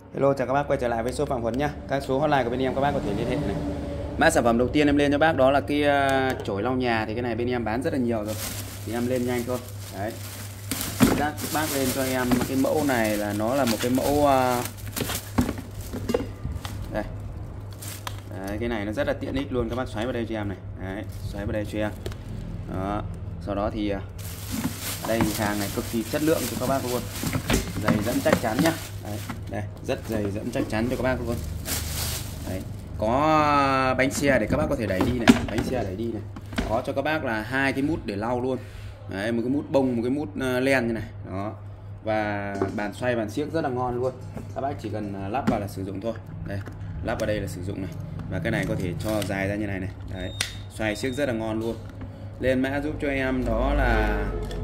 Hello, chào các bác quay trở lại với shop Phạm Huấn nhá. Các số hotline của bên em các bác có thể liên hệ này. Mã sản phẩm đầu tiên em lên cho bác đó là cái chổi lau nhà, thì cái này bên em bán rất là nhiều rồi. Thì em lên nhanh thôi. Đấy. Các bác lên cho em cái mẫu này là nó là một cái mẫu đây. Đấy, cái này nó rất là tiện ích luôn, các bác xoáy vào đây cho em này. Đấy, xoáy vào đây cho em. Đó. Sau đó thì đây hàng này cực kỳ chất lượng cho các bác luôn. Dày dẫn chắc chắn nhá. Đấy, đây rất dày dẫn chắc chắn cho các bác luôn. Đấy, có bánh xe để các bác có thể đẩy đi này, bánh xe đẩy đi này. Có cho các bác là hai cái mút để lau luôn. Đấy, một cái mút bông, một cái mút len như này. Đó. Và bàn xoay bàn siếc rất là ngon luôn. Các bác chỉ cần lắp vào là sử dụng thôi. Đây, lắp vào đây là sử dụng này. Và cái này có thể cho dài ra như này này. Đấy, xoay siếc rất là ngon luôn. Lên mã giúp cho em đó là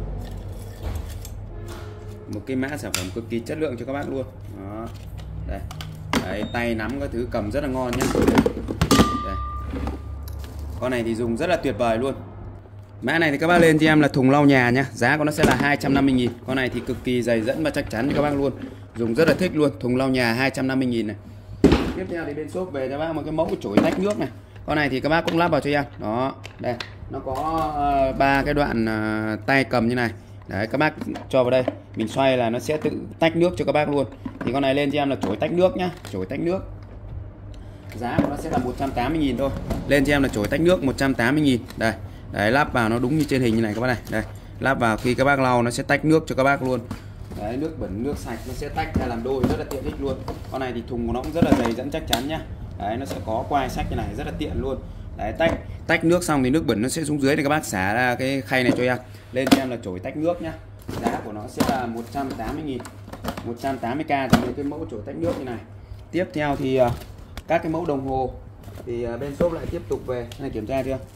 một cái mã sản phẩm cực kỳ chất lượng cho các bác luôn. Đó. Đây. Đấy, tay nắm các thứ cầm rất là ngon nhé. Đây. Con này thì dùng rất là tuyệt vời luôn. Mã này thì các bác lên cho em là thùng lau nhà nhá. Giá của nó sẽ là 250.000. Con này thì cực kỳ dày dẫn và chắc chắn cho các bác luôn. Dùng rất là thích luôn. Thùng lau nhà 250.000 này. Tiếp theo thì bên shop về cho bác một cái mẫu chổi tách nước này. Con này thì các bác cũng lắp vào cho em. Đó. Đây. Nó có 3 cái đoạn tay cầm như này. Đấy, các bác cho vào đây, mình xoay là nó sẽ tự tách nước cho các bác luôn. Thì con này lên cho em là chổi tách nước nhá, chổi tách nước. Giá của nó sẽ là 180.000 thôi. Lên cho em là chổi tách nước 180.000. Đây, đấy, lắp vào nó đúng như trên hình như này các bác này. Đây, lắp vào khi các bác lau nó sẽ tách nước cho các bác luôn. Đấy, nước bẩn, nước sạch nó sẽ tách ra làm đôi, rất là tiện ích luôn. Con này thì thùng của nó cũng rất là dày dẫn chắc chắn nhá. Đấy, nó sẽ có quai sách như này, rất là tiện luôn. Đấy, tách nước xong thì nước bẩn nó sẽ xuống dưới, thì các bác xả ra cái khay này cho em. Lên cho em là chổi tách nước nhá. Giá của nó sẽ là 180.000, 180k cho cái mẫu chổi tách nước như này. Tiếp theo thì các cái mẫu đồng hồ thì bên shop lại tiếp tục về. Này, kiểm tra chưa?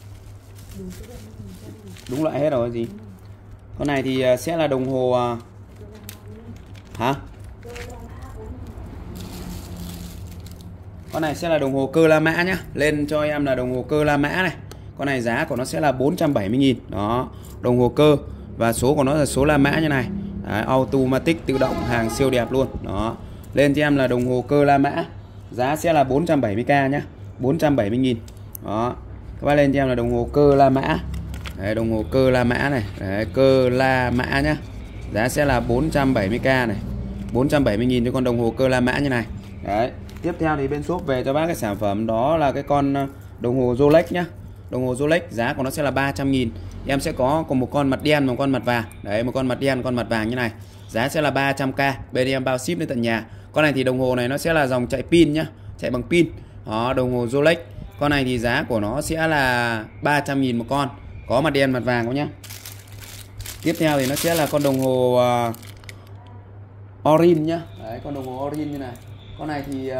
Đúng loại hết rồi gì? Con này thì sẽ là đồng hồ hả? Con này sẽ là đồng hồ cơ La Mã nhá. Lên cho em là đồng hồ cơ La Mã này. Con này giá của nó sẽ là 470.000. Đó, đồng hồ cơ và số của nó là số La Mã như này. Đấy, automatic tự động, hàng siêu đẹp luôn. Đó. Lên cho em là đồng hồ cơ La Mã. Giá sẽ là 470k nhá. 470.000. Đó. Các bác lên cho em là đồng hồ cơ La Mã. Đấy, đồng hồ cơ La Mã này. Đấy, cơ La Mã nhá. Giá sẽ là 470k này. 470.000 cho con đồng hồ cơ La Mã như này. Đấy. Tiếp theo thì bên shop về cho bác cái sản phẩm đó là cái con đồng hồ Rolex nhá. Đồng hồ Rolex giá của nó sẽ là 300.000. Em sẽ có một con mặt đen và một con mặt vàng. Đấy, một con mặt đen, con mặt vàng như này. Giá sẽ là 300k. Bên em bao ship đến tận nhà. Con này thì đồng hồ này nó sẽ là dòng chạy pin nhá, chạy bằng pin. Đó, đồng hồ Rolex. Con này thì giá của nó sẽ là 300.000 một con. Có mặt đen, mặt vàng các nhá. Tiếp theo thì nó sẽ là con đồng hồ Orin nhá. Đấy, con đồng hồ Orin như này. Con này thì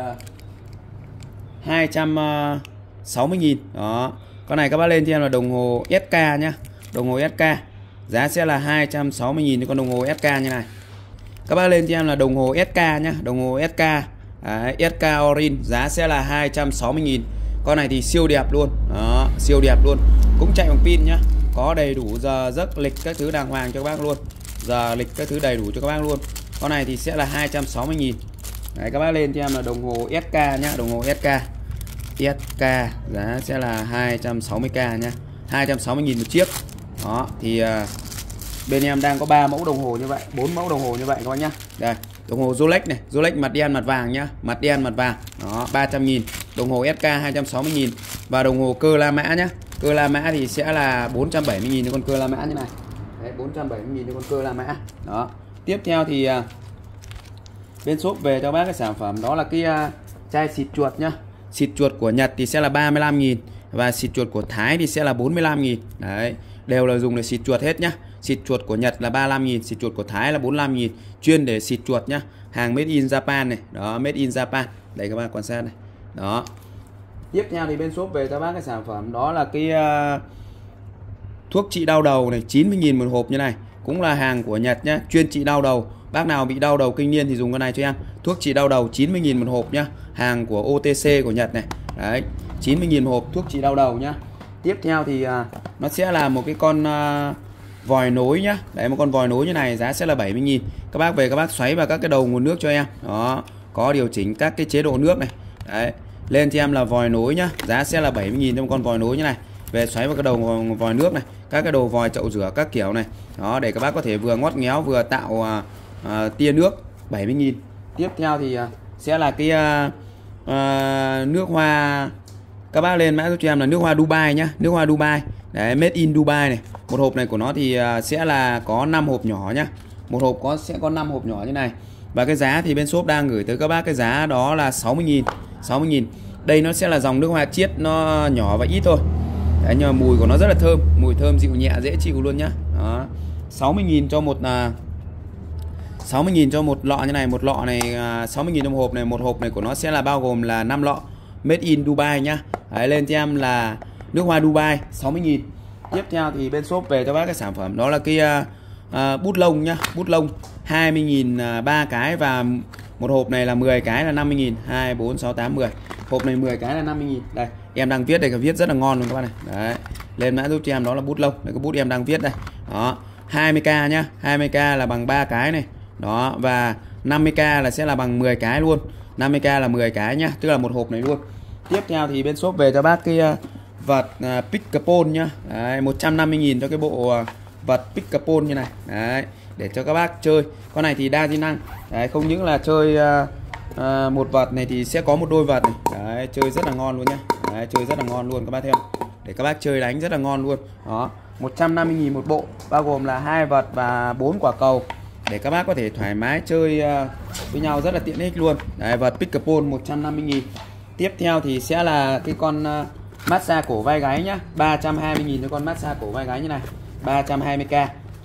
260.000. Đó. Con này các bác lên cho em là đồng hồ SK nhá. Đồng hồ SK. Giá sẽ là 260.000 cho con đồng hồ SK như này. Các bác lên cho em là đồng hồ SK nhá. Đồng hồ SK. Đấy, SK Orin. Giá sẽ là 260.000. Con này thì siêu đẹp luôn. Đó, siêu đẹp luôn. Cũng chạy bằng pin nhá. Có đầy đủ giờ giấc lịch các thứ đàng hoàng cho các bác luôn. Giờ lịch các thứ đầy đủ cho các bác luôn. Con này thì sẽ là 260.000. Đấy, các bác lên cho em là đồng hồ SK nhá, đồng hồ SK. SK giá sẽ là 260k nhá. 260.000 một chiếc. Đó, thì bên em đang có 3 mẫu đồng hồ như vậy, 4 mẫu đồng hồ như vậy các bác nhá. Đây, đồng hồ Rolex này, Rolex mặt đen mặt vàng nhá, mặt đen mặt vàng. Đó, 300.000. Đồng hồ SK 260.000 và đồng hồ cơ La Mã nhá. Cơ La Mã thì sẽ là 470.000 cho con cơ La Mã như này. Đấy, 470.000 cho con cơ La Mã. Đó. Tiếp theo thì bên shop về cho bác cái sản phẩm đó là cái chai xịt chuột nhá. Xịt chuột của Nhật thì sẽ là 35.000 và xịt chuột của Thái thì sẽ là 45.000. Đấy, đều là dùng để xịt chuột hết nhá. Xịt chuột của Nhật là 35.000, xịt chuột của Thái là 45.000, chuyên để xịt chuột nhá. Hàng made in Japan này. Đó, made in Japan. Đây các bác quan sát này. Đó. Tiếp theo thì bên shop về cho bác cái sản phẩm đó là cái thuốc trị đau đầu này, 90.000 một hộp như này. Cũng là hàng của Nhật nhá, chuyên trị đau đầu. Bác nào bị đau đầu kinh niên thì dùng cái này cho em. Thuốc trị đau đầu 90.000 một hộp nhá. Hàng của OTC của Nhật này. Đấy, 90.000 một hộp thuốc trị đau đầu nhá. Tiếp theo thì nó sẽ là một cái con vòi nối nhá. Đấy, một con vòi nối như này giá sẽ là 70.000. Các bác về các bác xoáy vào các cái đầu nguồn nước cho em. Đó, có điều chỉnh các cái chế độ nước này. Đấy, lên cho em là vòi nối nhá, giá sẽ là 70.000 trong con vòi nối như này. Về xoáy vào cái đầu vòi nước này, các cái đầu vòi chậu rửa các kiểu này. Đó, để các bác có thể vừa ngót nghéo vừa tạo tia nước, 70.000. Tiếp theo thì sẽ là cái nước hoa. Các bác lên mã giúp cho em là nước hoa Dubai nhá, nước hoa Dubai. Đấy, made in Dubai này. Một hộp này của nó thì sẽ là có 5 hộp nhỏ nhá. Một hộp sẽ có 5 hộp nhỏ như này. Và cái giá thì bên shop đang gửi tới các bác cái giá đó là 60.000. 60.000. Đây nó sẽ là dòng nước hoa chiết, nó nhỏ và ít thôi. Đấy, nhưng mà mùi của nó rất là thơm, mùi thơm dịu nhẹ dễ chịu luôn nhá. Đó. 60.000 cho một 60.000 cho một lọ như này, một lọ này 60.000 trong hộp này, một hộp này của nó sẽ là bao gồm là 5 lọ made in Dubai nhá. Đấy, lên cho em là nước hoa Dubai 60.000. Tiếp theo thì bên shop về cho bác cái sản phẩm đó là cái bút lông nhá, bút lông 20.000 3 cái, và một hộp này là 10 cái là 50.000, 2 4 6 8 10. Hộp này 10 cái là 50.000. Đây, em đang viết đây, viết rất là ngon luôn các bạn này. Đấy. Lên mã giúp cho em đó là bút lông. Đây, cái bút em đang viết đây. Đó, 20k nhá, 20k là bằng 3 cái này. Đó, và 50k là sẽ là bằng 10 cái luôn. 50k là 10 cái nhá, tức là một hộp này luôn. Tiếp theo thì bên shop về cho bác cái vật Picapone nhá. Đấy, 150.000 cho cái bộ vật Picapone như này. Đấy, để cho các bác chơi. Con này thì đa di năng. Đấy, không những là chơi một vật này thì sẽ có một đôi vật này. Đấy, chơi rất là ngon luôn nhá. Đấy, chơi rất là ngon luôn các bác thấy không? Để các bác chơi đánh rất là ngon luôn. Đó, 150.000 một bộ, bao gồm là 2 vật và 4 quả cầu, để các bác có thể thoải mái chơi với nhau rất là tiện ích luôn. Đấy, vật Picapone 150.000. Tiếp theo thì sẽ là cái con massage cổ vai gáy nhá, 320.000 cho con massage cổ vai gáy như này, 320k,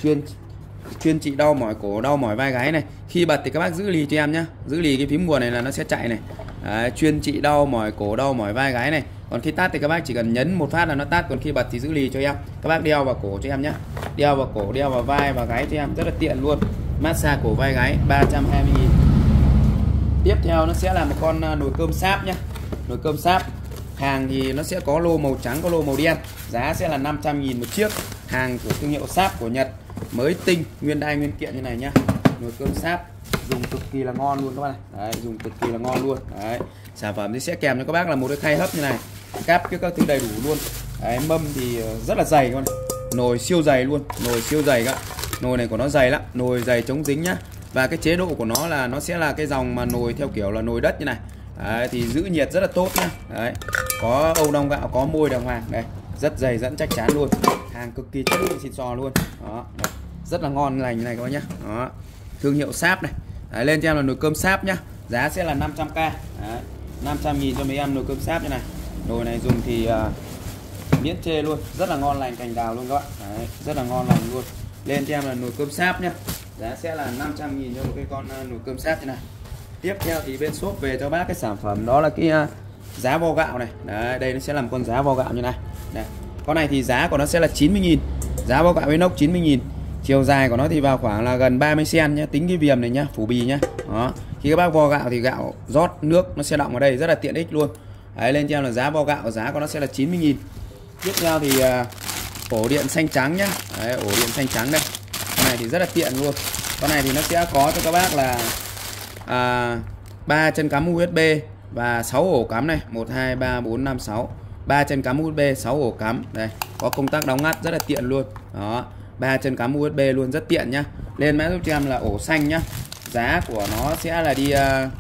chuyên trị đau mỏi cổ, đau mỏi vai gáy này. Khi bật thì các bác giữ lì cho em nhá, giữ lì cái phím nguồn này là nó sẽ chạy này. Đấy, chuyên trị đau mỏi cổ, đau mỏi vai gáy này. Còn khi tắt thì các bác chỉ cần nhấn một phát là nó tắt, còn khi bật thì giữ lì cho em. Các bác đeo vào cổ cho em nhá, đeo vào cổ, đeo vào vai và gáy cho em, rất là tiện luôn. Massage cổ vai gáy 320.000. Tiếp theo nó sẽ là một con nồi cơm sáp nhá, nồi cơm sáp. Hàng thì nó sẽ có lô màu trắng, có lô màu đen. Giá sẽ là 500.000 một chiếc. Hàng của thương hiệu sáp của Nhật, mới tinh, nguyên đai nguyên kiện như này nhá. Nồi cơm sáp dùng cực kỳ là ngon luôn các bạn này. Đấy, dùng cực kỳ là ngon luôn. Đấy, sản phẩm thì sẽ kèm cho các bác là một cái khay hấp như này, cáp các thứ đầy đủ luôn. Đấy, mâm thì rất là dày các bạn này. Nồi siêu dày luôn, nồi siêu dày các. Nồi này của nó dày lắm, nồi dày chống dính nhá. Và cái chế độ của nó là nó sẽ là cái dòng mà nồi theo kiểu là nồi đất như này. Đấy, thì giữ nhiệt rất là tốt nhá. Đấy, có âu đông gạo, có môi đàng hoàng. Đây, rất dày dẫn chắc chắn luôn. Hàng cực kỳ chất lượng xịn sò luôn. Đó, đấy, rất là ngon lành như này các bác nhá. Đó, thương hiệu sáp này. Đấy, lên cho em là nồi cơm sáp nhá. Giá sẽ là 500k. Đấy, 500.000 cho mấy em nồi cơm sáp như này. Nồi này dùng thì miễn chê luôn, rất là ngon lành, cành đào luôn các bạn. Đấy, rất là ngon lành luôn. Lên cho em là nồi cơm sáp nhá. Giá sẽ là 500.000 cho một cái con nồi cơm sáp như này. Tiếp theo thì bên shop về cho bác cái sản phẩm đó là cái giá vo gạo này. Đấy, đây nó sẽ làm con giá vo gạo như này. Đây, con này thì giá của nó sẽ là 90.000. Giá vo gạo inox 90.000. Chiều dài của nó thì vào khoảng là gần 30 cm nhá, tính cái viền này nhá, phủ bì nhá. Đó, khi các bác vo gạo thì gạo rót nước nó sẽ đọng ở đây, rất là tiện ích luôn. Đấy, lên cho em là giá vo gạo, giá của nó sẽ là 90.000. Tiếp theo thì ổ điện xanh trắng nhá. Đấy, ổ điện xanh trắng đây. Con này thì rất là tiện luôn. Con này thì nó sẽ có cho các bác là 3 chân cắm USB và 6 ổ cắm này, 1 2 3 4 5 6. 3 chân cắm USB, 6 ổ cắm. Đây, có công tắc đóng ngắt rất là tiện luôn. Đó, 3 chân cắm USB luôn, rất tiện nhá. Lên mã giúp cho em là ổ xanh nhá. Giá của nó sẽ là đi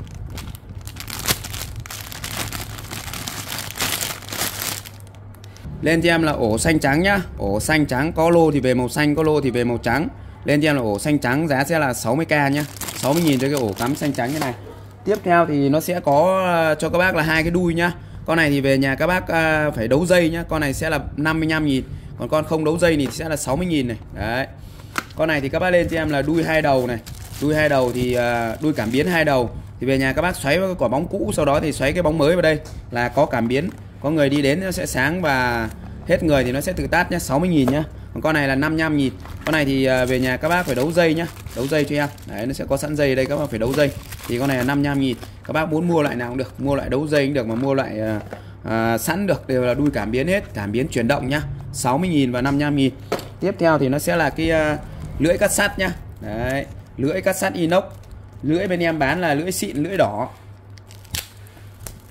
lên cho em là ổ xanh trắng nhá. Ổ xanh trắng, có lô thì về màu xanh, có lô thì về màu trắng. Lên cho em là ổ xanh trắng, giá sẽ là 60k nhá. 60.000 cho cái ổ cắm xanh trắng như này. Tiếp theo thì nó sẽ có cho các bác là 2 cái đuôi nhá. Con này thì về nhà các bác phải đấu dây nhá. Con này sẽ là 55.000. Còn con không đấu dây thì sẽ là 60.000 này. Đấy. Con này thì các bác lên cho em là đuôi 2 đầu này. Đuôi 2 đầu thì đuôi cảm biến 2 đầu. Thì về nhà các bác xoáy vào cái quả bóng cũ, sau đó thì xoáy cái bóng mới vào đây là có cảm biến. Có người đi đến nó sẽ sáng và hết người thì nó sẽ tự tắt nhá, 60.000 nhá. Còn con này là 55.000. Con này thì về nhà các bác phải đấu dây nhá, đấu dây cho em. Đấy, nó sẽ có sẵn dây ở đây, các bác phải đấu dây. Thì con này là 55.000. Các bác muốn mua loại nào cũng được, mua loại đấu dây cũng được, mà mua loại sẵn được, đều là đuôi cảm biến hết, cảm biến chuyển động nhá. 60.000 và 55.000. Tiếp theo thì nó sẽ là cái lưỡi cắt sắt nhá. Đấy, lưỡi cắt sắt inox. Lưỡi bên em bán là lưỡi xịn, lưỡi đỏ.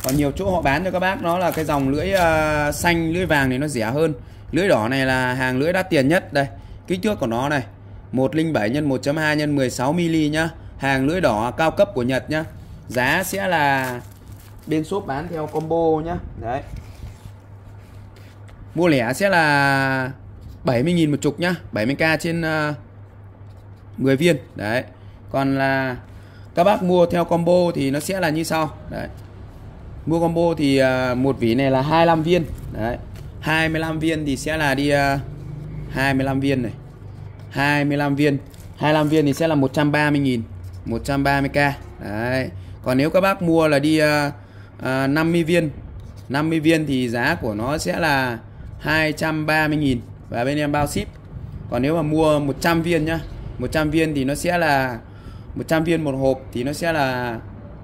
Còn nhiều chỗ họ bán cho các bác nó là cái dòng lưỡi xanh, lưỡi vàng thì nó rẻ hơn. Lưỡi đỏ này là hàng lưỡi đắt tiền nhất. Đây, kích thước của nó này, 107 x 1.2 x 16 mm nhá. Hàng lưỡi đỏ cao cấp của Nhật nhá. Giá sẽ là bên shop bán theo combo nhá. Đấy. Mua lẻ sẽ là 70.000 một chục nhá, 70k trên 10 viên. Đấy. Còn là các bác mua theo combo thì nó sẽ là như sau. Đấy. Mua combo thì một vỉ này là 25 viên. Đấy. 25 viên thì sẽ là đi 25 viên này. 25 viên. 25 viên thì sẽ là 130.000, 130k. Đấy. Còn nếu các bác mua là đi 50 viên. 50 viên thì giá của nó sẽ là 230.000 và bên em bao ship. Còn nếu mà mua 100 viên nhá, 100 viên thì nó sẽ là 100 viên một hộp thì nó sẽ là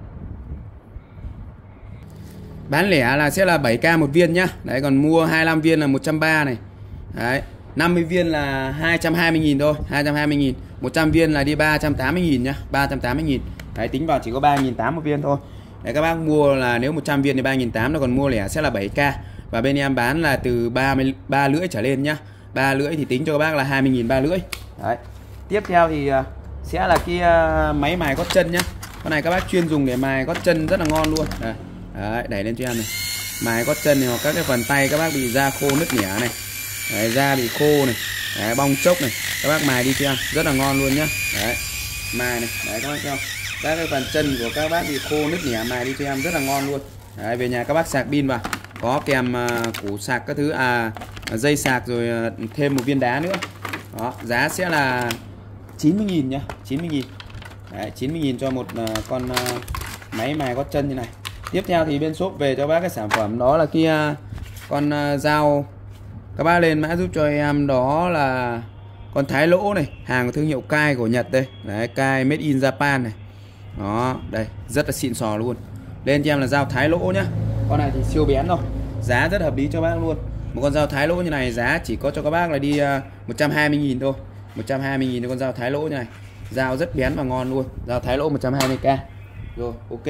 bán lẻ là sẽ là 7k một viên nhá. Đấy, còn mua 25 viên là 130 này. Đấy, 50 viên là 220.000 thôi, 220.000. 100 viên là đi 380.000 nhá, 380.000. Đấy, tính vào chỉ có 3.800 một viên thôi. Đấy, các bác mua là nếu 100 viên thì 3.800, còn mua lẻ sẽ là 7k. Và bên em bán là từ 33 lưỡi trở lên nhá. 3 lưỡi thì tính cho các bác là 20.000 3 lưỡi. Đấy. Tiếp theo thì sẽ là cái máy mài gót chân nhá. Con này các bác chuyên dùng để mài gót chân rất là ngon luôn. Đây. Đấy, đẩy lên cho em này. Mài gót chân này hoặc các cái phần tay các bác bị da khô nứt nẻ này. Đấy, da bị khô này. Đấy, bong chốc này. Các bác mài đi cho em, rất là ngon luôn nhá. Đấy. Mài này, đấy các bác thấy không? Các cái phần chân của các bác bị khô nứt nẻ mài đi cho em rất là ngon luôn. Đấy, về nhà các bác sạc pin vào. Có kèm củ sạc các thứ, dây sạc rồi thêm một viên đá nữa. Đó, giá sẽ là 90.000 nhá, 90.000. Đấy, 90.000 cho một con máy mài gót chân như này. Tiếp theo thì bên shop về cho bác cái sản phẩm đó là kia con dao. Các bác lên mã giúp cho em đó là con Thái Lỗ này, hàng của thương hiệu Kai của Nhật đây. Đấy, Kai made in Japan này. Đó, đây, rất là xịn sò luôn. Lên cho em là dao Thái Lỗ nhá. Con này thì siêu bén rồi. Giá rất hợp lý cho bác luôn. Một con dao Thái Lỗ như này giá chỉ có cho các bác là đi 120.000 thôi. 120.000 cho con dao Thái Lỗ như này. Dao rất bén và ngon luôn. Dao Thái Lỗ 120k. Rồi, ok.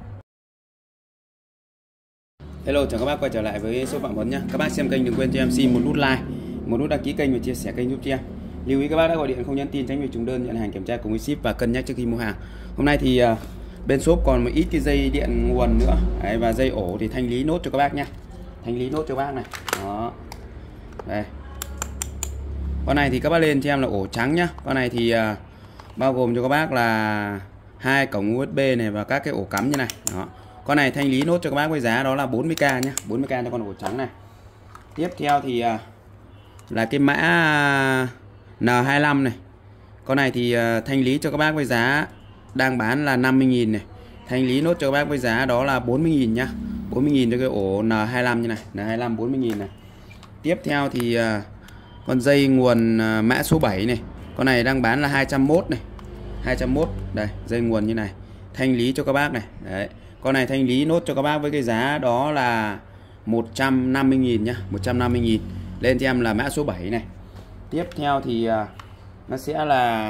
Hello, chào các bác quay trở lại với shop Phạm Huấn nhé. Các bác xem kênh đừng quên cho em xin một nút like, một nút đăng ký kênh và chia sẻ kênh giúp cho em. Lưu ý các bác đã gọi điện không nhắn tin tránh việc trùng đơn, nhận hàng kiểm tra cùng với ship và cân nhắc trước khi mua hàng. Hôm nay thì bên shop còn một ít cái dây điện nguồn nữa. Đấy, và dây ổ thì thanh lý nốt cho các bác nhé. Thanh lý nốt cho bác này. Đó. Đây. Con này thì các bác lên cho em là ổ trắng nhá. Con này thì bao gồm cho các bác là 2 cổng USB này và các cái ổ cắm như này. Đó. Con này thanh lý nốt cho các bác với giá đó là 40k nhé, 40k cho con ổ trắng này. Tiếp theo thì là cái mã N25 này. Con này thì thanh lý cho các bác với giá đang bán là 50.000 này. Thanh lý nốt cho các bác với giá đó là 40.000 nhá. 40.000 cho cái ổ N25 như này, N25 40.000 này. Tiếp theo thì con dây nguồn mã số 7 này. Con này đang bán là 201 này. 201. Đây, dây nguồn như này. Thanh lý cho các bác này. Đấy. Con này thanh lý nốt cho các bác với cái giá đó là 150.000 nhá, 150.000. Lên cho em là mã số 7 này. Tiếp theo thì nó sẽ là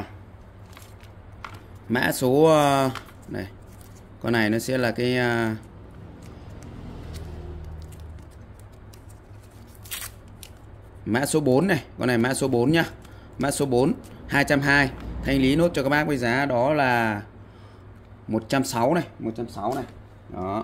mã số này. Con này nó sẽ là cái mã số 4 này. Con này mã số 4 nhá. Mã số 4 220. Thanh lý nốt cho các bác với giá đó là 160 này, 160 này. Đó.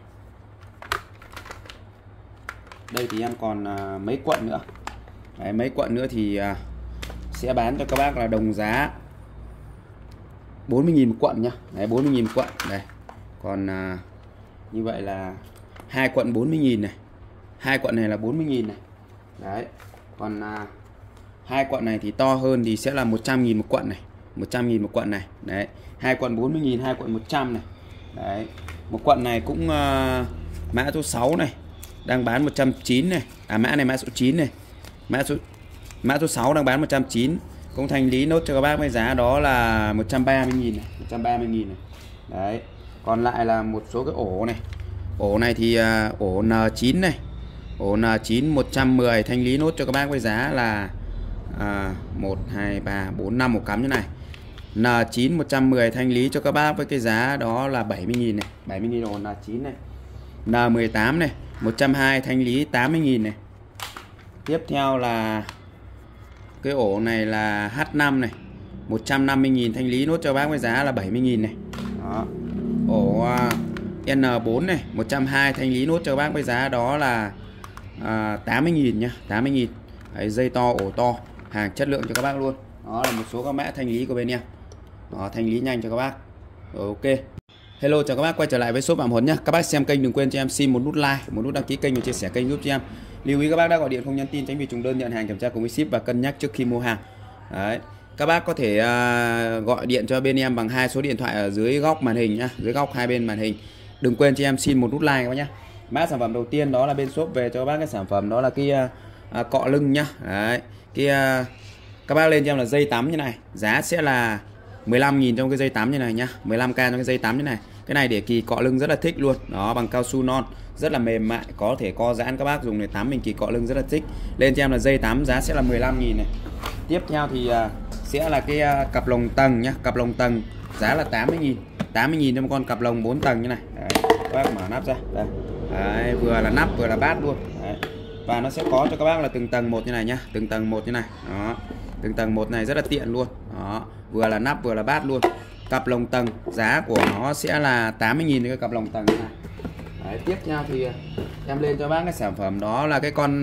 Đây thì em còn mấy quận nữa. Đấy, mấy quận nữa thì sẽ bán cho các bác là đồng giá 40.000 một quận nhá. Đấy, 40.000 một quận. Đây. Còn như vậy là 2 quận 40.000 này. 2 quận này là 40.000 này. Đấy. Còn 2 quận này thì to hơn thì sẽ là 100.000 một quận này. 100.000 một quận này. Đấy. 2 quận 40.000, 2 quận 100 này. Đấy. Một quận này cũng mã số 6 này, đang bán 190 này. Mã này mã số 9 này. Mã số 6 đang bán 190. Cũng thanh lý nốt cho các bác với giá đó là 130.000 này, 130.000 này. Đấy. Còn lại là một số cái ổ này. Ổ này thì ổ N9 này. Ổ N9 110 thanh lý nốt cho các bác với giá là 1 2 3 4 5 một cắm như này. N9 110 thanh lý cho các bác với cái giá đó là 70.000 này, 70.000 ổ N9 này. N18 này, 120 thanh lý 80.000 này. Tiếp theo là cái ổ này là H5 này, 150.000 thanh lý nốt cho bác với giá là 70.000 này. Đó. Ổ N4 này, 120 thanh lý nốt cho bác với giá đó là 80.000 nhá, 80.000. Đấy, dây to, ổ to, hàng chất lượng cho các bác luôn. Đó là một số các mã thanh lý của bên em. Đó, thanh lý nhanh cho các bác. Rồi, ok. Hello, chào các bác quay trở lại với shop Phạm Huấn nhá. Các bác xem kênh đừng quên cho em xin một nút like, một nút đăng ký kênh và chia sẻ kênh giúp cho em. Lưu ý các bác đã gọi điện không nhắn tin tránh bị trùng đơn, nhận hàng kiểm tra cùng với ship và cân nhắc trước khi mua hàng. Đấy. Các bác có thể gọi điện cho bên em bằng hai số điện thoại ở dưới góc màn hình nhá, dưới góc hai bên màn hình. Đừng quên cho em xin một nút like các bác nhá. Mã sản phẩm đầu tiên đó là bên shop về cho các bác cái sản phẩm đó là cái cọ lưng nhá. Đấy. Cái các bác lên cho em là dây tắm như này, giá sẽ là 15.000 trong cái dây tắm như này nhá, 15k trong cái dây tắm như này. Cái này để kỳ cọ lưng rất là thích luôn. Đó, bằng cao su non, rất là mềm mại, có thể co giãn, các bác dùng để tắm mình kỳ cọ lưng rất là thích. Lên cho em là dây tắm giá sẽ là 15.000 này. Tiếp theo thì sẽ là cái cặp lồng tầng nhá, cặp lồng tầng giá là 80.000. 80.000 cho một con cặp lồng 4 tầng như này. Đấy, các bác mở nắp ra. Đây. Đấy, vừa là nắp vừa là bát luôn. Đấy. Và nó sẽ có cho các bác là từng tầng một như này nhá, từng tầng một như này. Đó. Từng tầng một này rất là tiện luôn. Đó, vừa là nắp vừa là bát luôn. Cặp lồng tầng giá của nó sẽ là 80.000 cái cặp lồng tầng này. Đấy, tiếp theo thì em lên cho bác cái sản phẩm đó là cái con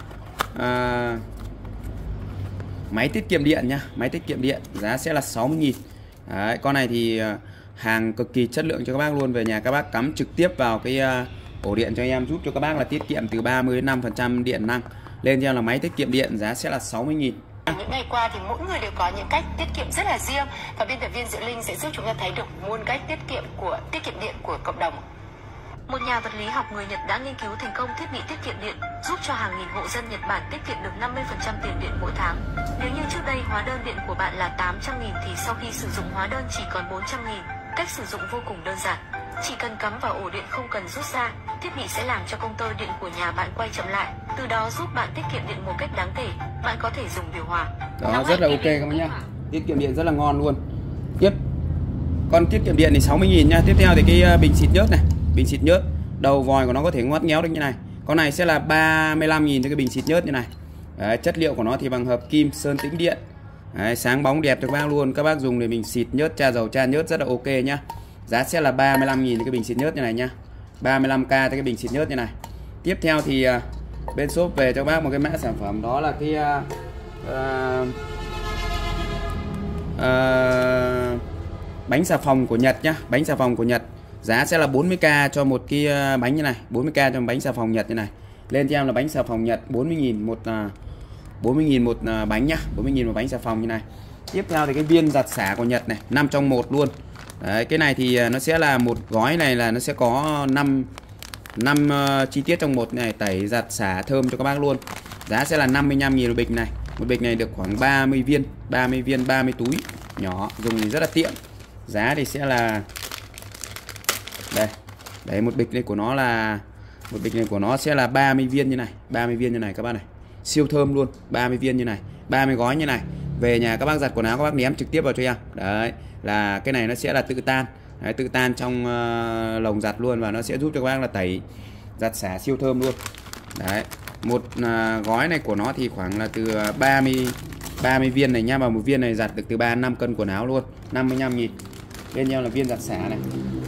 máy tiết kiệm điện nhá, máy tiết kiệm điện giá sẽ là 60.000. Đấy, con này thì hàng cực kỳ chất lượng cho các bác luôn. Về nhà các bác cắm trực tiếp vào cái ổ điện cho em, giúp cho các bác là tiết kiệm từ 30 đến 5% điện năng. Lên cho em là máy tiết kiệm điện giá sẽ là 60.000. Những ngày qua thì mỗi người đều có những cách tiết kiệm rất là riêng, và biên tập viên Diệu Linh sẽ giúp chúng ta thấy được muôn cách tiết kiệm điện của cộng đồng. Một nhà vật lý học người Nhật đã nghiên cứu thành công thiết bị tiết kiệm điện, giúp cho hàng nghìn hộ dân Nhật Bản tiết kiệm được 50% tiền điện mỗi tháng. Nếu như trước đây hóa đơn điện của bạn là 800.000 thì sau khi sử dụng hóa đơn chỉ còn 400.000. Cách sử dụng vô cùng đơn giản. Chỉ cần cắm vào ổ điện không cần rút ra, thiết bị sẽ làm cho công tơ điện của nhà bạn quay chậm lại, từ đó giúp bạn tiết kiệm điện một cách đáng kể. Bạn có thể dùng điều hòa. Đó, rất là ok các bác nhá. Tiết kiệm điện rất là ngon luôn. Tiếp. Con tiết kiệm điện thì 60.000 nha. Tiếp theo thì cái bình xịt nhớt này, bình xịt nhớt, đầu vòi của nó có thể ngoắt ngéo được như này. Con này sẽ là 35.000 cho cái bình xịt nhớt như này. Đấy, chất liệu của nó thì bằng hợp kim sơn tĩnh điện. Đấy, sáng bóng đẹp cho các bác luôn. Các bác dùng để mình xịt nhớt, tra dầu, tra nhớt rất là ok nhá. Giá sẽ là 35.000 cho cái bình xịt nhớt như này nhá. 35k cho cái bình xịt nhớt như này. Tiếp theo thì bên shop về cho các bác một cái mã sản phẩm đó là cái bánh xà phòng của Nhật nhá, bánh xà phòng của Nhật. Giá sẽ là 40k cho một cái bánh như này, 40k cho một bánh xà phòng Nhật như này. Lên cho em là bánh xà phòng Nhật 40.000 một 40.000 một bánh nhá, 40.000 một bánh xà phòng như này. Tiếp theo thì cái viên giặt xả của Nhật này, 5 trong 1 luôn. Đấy, cái này thì nó sẽ là một gói này là nó sẽ có 5 chi tiết trong một này, tẩy giặt xả thơm cho các bác luôn. Giá sẽ là 55.000 một bịch này. Một bịch này được khoảng 30 viên, 30 túi nhỏ, dùng thì rất là tiện. Giá thì sẽ là đây. Đấy, một bịch này của nó sẽ là 30 viên như này, 30 viên như này các bác này. Siêu thơm luôn, 30 viên như này, 30 gói như này. Về nhà các bác giặt quần áo các bác ném trực tiếp vào cho em. Đấy, là cái này nó sẽ là tự tan. Đấy, tự tan trong lồng giặt luôn, và nó sẽ giúp cho các bác là tẩy giặt xả siêu thơm luôn. Đấy, một gói này của nó thì khoảng là từ 30 viên này nha, và một viên này giặt được từ 3 đến 5 cân quần áo luôn, 55.000. Bên nhau là viên giặt xả này.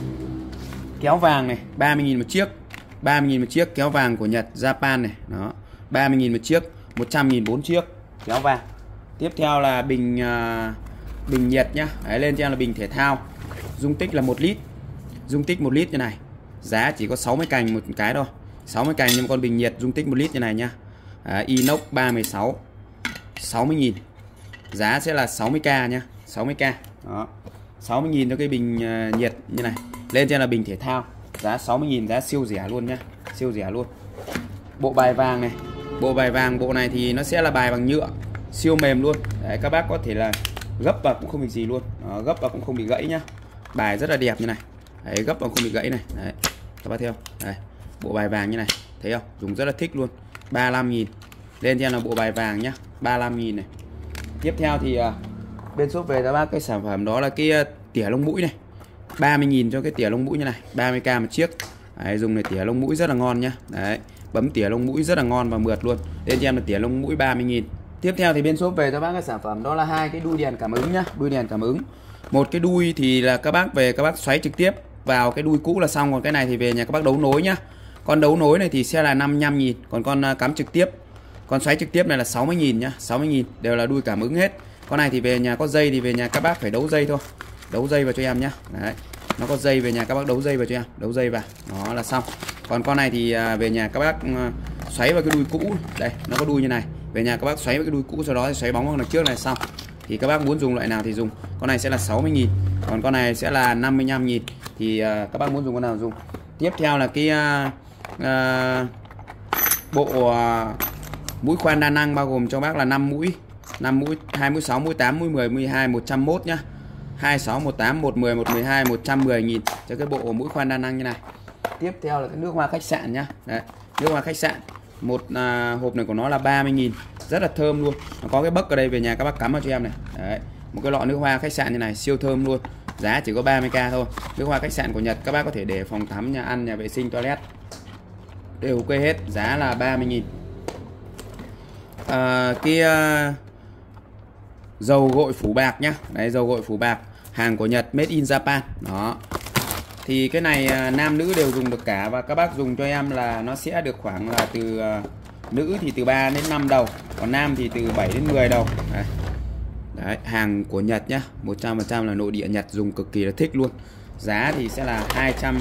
Kéo vàng này, 30.000 một chiếc. 30.000 một chiếc kéo vàng của Nhật, Japan này. Đó, 30.000 một chiếc, 100.000 4 chiếc kéo vàng. Tiếp theo là bình nhiệt nhá. Đấy, lên cho em là bình thể thao. Dung tích là 1 lít. Dung tích 1 lít như này. Giá chỉ có 60 cành một cái thôi. 60 cành nhưng con bình nhiệt dung tích 1 lít như này nhá. Inox 316, 60.000. Giá sẽ là 60k nhá, 60k. Đó. 60.000 cho cái bình nhiệt như này. Lên trên là bình thể thao, giá 60.000, giá siêu rẻ luôn nhá, siêu rẻ luôn. Bộ bài vàng này, bộ bài vàng bộ này thì nó sẽ là bài bằng nhựa, siêu mềm luôn. Đấy, các bác có thể là gấp vào cũng không bị gì luôn. Đó, gấp vào cũng không bị gãy nhá. Bài rất là đẹp như này. Đấy, gấp vào không bị gãy này. Đấy, các bác thấy không? Đấy, bộ bài vàng như này, thấy không? Dùng rất là thích luôn. 35.000. Lên trên là bộ bài vàng nhá, 35.000 này. Tiếp theo thì bên shop về các bác cái sản phẩm đó là cái tỉa lông mũi này. 30.000 cho cái tỉa lông mũi như này, 30k một chiếc. Đấy, dùng để tỉa lông mũi rất là ngon nhá. Đấy, bấm tỉa lông mũi rất là ngon và mượt luôn. Lên cho em là tỉa lông mũi 30.000. Tiếp theo thì bên shop về cho bác cái sản phẩm đó là hai cái đuôi đèn cảm ứng nhá, đuôi đèn cảm ứng. Một cái đuôi thì là các bác về các bác xoáy trực tiếp vào cái đuôi cũ là xong, còn cái này thì về nhà các bác đấu nối nhá. Con đấu nối này thì sẽ là 55.000, còn con cắm trực tiếp, con xoáy trực tiếp này là 60.000 nhá, 60.000 đều là đuôi cảm ứng hết. Con này thì về nhà có dây thì về nhà các bác phải đấu dây thôi, đấu dây vào cho em nhá. Đấy, nó có dây về nhà các bác đấu dây vào cho em, đấu dây vào nó là xong. Còn con này thì về nhà các bác xoáy vào cái đuôi cũ, đây nó có đuôi như này, về nhà các bác xoáy vào cái đuôi cũ, sau đó thì xoáy bóng vào đằng trước này xong. Thì các bác muốn dùng loại nào thì dùng. Con này sẽ là 60.000, còn con này sẽ là 55.000, thì các bác muốn dùng con nào dùng. Tiếp theo là cái bộ mũi khoan đa năng, bao gồm cho bác là 5 mũi, 2 mũi 6, mũi 8, mũi 10, mũi 12, 101 nhá. 26, 18, 110, 112, 110.000 cho cái bộ mũi khoan đa năng như này. Tiếp theo là cái nước hoa khách sạn nhá. Đấy, nước hoa khách sạn. Một hộp này của nó là 30.000, rất là thơm luôn. Nó có cái bấc ở đây, về nhà các bác cắm vào cho em này. Đấy, một cái lọ nước hoa khách sạn như này siêu thơm luôn. Giá chỉ có 30k thôi. Nước hoa khách sạn của Nhật các bác có thể để phòng tắm, nhà ăn, nhà vệ sinh, toilet đều ok hết, giá là 30.000. Cái dầu gội phủ bạc nhá. Đấy, dầu gội phủ bạc hàng của Nhật, made in Japan. Đó. Thì cái này nam nữ đều dùng được cả, và các bác dùng cho em là nó sẽ được khoảng là từ nữ thì từ 3 đến 5 đầu, còn nam thì từ 7 đến 10 đầu. Đấy. Đấy, hàng của Nhật nhá, 100% là nội địa Nhật, dùng cực kỳ là thích luôn. Giá thì sẽ là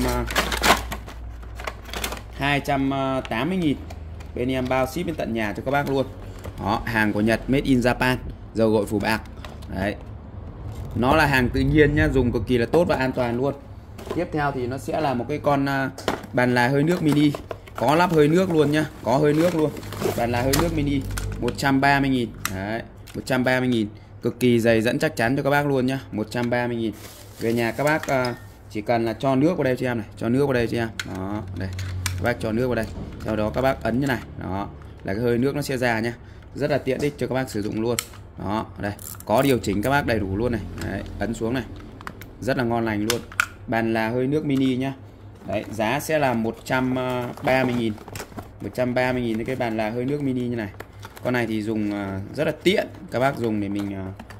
280.000. Bên em bao ship đến tận nhà cho các bác luôn. Đó, hàng của Nhật, made in Japan, dầu gội phủ bạc. Đấy, nó là hàng tự nhiên nhá, dùng cực kỳ là tốt và an toàn luôn. Tiếp theo thì nó sẽ là một cái con bàn là hơi nước mini, có lắp hơi nước luôn nhá, có hơi nước luôn. Bàn là hơi nước mini 130.000. Đấy, 130.000, cực kỳ dày dẫn chắc chắn cho các bác luôn nhá, 130.000. Về nhà các bác chỉ cần là cho nước vào đây cho em này, cho nước vào đây cho em. Đó, đây. Các bác cho nước vào đây, sau đó các bác ấn như này, đó là cái hơi nước nó sẽ ra nhá, rất là tiện ích cho các bác sử dụng luôn. Đó, đây có điều chỉnh các bác đầy đủ luôn này. Đấy, ấn xuống này, rất là ngon lành luôn. Bàn là hơi nước mini nhá. Đấy, giá sẽ là 130.000. 130.000 cái bàn là hơi nước mini như này. Con này thì dùng rất là tiện, các bác dùng để mình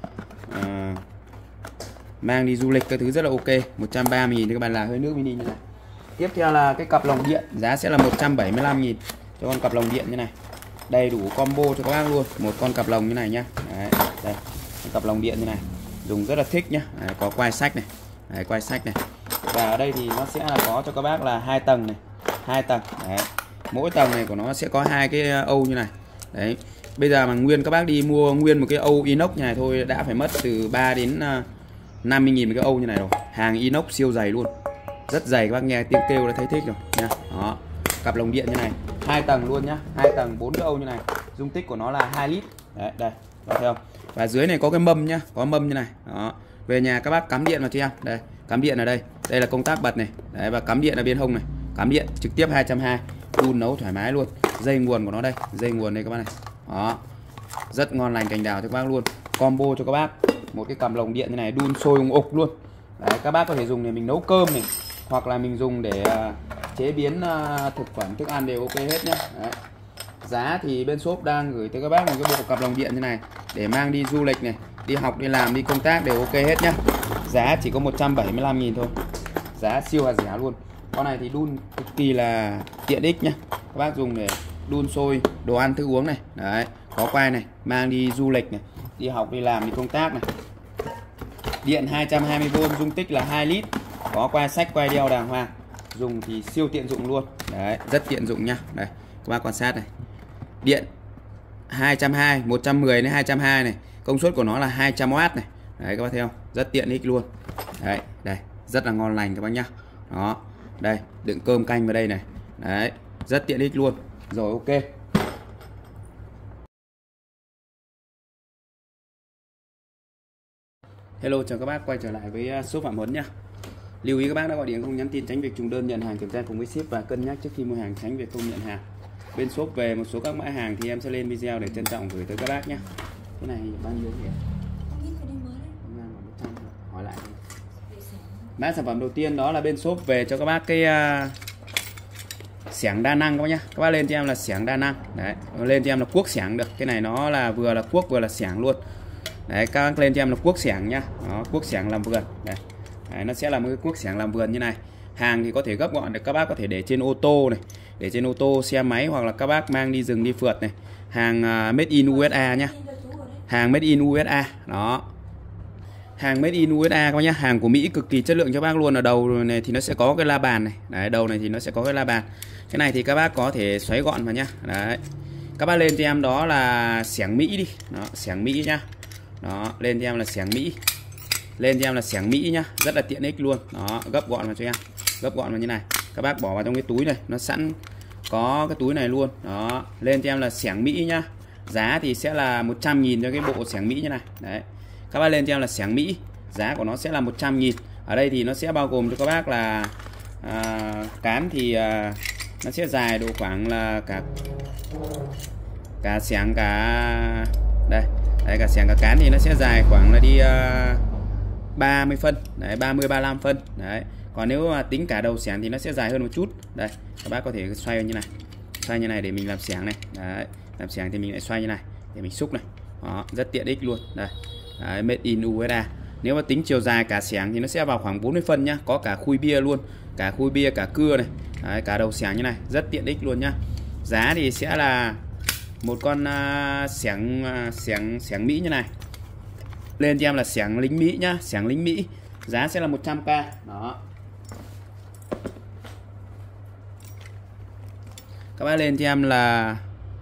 mang đi du lịch các thứ rất là ok. 130.000 cái bàn là hơi nước mini như này. Tiếp theo là cái cặp lồng điện, giá sẽ là 175.000 cho con cặp lồng điện như này. Đầy đủ combo cho các bác luôn, một con cặp lồng như này nhá. Đấy, đây, cặp lồng điện như này, dùng rất là thích nhá. Đấy, có quai sách này. Đấy, quai sách này. Và ở đây thì nó sẽ là có cho các bác là 2 tầng này, 2 tầng. Đấy, mỗi tầng này của nó sẽ có 2 cái âu như này. Đấy, bây giờ mà nguyên các bác đi mua nguyên một cái âu inox như này thôi đã phải mất từ 3 đến 50.000 một cái âu như này rồi. Hàng inox siêu dày luôn, rất dày, các bác nghe tiếng kêu đã thấy thích rồi nha. Đó, cặp lồng điện như này, 2 tầng luôn nhá, 2 tầng 4 cái âu như này. Dung tích của nó là 2 lít. Đấy, đây, có thấy không? Và dưới này có cái mâm nhá, có mâm như này. Đó, về nhà các bác cắm điện vào cho em. Đây, cắm điện ở đây, đây là công tắc bật này. Đấy, và cắm điện ở bên hông này, cắm điện trực tiếp 220, đun nấu thoải mái luôn. Dây nguồn của nó đây, dây nguồn đây các bác này. Đó, rất ngon lành cành đào cho các bác luôn. Combo cho các bác một cái cặp lồng điện như này, đun sôi ùng ục luôn. Đấy, các bác có thể dùng để mình nấu cơm này, hoặc là mình dùng để chế biến thực phẩm, thức ăn đều ok hết nhá. Đấy. Giá thì bên shop đang gửi tới các bác một cái bộ cặp lồng điện như này để mang đi du lịch này, đi học, đi làm, đi công tác đều ok hết nhá. Giá chỉ có 175.000 thôi, giá siêu hạt rẻ luôn. Con này thì đun cực kỳ là tiện ích nhá, các bác dùng để đun sôi đồ ăn thức uống này. Đấy, có quai này, mang đi du lịch này, đi học, đi làm, đi công tác này. Điện 220V, dung tích là 2 lít, có quai sách, quai đeo đàng hoàng, dùng thì siêu tiện dụng luôn. Đấy, rất tiện dụng nhá. Đây, các bác quan sát này, điện 220, 110 đến 220 này, công suất của nó là 200W này. Đấy, các bác thấy không, rất tiện ích luôn. Đấy, đây, rất là ngon lành các bác nhá. Đó, đây, đựng cơm canh vào đây này. Đấy, rất tiện ích luôn. Rồi, ok. Hello, chào các bác quay trở lại với shop Phạm Huấn nhá. Lưu ý các bác đã gọi điện không nhắn tin tránh việc trùng đơn, nhận hàng kiểm tra cùng với ship và cân nhắc trước khi mua hàng, tránh việc không nhận hàng. Bên shop về một số các mã hàng thì em sẽ lên video để trân trọng gửi tới các bác nhé. Cái này bao nhiêu vậy? Hỏi lại. Mã sản phẩm đầu tiên đó là bên shop về cho các bác xẻng đa năng các bác nhá. Các bác lên cho em là xẻng đa năng. Đấy, lên cho em là cuốc xẻng được. Cái này nó là vừa là cuốc vừa là xẻng luôn. Đấy, các bác lên cho em là cuốc xẻng nhá. Đó, cuốc xẻng làm vườn. Đấy. Đấy, nó sẽ là một cái cuốc xẻng làm vườn như này. Hàng thì có thể gấp gọn được, các bác có thể để trên ô tô này, để trên ô tô, xe máy, hoặc là các bác mang đi rừng đi phượt này. Hàng made in USA nhá. Hàng made in USA. Đó. Hàng made in USA các bác nhá, hàng của Mỹ cực kỳ chất lượng cho bác luôn. Ở đầu này thì nó sẽ có cái la bàn này. Đấy, đầu này thì nó sẽ có cái la bàn. Cái này thì các bác có thể xoáy gọn vào nhá. Đấy. Các bác lên cho em đó là xẻng Mỹ đi. Đó, xẻng Mỹ nhá. Đó, lên cho em là xẻng Mỹ. Lên cho em là xẻng Mỹ nhá, rất là tiện ích luôn. Đó, gấp gọn vào cho em. Gấp gọn vào như này. Các bác bỏ vào trong cái túi này, nó sẵn có cái túi này luôn. Đó, lên cho em là xẻng Mỹ nhá. Giá thì sẽ là 100.000 cho cái bộ xẻng Mỹ như này. Đấy. Các bác lên cho em là xẻng Mỹ, giá của nó sẽ là 100.000. Ở đây thì nó sẽ bao gồm cho các bác là cán thì nó sẽ dài độ khoảng là cả xẻng cả đây. Đấy, cả xẻng cả cán thì nó sẽ dài khoảng là đi 30 phân. Đấy, 30-35 phân. Đấy. Còn nếu mà tính cả đầu xẻng thì nó sẽ dài hơn một chút. Đây, các bác có thể xoay như này. Xoay như này để mình làm xẻng này. Đấy, làm xẻng thì mình lại xoay như này để mình xúc này. Đó, rất tiện ích luôn. Đây. Đấy, made in USA. Nếu mà tính chiều dài cả xẻng thì nó sẽ vào khoảng 40 phân nhá, có cả khui bia luôn, cả khui bia, cả cưa này. Đấy, cả đầu xẻng như này, rất tiện ích luôn nhá. Giá thì sẽ là một con xẻng Mỹ như này. Lên cho em là xẻng lính Mỹ nhá, xẻng lính Mỹ. Giá sẽ là 100k. Đó. Các bác lên cho em là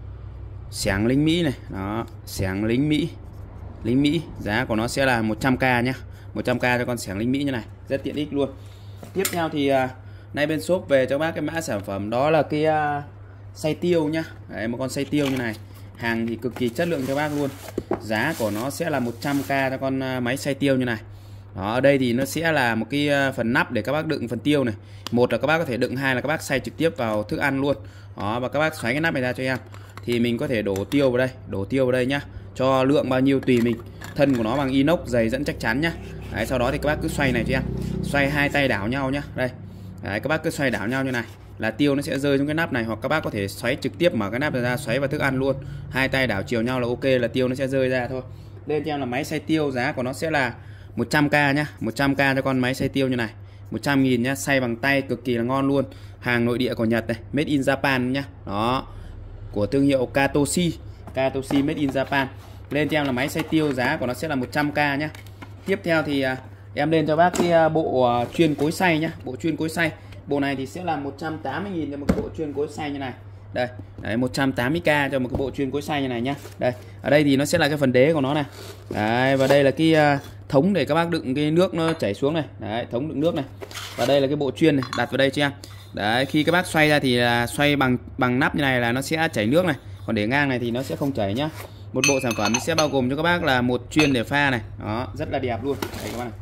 xẻng lính Mỹ này. Đó, xẻng lính Mỹ. Lính Mỹ, giá của nó sẽ là 100k nhá. 100k cho con xẻng lính Mỹ như này, rất tiện ích luôn. Tiếp theo thì nay bên shop về cho bác cái mã sản phẩm đó là cái xay tiêu nhá. Đấy, một con xay tiêu như này. Hàng thì cực kỳ chất lượng cho bác luôn. Giá của nó sẽ là 100k cho con máy xay tiêu như này. Đó, ở đây thì nó sẽ là một cái phần nắp để các bác đựng phần tiêu này. Một là các bác có thể đựng, hai là các bác xay trực tiếp vào thức ăn luôn. Đó, và các bác xoáy cái nắp này ra cho em. Thì mình có thể đổ tiêu vào đây, đổ tiêu vào đây nhá. Cho lượng bao nhiêu tùy mình. Thân của nó bằng inox dày dẫn chắc chắn nhá. Đấy, sau đó thì các bác cứ xoay này cho em. Xoay hai tay đảo nhau nhá. Đây. Đấy, các bác cứ xoay đảo nhau như này là tiêu nó sẽ rơi xuống cái nắp này, hoặc các bác có thể xoáy trực tiếp mở cái nắp ra xoáy vào thức ăn luôn. Hai tay đảo chiều nhau là ok, là tiêu nó sẽ rơi ra thôi. Lên cho em là máy xay tiêu, giá của nó sẽ là 100k nhá. 100k cho con máy xay tiêu như này. 100.000 nhá, xay bằng tay cực kỳ là ngon luôn. Hàng nội địa của Nhật này, made in Japan nhá. Đó. Của thương hiệu Katoshi. Katoshi made in Japan. Lên cho em là máy xay tiêu, giá của nó sẽ là 100k nhá. Tiếp theo thì em lên cho bác cái bộ chuyên cối xay nhá, bộ chuyên cối xay. Bộ này thì sẽ là 180.000 cho một cái bộ chuyên cối xay như này. Đây, đấy, 180k cho một cái bộ chuyên cối xay như này nhá. Đây, ở đây thì nó sẽ là cái phần đế của nó này. Đấy, và đây là cái thống để các bác đựng cái nước nó chảy xuống này. Đấy, thống đựng nước này. Và đây là cái bộ chuyên này, đặt vào đây cho em. Đấy, khi các bác xoay ra thì là xoay bằng nắp như này là nó sẽ chảy nước này. Còn để ngang này thì nó sẽ không chảy nhá. Một bộ sản phẩm sẽ bao gồm cho các bác là một chuyên để pha này. Đó, rất là đẹp luôn. Đây các bác này.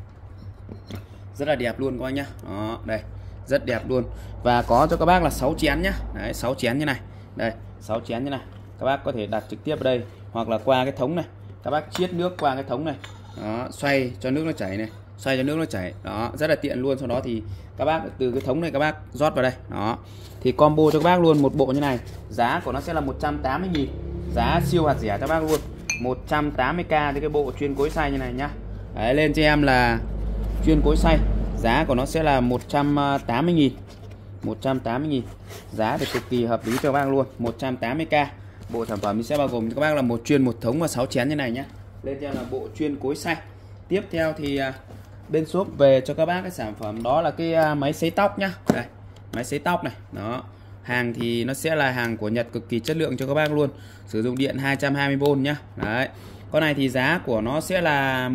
Rất là đẹp luôn các bác nhá. Đó, đây. Rất đẹp luôn. Và có cho các bác là 6 chén nhá. Đấy, 6 chén như này. Đây, 6 chén như này. Các bác có thể đặt trực tiếp ở đây hoặc là qua cái thống này. Các bác chiết nước qua cái thống này. Đó, xoay cho nước nó chảy này, xoay cho nước nó chảy. Đó, rất là tiện luôn. Sau đó thì các bác từ cái thống này các bác rót vào đây. Đó. Thì combo cho các bác luôn một bộ như này. Giá của nó sẽ là 180.000. Giá siêu hạt rẻ cho các bác luôn. 180k cho cái bộ chuyên cối xay như này nhá. Đấy, lên cho em là chuyên cối xay. Giá của nó sẽ là 180.000. 180.000. Giá thì cực kỳ hợp lý cho các bác luôn. 180k. Bộ sản phẩm sẽ bao gồm cho các bác là một chuyên, một thống và 6 chén như này nhé. Lên cho là bộ chuyên cối xay. Tiếp theo thì bên shop về cho các bác cái sản phẩm đó là cái máy sấy tóc nhá. Đây, máy sấy tóc này. Đó. Hàng thì nó sẽ là hàng của Nhật, cực kỳ chất lượng cho các bác luôn. Sử dụng điện 220V nhá. Đấy. Con này thì giá của nó sẽ là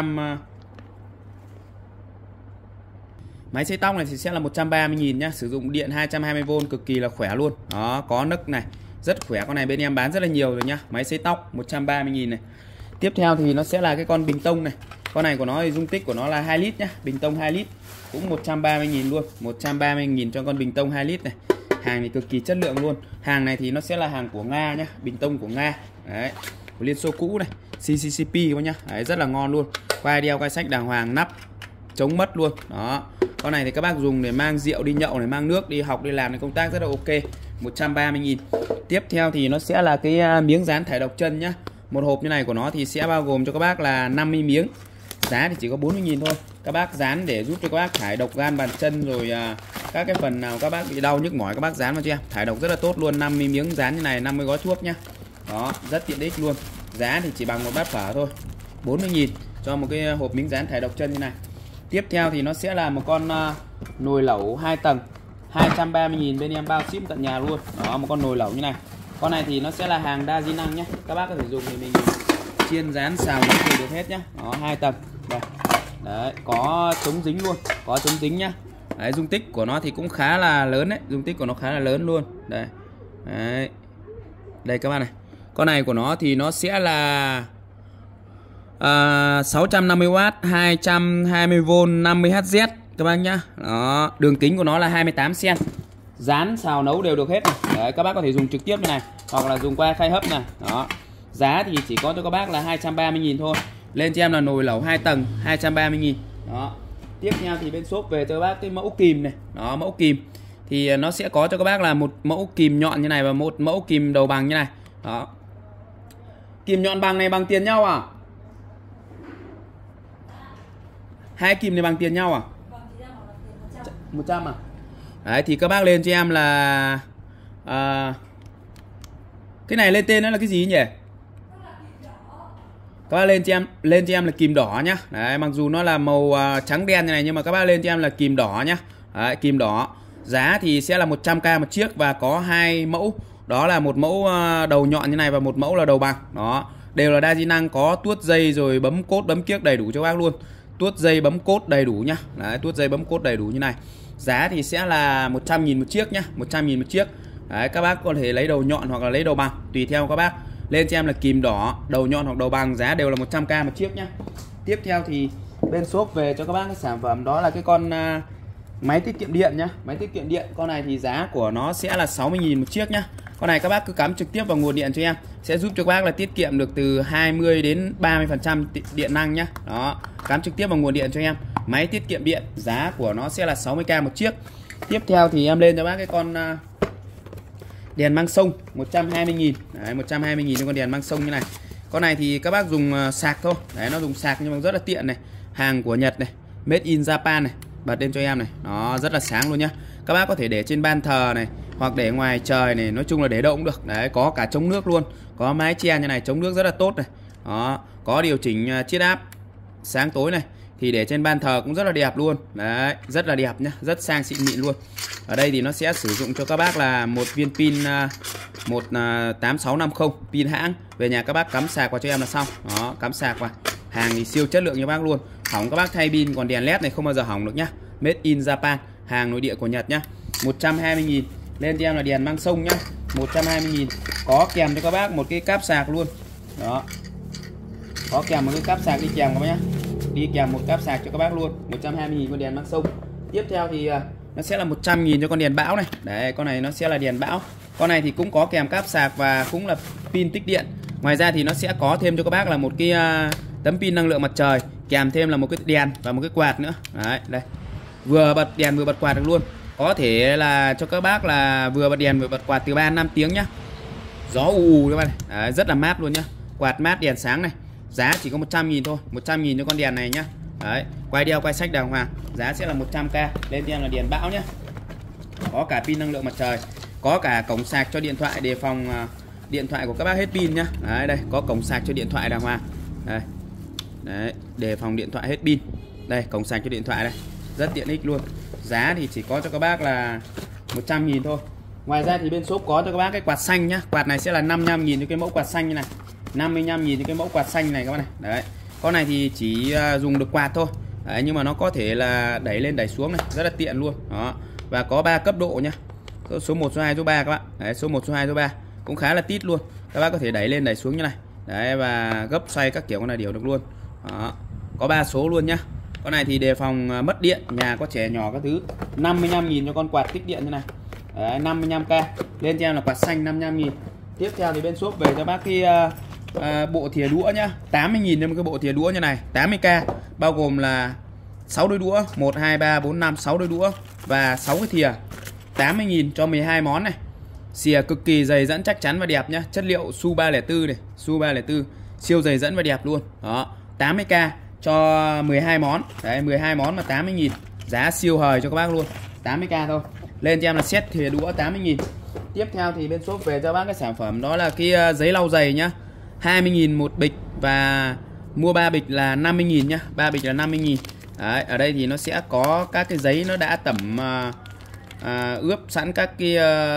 máy sấy tóc này thì sẽ là 130.000 nhá. Sử dụng điện 220V cực kỳ là khỏe luôn. Đó, có nấc này, rất khỏe. Con này bên em bán rất là nhiều rồi nhá. Máy sấy tóc 130.000 này. Tiếp theo thì nó sẽ là cái con bình tông này. Con này của nó thì dung tích của nó là 2 lít nhá. Bình tông 2 lít cũng 130.000 luôn. 130.000 cho con bình tông 2 lít này. Hàng thì cực kỳ chất lượng luôn. Hàng này thì nó sẽ là hàng của Nga nhá. Bình tông của Nga. Đấy, của Liên Xô cũ này, CCCP các nhá. Đấy, rất là ngon luôn. Quai đeo quai sách đàng hoàng, nắp chống mất luôn. Đó. Con này thì các bác dùng để mang rượu đi nhậu này, mang nước đi học đi làm này, công tác rất là ok. 130.000. Tiếp theo thì nó sẽ là cái miếng dán thải độc chân nhá. Một hộp như này của nó thì sẽ bao gồm cho các bác là 50 miếng. Giá thì chỉ có 40.000 thôi. Các bác dán để giúp cho các bác thải độc gan bàn chân rồi các cái phần nào các bác bị đau nhức mỏi các bác dán vào cho em. Thải độc rất là tốt luôn, 50 miếng dán như này, 50 gói thuốc nhá. Đó, rất tiện ích luôn. Giá thì chỉ bằng một bát phở thôi. 40.000 cho một cái hộp miếng dán thải độc chân như này. Tiếp theo thì nó sẽ là một con nồi lẩu 2 tầng, 230.000 bên em bao ship tận nhà luôn. Đó, một con nồi lẩu như này. Con này thì nó sẽ là hàng đa di năng nhé. Các bác có thể dùng thì mình chiên rán xào nấu đều được hết nhá. Đó, 2 tầng. Đây. Đấy, có chống dính luôn, có chống dính nhá. Đấy, dung tích của nó thì cũng khá là lớn đấy, dung tích của nó khá là lớn luôn. Đây. Đấy. Đây các bạn này. Con này của nó thì nó sẽ là 650W, 220V, 50Hz các bác nhá. Đó, đường kính của nó là 28 cm. Dán xào nấu đều được hết này. Đấy, các bác có thể dùng trực tiếp như này hoặc là dùng qua khay hấp này. Đó. Giá thì chỉ có cho các bác là 230.000 thôi. Lên cho em là nồi lẩu 2 tầng, 230.000. Đó. Tiếp theo thì bên shop về cho các bác cái mẫu kìm này. Đó, mẫu kìm thì nó sẽ có cho các bác là một mẫu kìm nhọn như này và một mẫu kìm đầu bằng như này. Đó. Kìm nhọn bằng này bằng tiền nhau à? Hai kìm này bằng tiền nhau à? 100 à? Đấy thì các bác lên cho em là cái này lên tên nó là cái gì nhỉ? Các bác lên cho em là kìm đỏ nhá. Đấy, mặc dù nó là màu trắng đen như này nhưng mà các bác lên cho em là kìm đỏ nhá. Đấy, kìm đỏ. Giá thì sẽ là 100k một chiếc và có hai mẫu. Đó là một mẫu đầu nhọn như này và một mẫu là đầu bằng. Đó, đều là đa di năng, có tuốt dây rồi bấm cốt bấm kiếc đầy đủ cho các bác luôn. Tuốt dây bấm cốt đầy đủ nhá. Đấy, tuốt dây bấm cốt đầy đủ như này. Giá thì sẽ là 100.000 một chiếc nhá, 100.000 một chiếc. Đấy, các bác có thể lấy đầu nhọn hoặc là lấy đầu bằng tùy theo các bác. Lên cho em là kìm đỏ, đầu nhọn hoặc đầu bằng, giá đều là 100k một chiếc nhá. Tiếp theo thì bên shop về cho các bác cái sản phẩm đó là cái con máy tiết kiệm điện nhá. Máy tiết kiệm điện, con này thì giá của nó sẽ là 60.000 một chiếc nhá. Con này các bác cứ cắm trực tiếp vào nguồn điện cho em, sẽ giúp cho các bác là tiết kiệm được từ 20 đến 30% điện năng nhá. Đó, cắm trực tiếp vào nguồn điện cho em. Máy tiết kiệm điện, giá của nó sẽ là 60k một chiếc. Tiếp theo thì em lên cho bác cái con đèn mang sông 120.000. Đấy, 120.000 cho con đèn mang sông như này. Con này thì các bác dùng sạc thôi. Đấy, nó dùng sạc nhưng mà rất là tiện này. Hàng của Nhật này, made in Japan này. Bật lên cho em này, nó rất là sáng luôn nhá. Các bác có thể để trên ban thờ này hoặc để ngoài trời này, nói chung là để đâu cũng được. Đấy, có cả chống nước luôn, có mái che như này chống nước rất là tốt này. Đó, có điều chỉnh chiết áp sáng tối này thì để trên ban thờ cũng rất là đẹp luôn. Đấy, rất là đẹp nhá, rất sang xịn mịn luôn. Ở đây thì nó sẽ sử dụng cho các bác là một viên pin 18650 pin hãng. Về nhà các bác cắm sạc vào cho em là xong. Đó, cắm sạc vào. Hàng thì siêu chất lượng cho bác luôn. Hỏng các bác thay pin, còn đèn led này không bao giờ hỏng được nhá. Made in Japan, hàng nội địa của Nhật nhá. 120.000. Lên cho em là đèn mang sông nhá. 120.000. Có kèm cho các bác một cái cáp sạc luôn. Đó. Có kèm một cái cáp sạc đi kèm các bác nhá. Đi kèm một cáp sạc cho các bác luôn. 120.000 con đèn mang sông. Tiếp theo thì nó sẽ là 100.000 cho con đèn bão này. Đấy, con này nó sẽ là đèn bão. Con này thì cũng có kèm cáp sạc và cũng là pin tích điện. Ngoài ra thì nó sẽ có thêm cho các bác là một cái tấm pin năng lượng mặt trời, kèm thêm là một cái đèn và một cái quạt nữa. Đấy, đây. Vừa bật đèn vừa bật quạt được luôn. Có thể là cho các bác là vừa bật đèn vừa bật quạt từ 3-5 tiếng nhá. Gió ù các bạn này. Đấy, rất là mát luôn nhá. Quạt mát đèn sáng này. Giá chỉ có 100.000 thôi, 100.000 cho con đèn này nhá. Đấy, quay đeo quay sách đàng hoàng. Giá sẽ là 100k. Lên cho em là đèn bão nhá. Có cả pin năng lượng mặt trời, có cả cổng sạc cho điện thoại đề phòng điện thoại của các bác hết pin nhá. Đấy, đây có cổng sạc cho điện thoại đàng hoàng. Đây. Đấy, đề phòng điện thoại hết pin. Đây, cổng sạc cho điện thoại đây. Rất tiện ích luôn. Giá thì chỉ có cho các bác là 100.000 thôi. Ngoài ra thì bên shop có cho các bác cái quạt xanh nhá. Quạt này sẽ là 55.000 cho cái mẫu quạt xanh như này. 55.000 cho cái mẫu quạt xanh này các bác này. Đấy. Con này thì chỉ dùng được quạt thôi. Đấy, nhưng mà nó có thể là đẩy lên đẩy xuống này, rất là tiện luôn. Đó. Và có 3 cấp độ nhá. Số 1, số 2, số 3 các bạn. Đấy, số 1, số 2, số 3 cũng khá là tít luôn. Các bác có thể đẩy lên đẩy xuống như này. Đấy, và gấp xoay các kiểu con này đều được luôn. Đó. Có 3 số luôn nhá. Con này thì đề phòng mất điện, nhà có trẻ nhỏ các thứ. 55.000 cho con quạt tích điện như này. Đấy, 55k. Lên cho em là quạt xanh 55.000. Tiếp theo thì bên shop về cho bác cái bộ thìa đũa nhá. 80.000 cho một cái bộ thìa đũa như này, 80k, bao gồm là 6 đôi đũa, 1 2 3 4 5 6 đôi đũa và 6 cái thìa. 80.000 cho 12 món này. Xìa cực kỳ dày dẫn, chắc chắn và đẹp nhá. Chất liệu Su 304 này, Su 304 siêu dày dẫn và đẹp luôn. Đó, 80k cho 12 món. Đấy, 12 món mà 80.000. Giá siêu hời cho các bác luôn. 80k thôi. Lên cho em là set thìa đũa 80.000. Tiếp theo thì bên shop về cho bác cái sản phẩm đó là cái giấy lau giày nhá. 20.000 một bịch và mua 3 bịch là 50.000 nhá. 3 bịch là 50.000. Đấy, ở đây thì nó sẽ có các cái giấy nó đã tẩm ướp sẵn các cái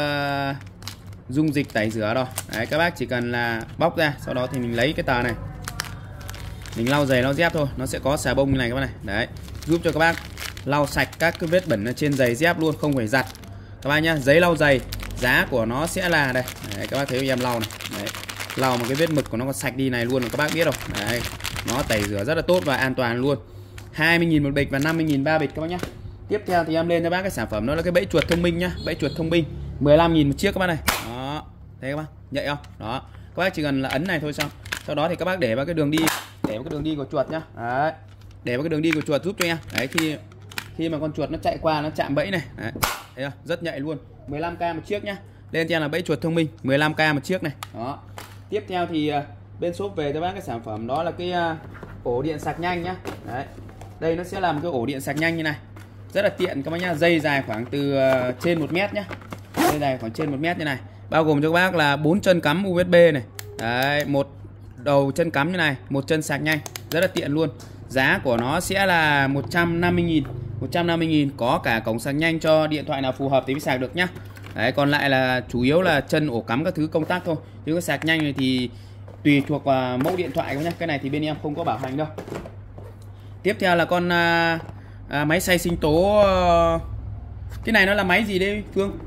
dung dịch tẩy rửa rồi. Đấy, các bác chỉ cần là bóc ra, sau đó thì mình lấy cái tờ này, mình lau giày lau dép thôi. Nó sẽ có xà bông như này các bác này. Đấy, giúp cho các bác lau sạch các cái vết bẩn ở trên giày dép luôn, không phải giặt các bác nhá. Giấy lau giày giá của nó sẽ là đây. Đấy, các bác thấy em lau này. Đấy, lau một cái vết mực của nó còn sạch đi này luôn rồi các bác biết rồi. Đấy, nó tẩy rửa rất là tốt và an toàn luôn. 20.000 một bịch và 50.000 3 bịch các bác nhá. Tiếp theo thì em lên cho bác cái sản phẩm đó là cái bẫy chuột thông minh nhá. Bẫy chuột thông minh 15.000 một chiếc các bác này. Đó, thấy các bác nhạy không? Đó, các bác chỉ cần là ấn này thôi xong. Sau đó thì các bác để vào cái đường đi, để vào cái đường đi của chuột nhá. Đấy, để vào cái đường đi của chuột giúp cho em. Đấy, khi mà con chuột nó chạy qua nó chạm bẫy này. Đấy, thấy không? Rất nhạy luôn. 15k một chiếc nhá. Lên cho em là bẫy chuột thông minh 15k một chiếc này. Đó. Tiếp theo thì bên shop về cho bác cái sản phẩm đó là cái ổ điện sạc nhanh nhá. Đấy, đây nó sẽ làm cái ổ điện sạc nhanh như này, rất là tiện các bác nhá. Dây dài khoảng từ trên 1 mét nhá. Dây dài khoảng trên 1 mét như này, bao gồm cho các bác là 4 chân cắm USB này. Đấy, một đầu chân cắm như này, một chân sạc nhanh, rất là tiện luôn. Giá của nó sẽ là 150.000. 150.000 có cả cổng sạc nhanh cho điện thoại nào phù hợp thì mới sạc được nhá. Đấy, còn lại là chủ yếu là chân ổ cắm các thứ công tắc thôi. Chứ cái sạc nhanh này thì tùy thuộc vào mẫu điện thoại các nhá. Cái này thì bên em không có bảo hành đâu. Tiếp theo là con máy xay sinh tố. Cái này nó là máy gì đây Phương?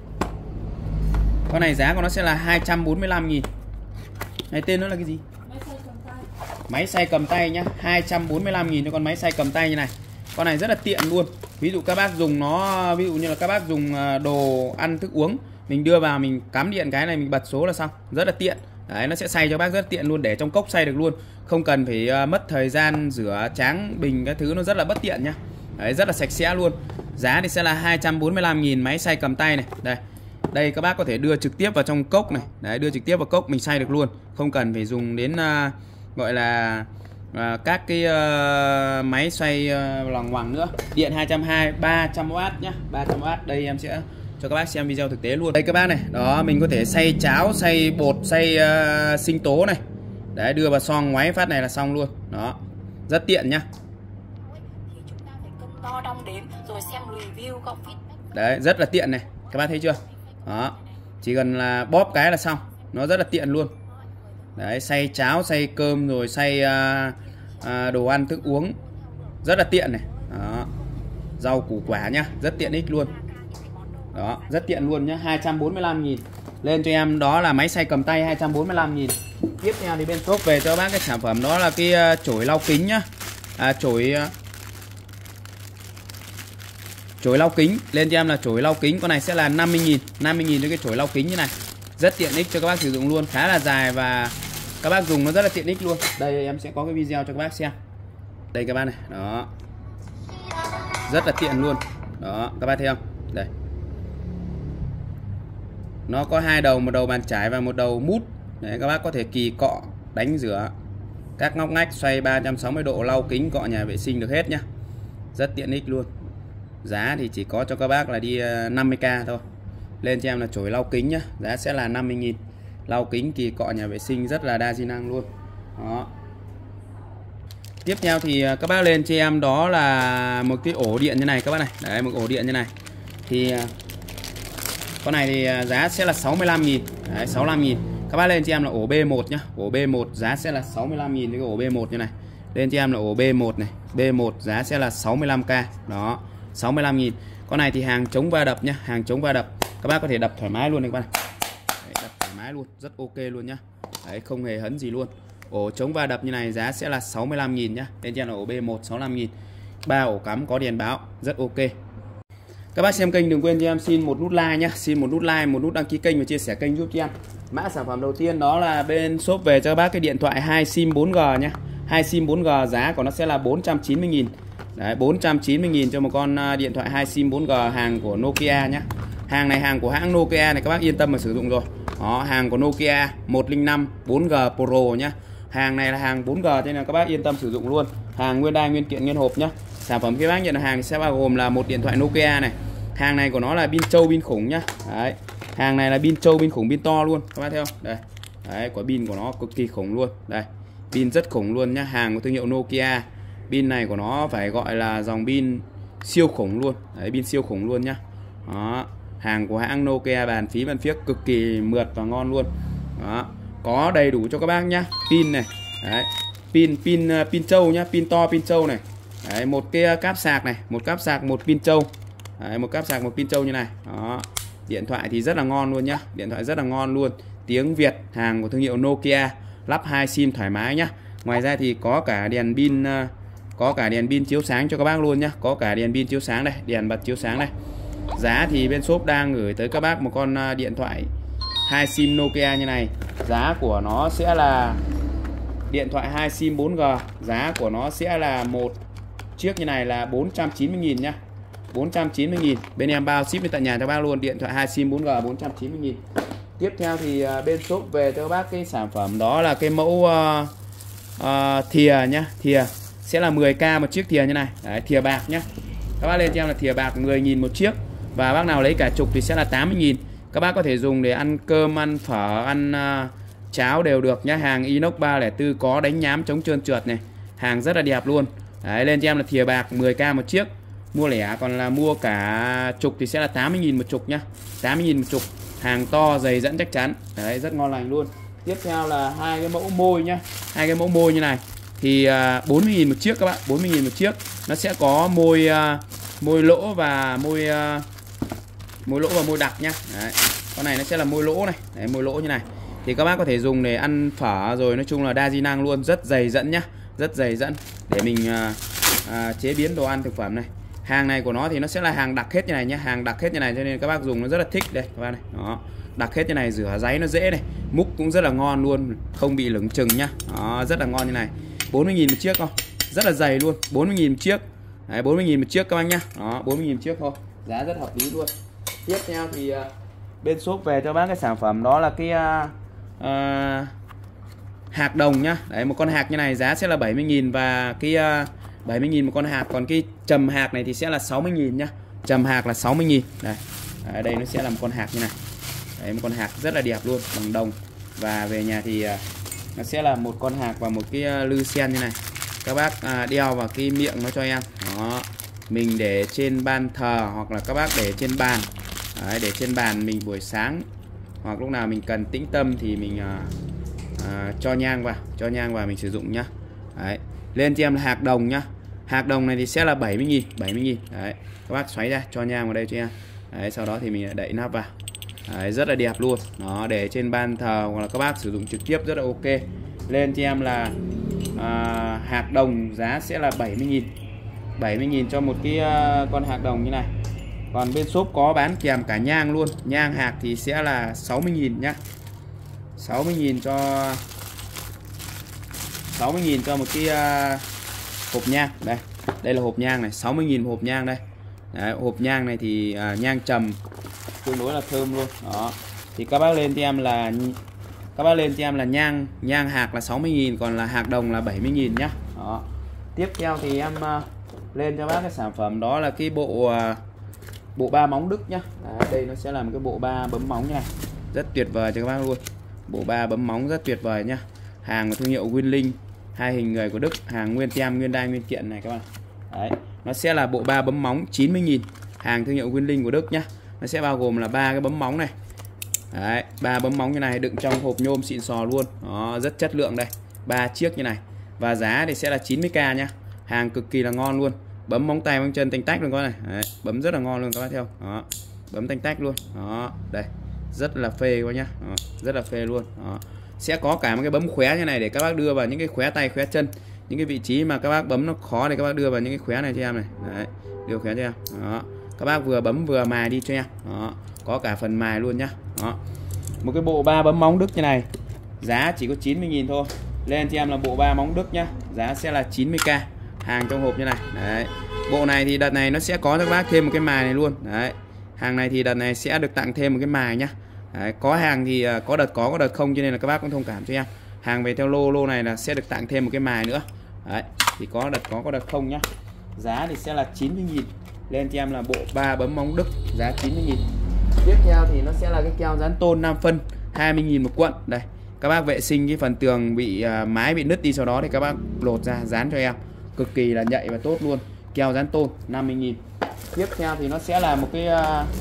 Con này giá của nó sẽ là 245.000. Này tên nó là cái gì? Máy xay cầm tay nhá. 245.000 cho con máy xay cầm tay như này. Con này rất là tiện luôn. Ví dụ các bác dùng nó, ví dụ như là các bác dùng đồ ăn thức uống, mình đưa vào mình cắm điện cái này mình bật số là xong, rất là tiện. Đấy, nó sẽ xay cho bác rất tiện luôn, để trong cốc xay được luôn, không cần phải mất thời gian rửa tráng bình cái thứ, nó rất là bất tiện nhá. Đấy, rất là sạch sẽ luôn. Giá thì sẽ là 245.000 máy xay cầm tay này. Đây các bác có thể đưa trực tiếp vào trong cốc này. Đấy, đưa trực tiếp vào cốc mình xay được luôn, không cần phải dùng đến gọi là các cái máy xoay loằng ngoằng nữa. Điện 220 300W nhá, 300W. Đây em sẽ cho các bác xem video thực tế luôn. Đây các bác này, đó mình có thể xay cháo, xay bột, xay sinh tố này. Đấy, đưa vào xoong ngoáy phát này là xong luôn. Đó, rất tiện nhá. Đấy, rất là tiện này, các bác thấy chưa? Đó, chỉ cần là bóp cái là xong, nó rất là tiện luôn. Đấy, xay cháo, xay cơm rồi xay đồ ăn thức uống, rất là tiện này. Đó, rau củ quả nhá, rất tiện ích luôn. Đó, rất tiện luôn nhá. 245.000. Lên cho em đó là máy xay cầm tay 245.000. Tiếp theo thì bên shop về cho bác cái sản phẩm đó là cái chổi lau kính nhá. Chổi lau kính. Lên cho em là chổi lau kính. Con này sẽ là 50.000. 50.000 cho cái chổi lau kính như này. Rất tiện ích cho các bác sử dụng luôn, khá là dài và các bác dùng nó rất là tiện ích luôn. Đây em sẽ có cái video cho các bác xem. Đây các bác này, đó, rất là tiện luôn. Đó, các bác thấy không? Đây, nó có hai đầu, một đầu bàn chải và một đầu mút. Đấy, các bác có thể kỳ cọ, đánh rửa các ngóc ngách, xoay 360 độ, lau kính, cọ nhà vệ sinh được hết nhá. Rất tiện ích luôn. Giá thì chỉ có cho các bác là đi 50k thôi. Lên cho em là chổi lau kính nhá, giá sẽ là 50.000. Lau kính, kỳ cọ nhà vệ sinh, rất là đa di năng luôn. Đó. Tiếp theo thì các bác lên cho em đó là một cái ổ điện như này các bác này. Đấy, một ổ điện như này. Thì con này thì giá sẽ là 65.000. Đấy, 65.000. Các bác lên cho em là ổ B1 nhá. Ổ B1 giá sẽ là 65.000 cái ổ B1 như này. Lên cho em là ổ B1 này. B1 giá sẽ là 65k. Đó, 65.000. Con này thì hàng chống va đập nhá, hàng chống va đập. Các bác có thể đập thoải mái luôn này các bác này. Đấy, đập thoải mái luôn, rất ok luôn nhá. Đấy, không hề hấn gì luôn. Ổ chống va đập như này giá sẽ là 65.000 nhá. Lên cho em là ổ B1 65.000. 3 ổ cắm có đèn báo, rất ok. Các bác xem kênh đừng quên cho em xin một nút like nhá, xin một nút like, một nút đăng ký kênh và chia sẻ kênh giúp cho em. Mã sản phẩm đầu tiên đó là bên shop về cho các bác cái điện thoại 2 sim 4G nhá. 2 sim 4G giá của nó sẽ là 490.000. Đấy, 490.000 cho một con điện thoại 2 sim 4G hàng của Nokia nhá. Hàng này hàng của hãng Nokia này, các bác yên tâm mà sử dụng rồi. Đó, hàng của Nokia 105 4G Pro nhá. Hàng này là hàng 4G cho nên là các bác yên tâm sử dụng luôn. Hàng nguyên đai nguyên kiện nguyên hộp nhá. Sản phẩm khi bác nhận hàng thì sẽ bao gồm là một điện thoại Nokia này. Hàng này của nó là pin trâu pin khủng nhá. Đấy. Hàng này là pin trâu pin khủng, pin to luôn. Các bác thấy không? Đây. Đấy, quả pin của nó cực kỳ khủng luôn. Đây. Pin rất khủng luôn nhá, hàng của thương hiệu Nokia. Pin này của nó phải gọi là dòng pin siêu khủng luôn. Đấy, pin siêu khủng luôn nhá. Đó, hàng của hãng Nokia, bàn phím bàn phiếc cực kỳ mượt và ngon luôn. Đó, có đầy đủ cho các bác nhá. Pin này. Đấy. Pin trâu nhá, pin to pin trâu này. Đấy, một cái cáp sạc này, một cáp sạc một pin trâu. Đấy, một cáp sạc một pin trâu như này. Đó. Điện thoại thì rất là ngon luôn nhá. Điện thoại rất là ngon luôn. Tiếng Việt, hàng của thương hiệu Nokia, lắp 2 sim thoải mái nhá. Ngoài ra thì có cả đèn pin, có cả đèn pin chiếu sáng cho các bác luôn nhá. Có cả đèn pin chiếu sáng đây, đèn bật chiếu sáng đây. Giá thì bên shop đang gửi tới các bác một con điện thoại 2 sim Nokia như này. Giá của nó sẽ là điện thoại 2 sim 4G, giá của nó sẽ là một chiếc như này là 490.000 nhá. 490.000. Bên em bao ship đến tận nhà cho bác luôn, điện thoại 2 sim 4G 490.000. Tiếp theo thì bên shop về cho bác cái sản phẩm đó là cái mẫu thìa nhá. Thìa sẽ là 10k một chiếc thìa như này. Đấy, thìa bạc nhá. Các bác lên cho em là thìa bạc 10.000 một chiếc. Và bác nào lấy cả chục thì sẽ là 80.000. Các bác có thể dùng để ăn cơm, ăn phở, ăn cháo đều được nhá. Hàng inox 304 có đánh nhám chống trơn trượt này. Hàng rất là đẹp luôn. Đấy, lên cho em là thìa bạc 10k một chiếc. Mua lẻ còn là mua cả chục thì sẽ là 80.000 một chục nhá. 80.000 một chục. Hàng to dày dẫn chắc chắn. Đấy, rất ngon lành luôn. Tiếp theo là hai cái mẫu môi nhá. Hai cái mẫu môi như này thì 40.000 một chiếc các bạn, 40.000 một chiếc. Nó sẽ có môi môi lỗ và môi lỗ và môi đặc nhá. Đấy. Con này nó sẽ là môi lỗ này. Đấy, môi lỗ như này. Thì các bác có thể dùng để ăn phở rồi, nói chung là đa di năng luôn, rất dày dẫn nhá. Rất dày dẫn để mình chế biến đồ ăn thực phẩm này. Hàng này của nó thì nó sẽ là hàng đặc hết như này nhá, hàng đặc hết như này cho nên các bác dùng nó rất là thích đây các bác này. Đó, đặc hết như này, rửa ráy nó dễ này, múc cũng rất là ngon luôn, không bị lửng chừng nhá. Đó, rất là ngon như này. 40.000 một chiếc thôi. Rất là dày luôn, 40.000 một chiếc. Đấy, 40.000 một chiếc các bác nhá. Đó, 40.000 một chiếc thôi. Giá rất hợp lý luôn. Tiếp theo thì bên shop về cho bác cái sản phẩm đó là cái hạc đồng nhá. Đấy, một con hạc như này giá sẽ là 70.000 và cái 70.000 một con hạc, còn cái trầm hạc này thì sẽ là 60.000 nhá. Trầm hạc là 60.000. Đây. Ở đây nó sẽ là một con hạc như này. Đấy, một con hạc rất là đẹp luôn, bằng đồng. Và về nhà thì nó sẽ là một con hạc và một cái lư sen như này. Các bác đeo vào cái miệng nó cho em. Đó. Mình để trên ban thờ hoặc là các bác để trên bàn. Đấy, để trên bàn mình buổi sáng hoặc lúc nào mình cần tĩnh tâm thì mình cho nhang vào mình sử dụng nhá. Đấy. Lên cho em là hạc đồng nhá. Hạc đồng này thì sẽ là 70.000, 70.000. Đấy. Các bác xoáy ra cho nhang vào đây cho em. Đấy, sau đó thì mình đậy nắp vào. Đấy, rất là đẹp luôn. Nó để trên ban thờ hoặc là các bác sử dụng trực tiếp rất là ok. Lên cho em là hạc đồng giá sẽ là 70.000. 70.000 cho một cái con hạc đồng như này. Còn bên shop có bán kèm cả nhang luôn. Nhang hạc thì sẽ là 60.000 nhá. 60.000 cho một cái hộp nhang. Đây. Đây là hộp nhang này, 60.000 hộp nhang đây. Đấy, hộp nhang này thì nhang trầm tương đối là thơm luôn. Đó. Thì các bác lên cho em là nhang hạc là 60.000, còn là hạc đồng là 70.000 nhá. Đó. Tiếp theo thì em lên cho bác cái sản phẩm đó là cái bộ ba móng Đức nhá. Đấy, đây nó sẽ là một cái bộ ba bấm móng như này. Rất tuyệt vời cho các bác luôn. Bộ ba bấm móng rất tuyệt vời nhá. Hàng của thương hiệu Winlink, hai hình người của Đức, hàng nguyên tem nguyên đai nguyên kiện này các bạn. Đấy, nó sẽ là bộ ba bấm móng 90.000, hàng thương hiệu Winlink của Đức nhá. Nó sẽ bao gồm là 3 cái bấm móng này. Đấy, 3 bấm móng như này đựng trong hộp nhôm xịn sò luôn. Đó, rất chất lượng đây. 3 chiếc như này. Và giá thì sẽ là 90k nhá. Hàng cực kỳ là ngon luôn. Bấm móng tay móng chân tanh tách luôn các này. Đấy, bấm rất là ngon luôn các bác theo. Đó, bấm tanh tách luôn. Đó, đây. Rất là phê các bác nhá. Đó, rất là phê luôn. Đó. Sẽ có cả một cái bấm khóe như này để các bác đưa vào những cái khóe tay khóe chân, những cái vị trí mà các bác bấm nó khó thì các bác đưa vào những cái khóe này cho em này. Đấy, đưa khóe cho em. Đó. Các bác vừa bấm vừa mài đi cho em. Đó. Có cả phần mài luôn nhá. Đó. Một cái bộ ba bấm móng Đức như này giá chỉ có 90.000 thôi. Lên cho em là bộ ba móng Đức nhá. Giá sẽ là 90k. hàng trong hộp như này. Đấy. Bộ này thì đợt này nó sẽ có cho các bác thêm một cái mài này luôn. Đấy. Hàng này thì đợt này sẽ được tặng thêm một cái mài nhá. Đấy. Có hàng thì có đợt không, cho nên là các bác cũng thông cảm cho em. Hàng về theo lô này là sẽ được tặng thêm một cái mài nữa. Đấy. Thì có đợt không nhá. Giá thì sẽ là 90.000. Lên cho em là bộ 3 bấm móng Đức, giá 90.000. Tiếp theo thì nó sẽ là cái keo dán tôn 5 phân, 20.000 một cuộn. Đây, các bác vệ sinh cái phần tường bị mái bị nứt đi, sau đó thì các bác lột ra dán cho em, cực kỳ là nhạy và tốt luôn. Keo dán tôn 50.000. Tiếp theo thì nó sẽ là một cái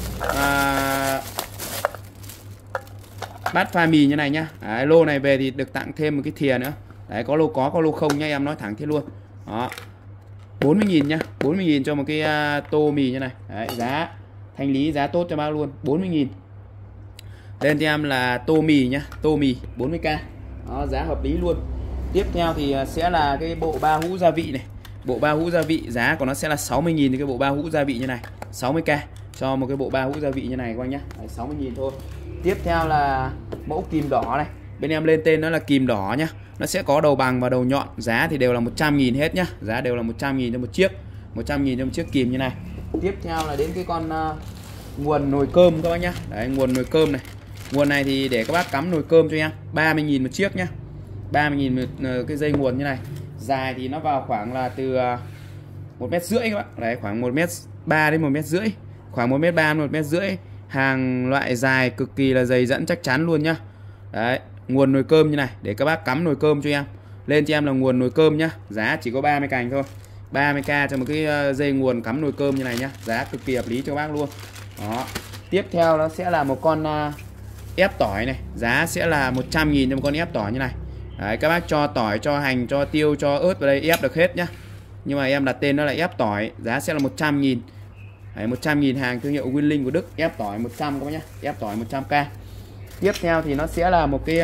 bát pha mì như này nhá. Đấy, lô này về thì được tặng thêm một cái thìa nữa. Đấy, có lô không nhá, em nói thẳng thế luôn. Đó, 40.000 nhá, 40.000 cho một cái tô mì như này. Đấy, giá thanh lý giá tốt cho bác luôn, 40.000. Lên cho em là tô mì nhá, tô mì 40k. Đó, giá hợp lý luôn. Tiếp theo thì sẽ là cái bộ 3 hũ gia vị này. Bộ 3 hũ gia vị giá của nó sẽ là 60.000 cái bộ 3 hũ gia vị như này, 60k cho một cái bộ 3 hũ gia vị như này các anh nhá. 60.000 thôi. Tiếp theo là mẫu kìm đỏ này. Bên em lên tên nó là kìm đỏ nhá. Nó sẽ có đầu bằng và đầu nhọn, giá thì đều là 100.000 hết nhá. Giá đều là 100.000 cho một chiếc. 100.000 cho một chiếc kìm như này. Tiếp theo là đến cái con nguồn nồi cơm các bác nhá. Đấy, nguồn nồi cơm này. Nguồn này thì để các bác cắm nồi cơm cho em, 30.000 một chiếc nhá. 30.000 một cái dây nguồn như này. Dài thì nó vào khoảng là từ 1,5 m các bạn. Đấy, khoảng 1,3 m đến 1,5 m. Khoảng 1,3 m đến 1,5 m. Hàng loại dài cực kỳ là dày dẫn chắc chắn luôn nhá. Đấy, nguồn nồi cơm như này để các bác cắm nồi cơm cho em. Lên cho em là nguồn nồi cơm nhá. Giá chỉ có 30 cành thôi. 30k cho một cái dây nguồn cắm nồi cơm như này nhá. Giá cực kỳ hợp lý cho các bác luôn. Đó. Tiếp theo nó sẽ là một con ép tỏi này. Giá sẽ là 100.000 cho một con ép tỏi như này. Đấy, các bác cho tỏi, cho hành, cho tiêu, cho ớt vào đây ép được hết nhá. Nhưng mà em đặt tên nó là ép tỏi. Giá sẽ là 100.000. Đấy, 100.000 hàng thương hiệu Winling của Đức. Ép tỏi 100 các bác nhá. Ép tỏi 100k. Tiếp theo thì nó sẽ là một cái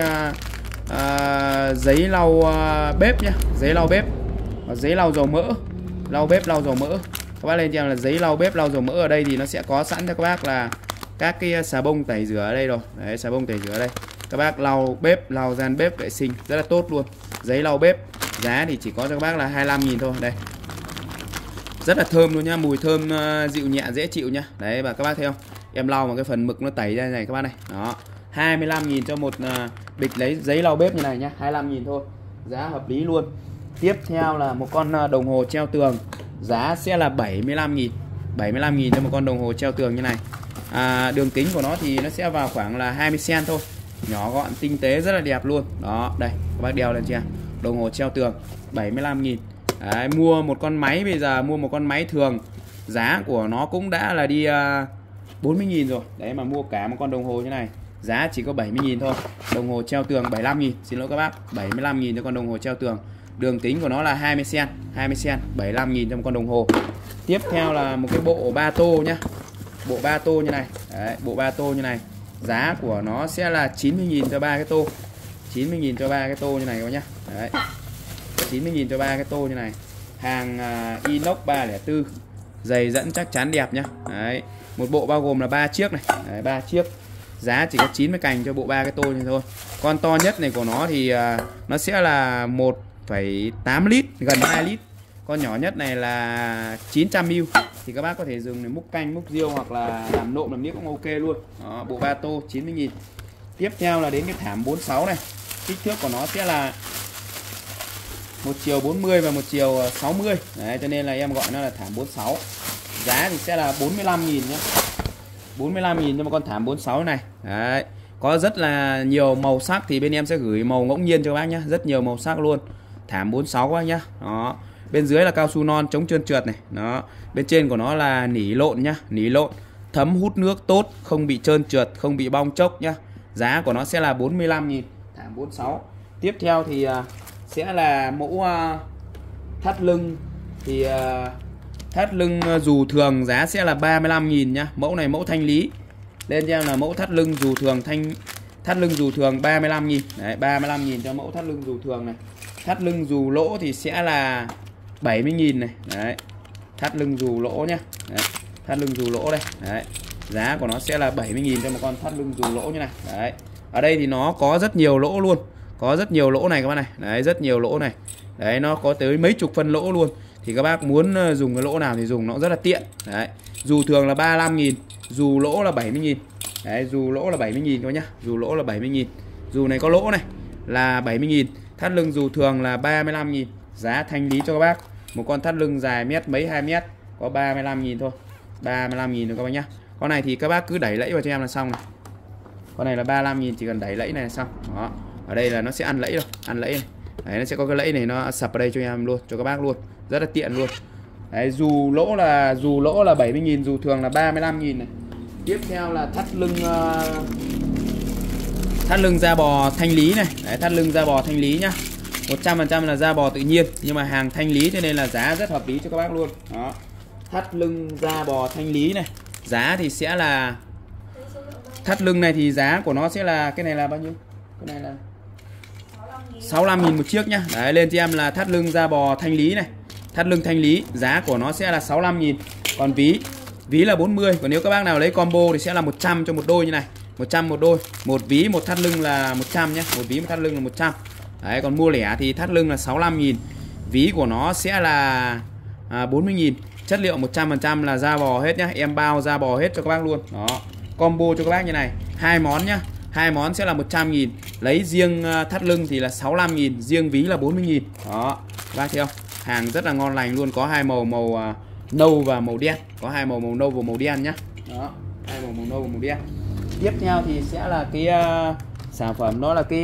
giấy lau bếp nhá. Giấy lau bếp và giấy lau dầu mỡ. Lau bếp lau dầu mỡ. Các bác lên cho em là giấy lau bếp lau dầu mỡ. Ở đây thì nó sẽ có sẵn cho các bác là các cái xà bông tẩy rửa ở đây rồi. Đấy, xà bông tẩy rửa ở đây. Các bác lau bếp, lau gian bếp vệ sinh rất là tốt luôn. Giấy lau bếp. Giá thì chỉ có cho các bác là 25.000 thôi. Đây. Rất là thơm luôn nhá, mùi thơm dịu nhẹ dễ chịu nhá. Đấy, và các bác thấy không? Em lau mà cái phần mực nó tẩy ra này các bác này. Đó. 25.000 cho một bịch lấy giấy lau bếp như này nhá, 25.000 thôi. Giá hợp lý luôn. Tiếp theo là một con đồng hồ treo tường. Giá sẽ là 75.000. 75.000 cho một con đồng hồ treo tường như này. Đường kính của nó thì nó sẽ vào khoảng là 20 cm thôi. Nhỏ gọn tinh tế rất là đẹp luôn. Đó, đây, các bác đeo lên chưa? Đồng hồ treo tường 75.000. Đấy, mua một con máy bây giờ mua một con máy thường giá của nó cũng đã là đi 40.000 rồi. Đấy mà mua cả một con đồng hồ như này giá chỉ có 70.000 thôi. Đồng hồ treo tường 75.000, xin lỗi các bác, 75.000 cho con đồng hồ treo tường. Đường kính của nó là 20 cm, 75.000 cho một con đồng hồ. Tiếp theo là một cái bộ 3 tô nhá. Bộ 3 tô như này. Đấy, bộ 3 tô như này. Giá của nó sẽ là 90.000 cho 3 cái tô. 90.000 cho 3 cái tô như này các bác nhá. Đấy. 90.000 cho 3 cái tô như này. Hàng inox 304. Dày dẫn chắc chắn đẹp nhá. Đấy. Một bộ bao gồm là 3 chiếc này. Đấy, 3 chiếc. Giá chỉ có 90 cành cho bộ 3 cái tô như thôi. Con to nhất này của nó thì nó sẽ là 1,8 lít, gần 2 lít. Con nhỏ nhất này là 900ml. Thì các bác có thể dùng để múc canh, múc riêu hoặc là làm nộm làm niếc cũng ok luôn. Đó, bộ 3 tô 90.000. Tiếp theo là đến cái thảm 46 này. Kích thước của nó sẽ là một chiều 40 và một chiều 60. Đấy, cho nên là em gọi nó là thảm 46. Giá thì sẽ là 45.000 nhé. 45.000 cho một con thảm 46 này. Đấy. Có rất là nhiều màu sắc thì bên em sẽ gửi màu ngẫu nhiên cho các bác nhé. Rất nhiều màu sắc luôn. Thảm 46 các bác nhé. Đó. Bên dưới là cao su non chống trơn trượt này. Đó. Bên trên của nó là nỉ lộn nhá. Nỉ lộn. Thấm hút nước tốt. Không bị trơn trượt. Không bị bong chốc nhá. Giá của nó sẽ là 45.000. Thảm 46. Tiếp theo thì sẽ là mẫu thắt lưng. Thì thắt lưng dù thường giá sẽ là 35.000 nhá. Mẫu này mẫu thanh lý. Lên cho em là mẫu thắt lưng dù thường thắt lưng dù thường 35.000. Đấy, 35.000 cho mẫu thắt lưng dù thường này. Thắt lưng dù lỗ thì sẽ là 70.000 này. Đấy. Thắt lưng dù lỗ nhá. Đấy. Thắt lưng dù lỗ đây. Đấy. Giá của nó sẽ là 70.000 cho một con thắt lưng dù lỗ như này. Đấy. Ở đây thì nó có rất nhiều lỗ luôn. Có rất nhiều lỗ này các bạn này. Đấy, rất nhiều lỗ này. Đấy, nó có tới mấy chục phân lỗ luôn. thì các bác muốn dùng cái lỗ nào thì dùng, nó rất là tiện. Đấy, dù thường là 35.000, dù lỗ là 70.000. Đấy, dù lỗ là 70.000 các bác nhá, dù lỗ là 70.000. Dù này có lỗ này là 70.000, thắt lưng dù thường là 35.000. Giá thanh lý cho các bác một con thắt lưng dài mét mấy 2 mét có 35.000 thôi. 35.000 rồi các bác nhá. Con này thì các bác cứ đẩy lẫy vào cho em là xong này. Con này là 35.000, chỉ cần đẩy lẫy này là xong. Đó. Ở đây là nó sẽ ăn lẫy rồi, ăn lẫy này. Đấy, nó sẽ có cái lẫy này nó sập ở đây cho em luôn, cho các bác luôn. Rất là tiện luôn. Đấy, dù lỗ là 70.000, dù thường là 35.000 này. Tiếp theo là thắt lưng da bò thanh lý này. Đấy, thắt lưng da bò thanh lý nhá. 100% là da bò tự nhiên, nhưng mà hàng thanh lý cho nên là giá rất hợp lý cho các bác luôn. Đó. Thắt lưng da bò thanh lý này. Giá thì sẽ là, thắt lưng này thì giá của nó sẽ là, cái này là bao nhiêu? Cái này là 65.000 một chiếc nhá. Đấy, lên cho em là thắt lưng da bò thanh lý này. Thắt lưng thanh lý, giá của nó sẽ là 65.000. Còn ví là 40. Còn nếu các bác nào lấy combo thì sẽ là 100 cho một đôi như này. 100 một đôi. Một ví một thắt lưng là 100 nhé. Một ví một thắt lưng là 100. Đấy, còn mua lẻ thì thắt lưng là 65.000. Ví của nó sẽ là 40.000. Chất liệu 100% là da bò hết nhá. Em bao da bò hết cho các bác luôn. Đó. Combo cho các bác như này. 2 món nhá. 2 món sẽ là 100.000. Lấy riêng thắt lưng thì là 65.000, riêng ví là 40.000. Đó, các bác thấy không? Hàng rất là ngon lành luôn, có hai màu, màu nâu và màu đen. Có hai màu nâu và màu đen nhá. Đó, hai màu nâu và màu đen. Tiếp theo thì sẽ là cái sản phẩm đó là cái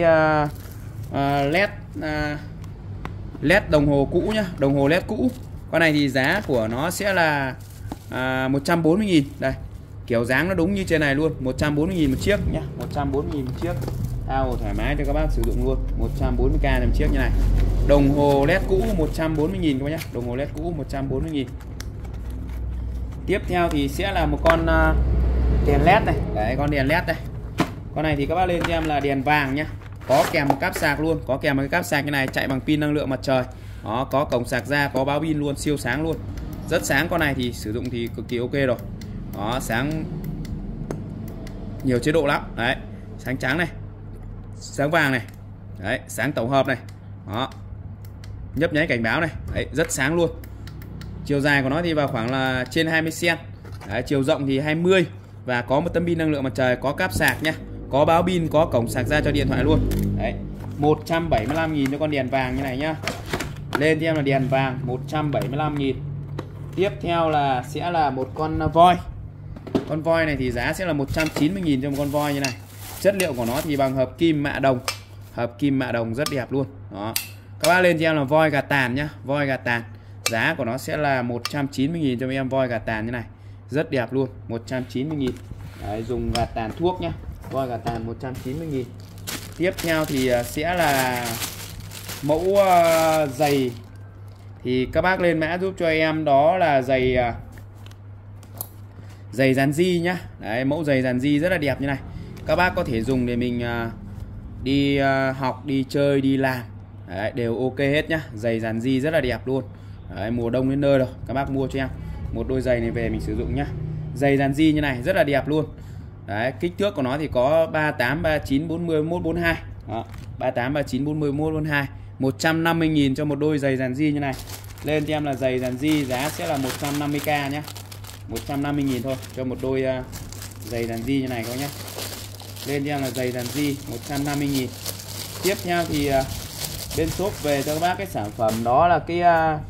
LED đồng hồ cũ nhá, đồng hồ LED cũ. Con này thì giá của nó sẽ là 140.000. Đây, kiểu dáng nó đúng như trên này luôn, 140.000 một chiếc nhá, 140.000 một chiếc. Thao thoải mái cho các bác sử dụng luôn, 140k một chiếc như này. Đồng hồ LED cũ 140.000 các bác nhá, đồng hồ LED cũ 140.000. Tiếp theo thì sẽ là một con đèn LED này. Đấy, con đèn LED đây. Con này thì các bác lên cho em là đèn vàng nhá. Có kèm một cáp sạc luôn, có kèm một cái cáp sạc như này, chạy bằng pin năng lượng mặt trời. Đó, có cổng sạc ra, có báo pin luôn, siêu sáng luôn. Rất sáng, con này thì sử dụng thì cực kỳ ok rồi. Đó, sáng nhiều chế độ lắm. Đấy, sáng trắng này, sáng vàng này. Đấy, sáng tổng hợp này. Đó, nhấp nháy cảnh báo này. Đấy, rất sáng luôn. Chiều dài của nó thì vào khoảng là trên 20 cm. Đấy, chiều rộng thì 20. Và có một tấm pin năng lượng mặt trời, có cáp sạc nhá, có báo pin, có cổng sạc ra cho điện thoại luôn. Đấy, 175.000 cho con đèn vàng như này nhá. Lên cho em là đèn vàng 175.000. Tiếp theo là sẽ là một con voi. Con voi này thì giá sẽ là 190.000 cho một con voi như này. Chất liệu của nó thì bằng hợp kim mạ đồng. Hợp kim mạ đồng rất đẹp luôn. Đó. Các bác lên cho em là voi gà tàn nhá, voi gà tàn. Giá của nó sẽ là 190.000 cho em voi gà tàn như này. Rất đẹp luôn, 190.000. Đấy, dùng gà tàn thuốc nhá. Voi gà tàn 190.000. Tiếp theo thì sẽ là mẫu giày. Thì các bác lên mã giúp cho em đó là giày dàn di nhá. Đấy, mẫu giày dàn di rất là đẹp như này. Các bác có thể dùng để mình đi học, đi chơi, đi làm. Đấy, đều ok hết nhá. Giày dàn di rất là đẹp luôn. Đấy, mùa đông đến nơi rồi, các bác mua cho em một đôi giày này về mình sử dụng nhá. Giày dàn di như này rất là đẹp luôn. Đấy, kích thước của nó thì có 38, 39, 40, 41, 42. Đó, 38, 39, 40, 41, 42. 150.000 cho một đôi giày dàn di như này. Lên cho em là giày dàn di, giá sẽ là 150k nhá. 150.000 thôi cho một đôi giày dàn di như này các nhé. Lên cho em là giày dàn di 150.000. Tiếp theo thì bên shop về cho các bác cái sản phẩm đó là cái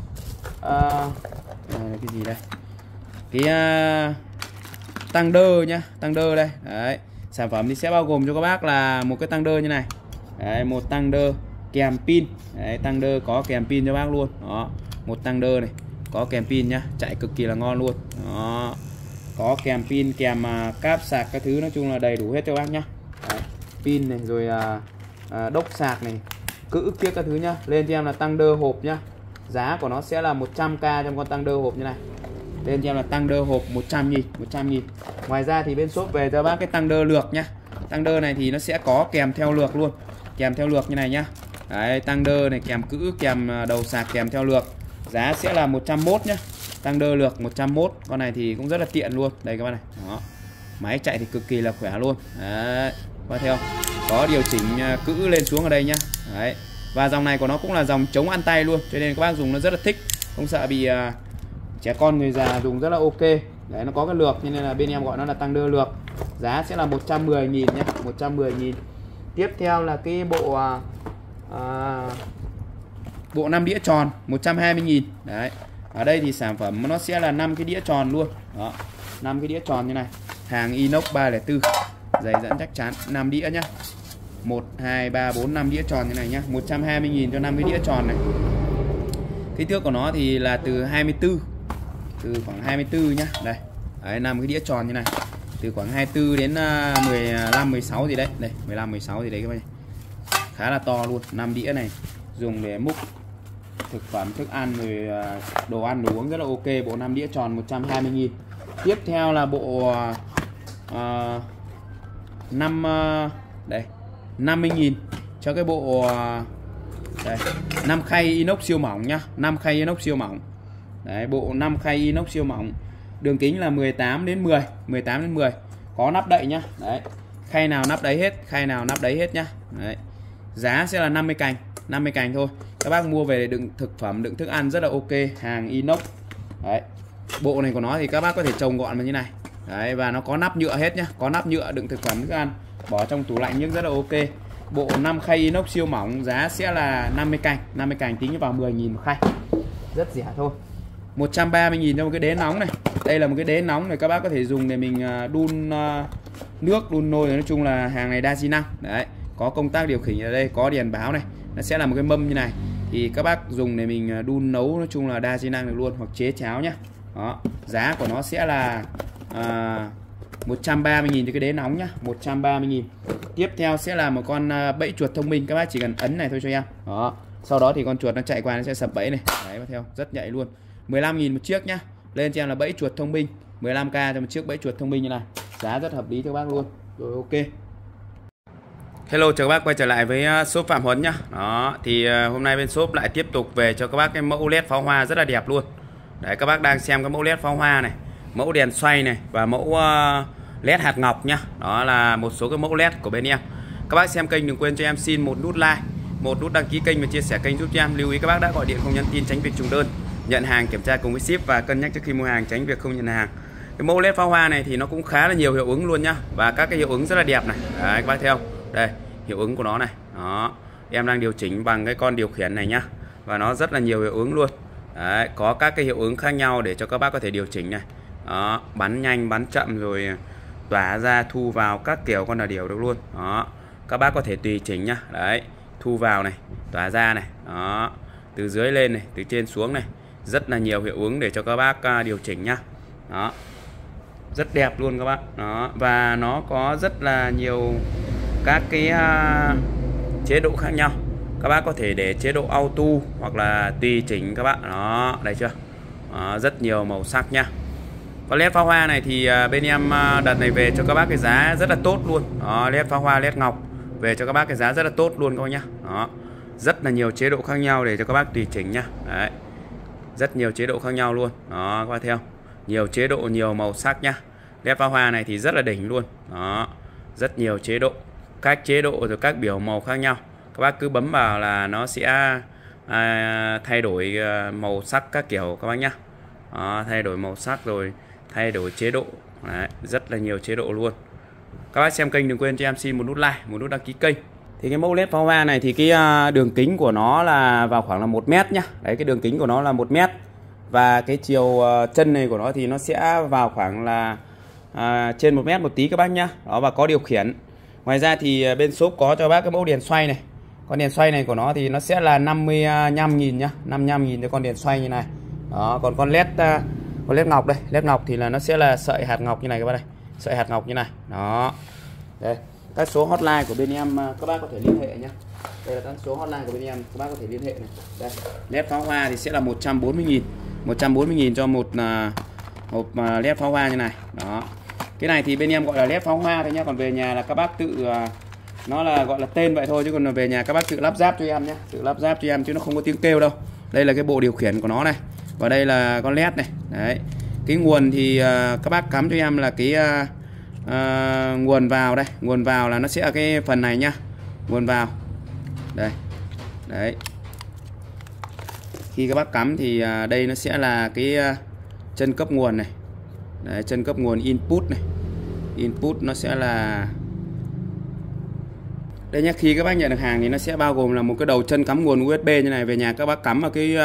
cái gì đây, cái tăng đơ nhá, tăng đơ đây. Đấy, sản phẩm thì sẽ bao gồm cho các bác là một cái tăng đơ như này. Đấy, một tăng đơ kèm pin. Đấy, tăng đơ có kèm pin cho bác luôn. Đó, một tăng đơ này có kèm pin nhá, chạy cực kỳ là ngon luôn. Đó, có kèm pin, kèm cáp sạc các thứ, nói chung là đầy đủ hết cho bác nhá. Đấy, pin này rồi đốc sạc này, cữ kia các thứ nhá. Lên cho em là tăng đơ hộp nhá. Giá của nó sẽ là 100k trong con tăng đơ hộp như này. Lên cho em là tăng đơ hộp 100.000. Ngoài ra thì bên shop về cho bác cái tăng đơ lược nhá. Tăng đơ này thì nó sẽ có kèm theo lược luôn, kèm theo lược như này nhá. Đấy, tăng đơ này kèm cữ, kèm đầu sạc, kèm theo lược. Giá sẽ là 101 nhá. Tăng đơ lược 101. Con này thì cũng rất là tiện luôn. Đây các bạn này. Đó, máy chạy thì cực kỳ là khỏe luôn. Đấy, qua theo có điều chỉnh cữ lên xuống ở đây nhá. Đấy, và dòng này của nó cũng là dòng chống ăn tay luôn, cho nên các bác dùng nó rất là thích. không sợ bị trẻ con người già dùng rất là ok. Đấy, nó có cái lược nên là bên em gọi nó là tăng đơ lược. Giá sẽ là 110.000 nhé, 110.000. Tiếp theo là cái bộ 5 đĩa tròn 120.000. Đấy. Ở đây thì sản phẩm nó sẽ là 5 cái đĩa tròn luôn. Đó, 5 cái đĩa tròn như này. Hàng inox 304. Dày dẫn chắc chắn, 5 đĩa nhá. 1 2 3 4 5 đĩa tròn như này nhá. 120.000 cho 5 cái đĩa tròn này. Kích thước của nó thì là từ 24, từ khoảng 24 nhá. Đây. Đấy, 5 cái đĩa tròn như này. Từ khoảng 24 đến 15 16 gì đấy. Đây, 15 16 gì đấy các bạn. Khá là to luôn. 5 đĩa này dùng để múc thực phẩm, thức ăn rồi đồ ăn, đồ uống rất là ok. Bộ 5 đĩa tròn 120.000. Tiếp theo là bộ 50.000 cho cái bộ đây, 5 khay inox siêu mỏng nhá, 5 khay inox siêu mỏng. Đấy, bộ 5 khay inox siêu mỏng. Đường kính là 18 đến 10, 18 đến 10. Có nắp đậy nhá. Đấy. Khay nào nắp đáy hết, khay nào nắp đáy hết nhá. Đấy. Giá sẽ là 50 cành, 50 cành thôi. Các bác mua về để đựng thực phẩm, đựng thức ăn rất là ok, hàng inox. Đấy. Bộ này của nó thì các bác có thể trồng gọn vào như này. Đấy, và nó có nắp nhựa hết nhá, có nắp nhựa đựng thực phẩm thức ăn, bỏ trong tủ lạnh nhưng rất là ok. Bộ 5 khay inox siêu mỏng giá sẽ là 50 cành, 50 cành tính vào 10.000 một khay. Rất rẻ thôi. 130.000 cho một cái đế nóng này. Đây là một cái đế nóng này, các bác có thể dùng để mình đun nước, đun nồi. Nói chung là hàng này đa di năng. Đấy, có công tắc điều khiển ở đây, có đèn báo này. Nó sẽ là một cái mâm như này. Thì các bác dùng để mình đun nấu, nói chung là đa di năng được luôn, hoặc chế cháo nhá. Đó, giá của nó sẽ là 130.000 cho cái đế nóng nhá, 130.000. Tiếp theo sẽ là một con bẫy chuột thông minh, các bác chỉ cần ấn này thôi cho em. Đó. Sau đó thì con chuột nó chạy qua nó sẽ sập bẫy này. Đấy, tiếp theo rất nhạy luôn. 15.000 một chiếc nhá. Lên cho em là bẫy chuột thông minh, 15k cho một chiếc bẫy chuột thông minh như này. Giá rất hợp lý cho các bác luôn. Rồi ok. Hello, chào các bác quay trở lại với shop Phạm Huấn nhá. Đó, thì hôm nay bên shop lại tiếp tục về cho các bác cái mẫu led pháo hoa rất là đẹp luôn. Đấy, các bác đang xem cái mẫu led pháo hoa này, mẫu đèn xoay này và mẫu led hạt ngọc nhá. Đó là một số cái mẫu led của bên em. Các bác xem kênh đừng quên cho em xin một nút like, một nút đăng ký kênh và chia sẻ kênh giúp cho em. Lưu ý các bác đã gọi điện không nhắn tin tránh việc trùng đơn, nhận hàng kiểm tra cùng với ship và cân nhắc trước khi mua hàng tránh việc không nhận hàng. Cái mẫu led pháo hoa này thì nó cũng khá là nhiều hiệu ứng luôn nhá, và các cái hiệu ứng rất là đẹp này. Đấy, các bác thấy không? Đây, hiệu ứng của nó này. Đó, em đang điều chỉnh bằng cái con điều khiển này nhá, và nó rất là nhiều hiệu ứng luôn. Đấy, có các cái hiệu ứng khác nhau để cho các bác có thể điều chỉnh này. Đó, bắn nhanh, bắn chậm rồi tỏa ra, thu vào các kiểu con là điều được luôn. Đó, các bác có thể tùy chỉnh nhá. Đấy, thu vào này, tỏa ra này. Đó, từ dưới lên này, từ trên xuống này, rất là nhiều hiệu ứng để cho các bác điều chỉnh nhá. Đó, rất đẹp luôn các bác. Đó, và nó có rất là nhiều các cái chế độ khác nhau. Các bác có thể để chế độ auto hoặc là tùy chỉnh các bạn. Đó, đây chưa? Đó, rất nhiều màu sắc nha. Và led pháo hoa này thì bên em đợt này về cho các bác cái giá rất là tốt luôn. Đó, led pháo hoa, led ngọc về cho các bác cái giá rất là tốt luôn các bác nhá. Đó, rất là nhiều chế độ khác nhau để cho các bác tùy chỉnh nhá. Đấy, rất nhiều chế độ khác nhau luôn. Đó, các bác thấy không? Nhiều chế độ, nhiều màu sắc nhá. Led pháo hoa này thì rất là đỉnh luôn. Đó, rất nhiều chế độ, các chế độ rồi các biểu màu khác nhau. Các bác cứ bấm vào là nó sẽ thay đổi màu sắc các kiểu các bác nhá. Đó, thay đổi màu sắc rồi thay đổi chế độ. Đấy, rất là nhiều chế độ luôn. Các bác xem kênh đừng quên cho em xin một nút like, một nút đăng ký kênh. Thì cái mẫu led pháo hoa này thì cái đường kính của nó là vào khoảng là 1 mét nhá. Đấy, cái đường kính của nó là 1 mét. Và cái chiều chân này của nó thì nó sẽ vào khoảng là trên 1 mét một tí các bác nhá. Đó, và có điều khiển. Ngoài ra thì bên shop có cho bác cái mẫu đèn xoay này. Con đèn xoay này của nó thì nó sẽ là 55.000 nhá, 55.000 cho con đèn xoay như này. Đó, còn con led ngọc đây, led ngọc thì là nó sẽ là sợi hạt ngọc như này các bác đây. Sợi hạt ngọc như này. Đó. Đây, các số hotline của bên em các bác có thể liên hệ nhá. Đây là các số hotline của bên em, các bác có thể liên hệ này. Đây, led pháo hoa thì sẽ là 140.000. 140.000 cho một hộp led pháo hoa như này. Đó. Cái này thì bên em gọi là led pháo hoa thôi nhá, còn về nhà là các bác tự nó là gọi là tên vậy thôi, chứ còn về nhà các bác tự lắp ráp cho em nhé, tự lắp ráp cho em chứ nó không có tiếng kêu đâu. Đây là cái bộ điều khiển của nó này, và đây là con led này. Đấy, cái nguồn thì các bác cắm cho em là cái nguồn vào đây, nguồn vào là nó sẽ ở cái phần này nhá, nguồn vào đây. Đấy, Khi các bác cắm thì đây nó sẽ là cái chân cấp nguồn này. Đấy, chân cấp nguồn input này. Input nó sẽ là đây nhé. Khi các bác nhận được hàng thì nó sẽ bao gồm là một cái đầu chân cắm nguồn USB như này. Về nhà các bác cắm vào cái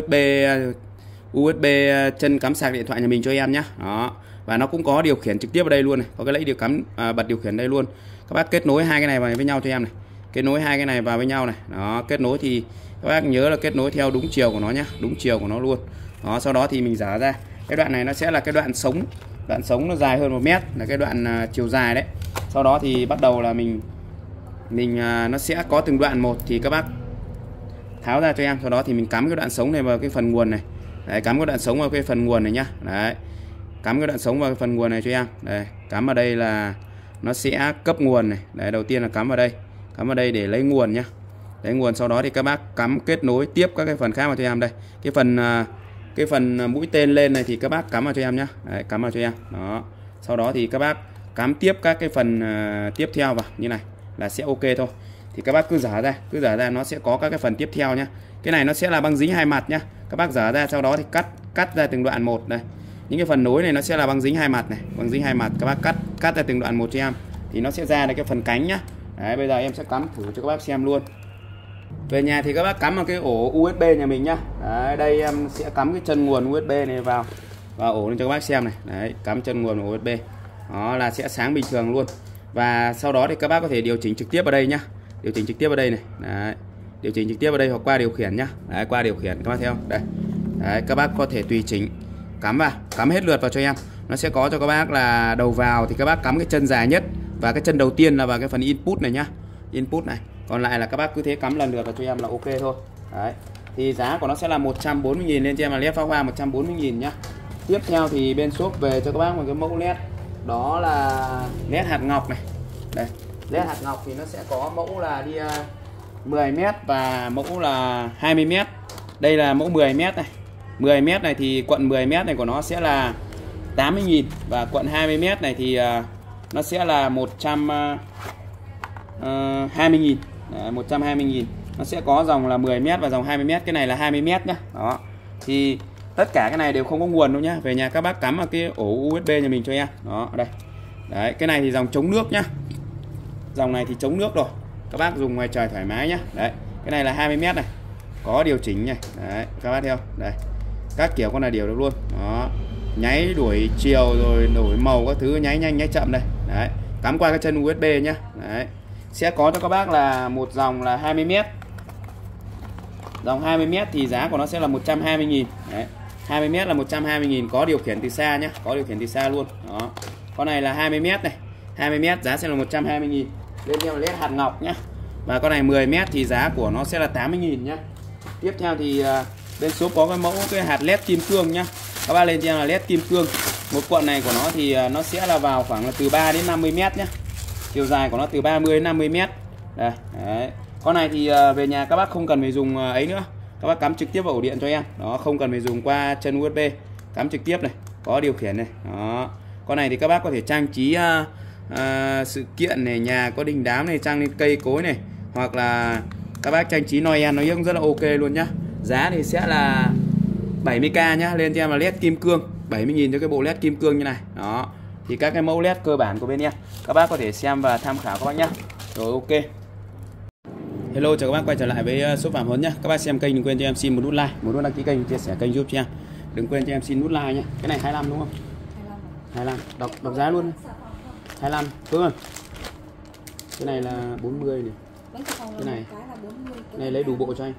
USB chân cắm sạc điện thoại nhà mình cho em nhé. Đó. Và nó cũng có điều khiển trực tiếp ở đây luôn này, có cái lẫy điều cắm bật điều khiển đây luôn. Các bác kết nối hai cái này vào với nhau cho em này. Kết nối hai cái này vào với nhau này. Đó, kết nối thì các bác nhớ là kết nối theo đúng chiều của nó nhé, đúng chiều của nó luôn. Đó, sau đó thì mình dở ra. Cái đoạn này nó sẽ là cái đoạn sống. Đoạn sống nó dài hơn 1 mét, là cái đoạn chiều dài đấy. Sau đó thì bắt đầu là mình nó sẽ có từng đoạn một thì các bác tháo ra cho em. Sau đó thì mình cắm cái đoạn sống này vào cái phần nguồn này. Đấy, cắm cái đoạn sống vào cái phần nguồn này nhá. Đấy. Cắm cái đoạn sống vào cái phần nguồn này cho em. Đây, cắm vào đây là nó sẽ cấp nguồn này. Đấy, đầu tiên là cắm vào đây. Cắm vào đây để lấy nguồn nhá. Lấy nguồn, sau đó thì các bác cắm kết nối tiếp các cái phần khác vào cho em đây. Cái phần mũi tên lên này thì các bác cắm vào cho em nhá. Đấy, cắm vào cho em. Đó. Sau đó thì các bác cắm tiếp các cái phần tiếp theo vào như này là sẽ ok thôi. Thì các bác cứ dở ra nó sẽ có các cái phần tiếp theo nhá. Cái này nó sẽ là băng dính hai mặt nhá. Các bác dở ra, sau đó thì cắt ra từng đoạn một đây. Những cái phần nối này nó sẽ là băng dính hai mặt này, băng dính hai mặt, các bác cắt ra từng đoạn một cho em thì nó sẽ ra được cái phần cánh nhá. Đấy, bây giờ em sẽ cắm thử cho các bác xem luôn. Về nhà thì các bác cắm vào cái ổ USB nhà mình nhá. Đấy, đây em sẽ cắm cái chân nguồn USB này vào ổ lên cho các bác xem này. Đấy, cắm chân nguồn USB. Đó là sẽ sáng bình thường luôn. Và sau đó thì các bác có thể điều chỉnh trực tiếp ở đây nhá. Điều chỉnh trực tiếp ở đây này. Đấy. Điều chỉnh trực tiếp ở đây hoặc qua điều khiển nhá. Đấy, qua điều khiển các bác thấy không? Đây. Đấy, các bác có thể tùy chỉnh cắm vào, cắm hết lượt vào cho em. Nó sẽ có cho các bác là đầu vào thì các bác cắm cái chân dài nhất và cái chân đầu tiên là vào cái phần input này nhá. Input này. Còn lại là các bác cứ thế cắm lần lượt vào cho em là ok thôi. Đấy. Thì giá của nó sẽ là 140.000 lên cho em là led pháo hoa 140.000 nhá. Tiếp theo thì bên shop về cho các bác một cái mẫu led. Đó là led hạt ngọc này. Đây, led hạt ngọc thì nó sẽ có mẫu là đi 10m và mẫu là 20m. Đây là mẫu 10m này. 10m này thì quận 10m này của nó sẽ là 80.000 và quận 20m này thì nó sẽ là 120.000. 120.000. Nó sẽ có dòng là 10m và dòng 20m, cái này là 20m nhá. Đó. Thì tất cả cái này đều không có nguồn đâu nhá. Về nhà các bác cắm vào cái ổ USB nhà mình cho em. Đó, đây. Đấy, cái này thì dòng chống nước nhá. Dòng này thì chống nước rồi. Các bác dùng ngoài trời thoải mái nhá. Đấy, cái này là 20m này. Có điều chỉnh này. Đấy, các bác thấy không? Đây. Các kiểu con là điều được luôn. Đó. Nháy đuổi chiều rồi đổi màu các thứ, nháy nhanh nháy chậm đây. Đấy. Cắm qua cái chân USB nhá. Đấy. Sẽ có cho các bác là một dòng là 20m. Dòng 20m thì giá của nó sẽ là 120.000. Đấy. 20m là 120.000, có điều khiển từ xa nhá, có điều khiển từ xa luôn. Đó. Con này là 20m này. 20m giá sẽ là 120.000. Lên theo là led hạt ngọc nhá. Và con này 10m thì giá của nó sẽ là 80.000 nhá. Tiếp theo thì bên shop có cái mẫu cái hạt led kim cương nhá. Các bác lên cho là led kim cương. Một cuộn này của nó thì nó sẽ là vào khoảng là từ 3 đến 50m nhá. Chiều dài của nó từ 30 đến 50m. Đây, đấy. Con này thì về nhà các bác không cần phải dùng ấy nữa. Các bác cắm trực tiếp vào ổ điện cho em. Đó, không cần phải dùng qua chân USB. Cắm trực tiếp này, có điều khiển này. Đó. Con này thì các bác có thể trang trí sự kiện này, nhà có đình đám này, trang lên cây cối này, hoặc là các bác trang trí Noel nó cũng rất là ok luôn nhá. Giá thì sẽ là 70k nhá. Lên cho em là led kim cương, 70.000 cho cái bộ led kim cương như này. Đó. Thì các cái mẫu led cơ bản của bên em các bác có thể xem và tham khảo các bác nhá. Rồi ok. Hello, chào các bác quay trở lại với shop Phạm Huấn nhá. Các bác xem kênh đừng quên cho em xin một nút like, một nút đăng ký kênh, chia sẻ kênh giúp cho em. Đừng quên cho em xin nút like nhá. Cái này 25 đúng không? 25. Đọc giá luôn. 25. Đúng không? Cái này là 40 này. Cái này lấy đủ bộ cho anh.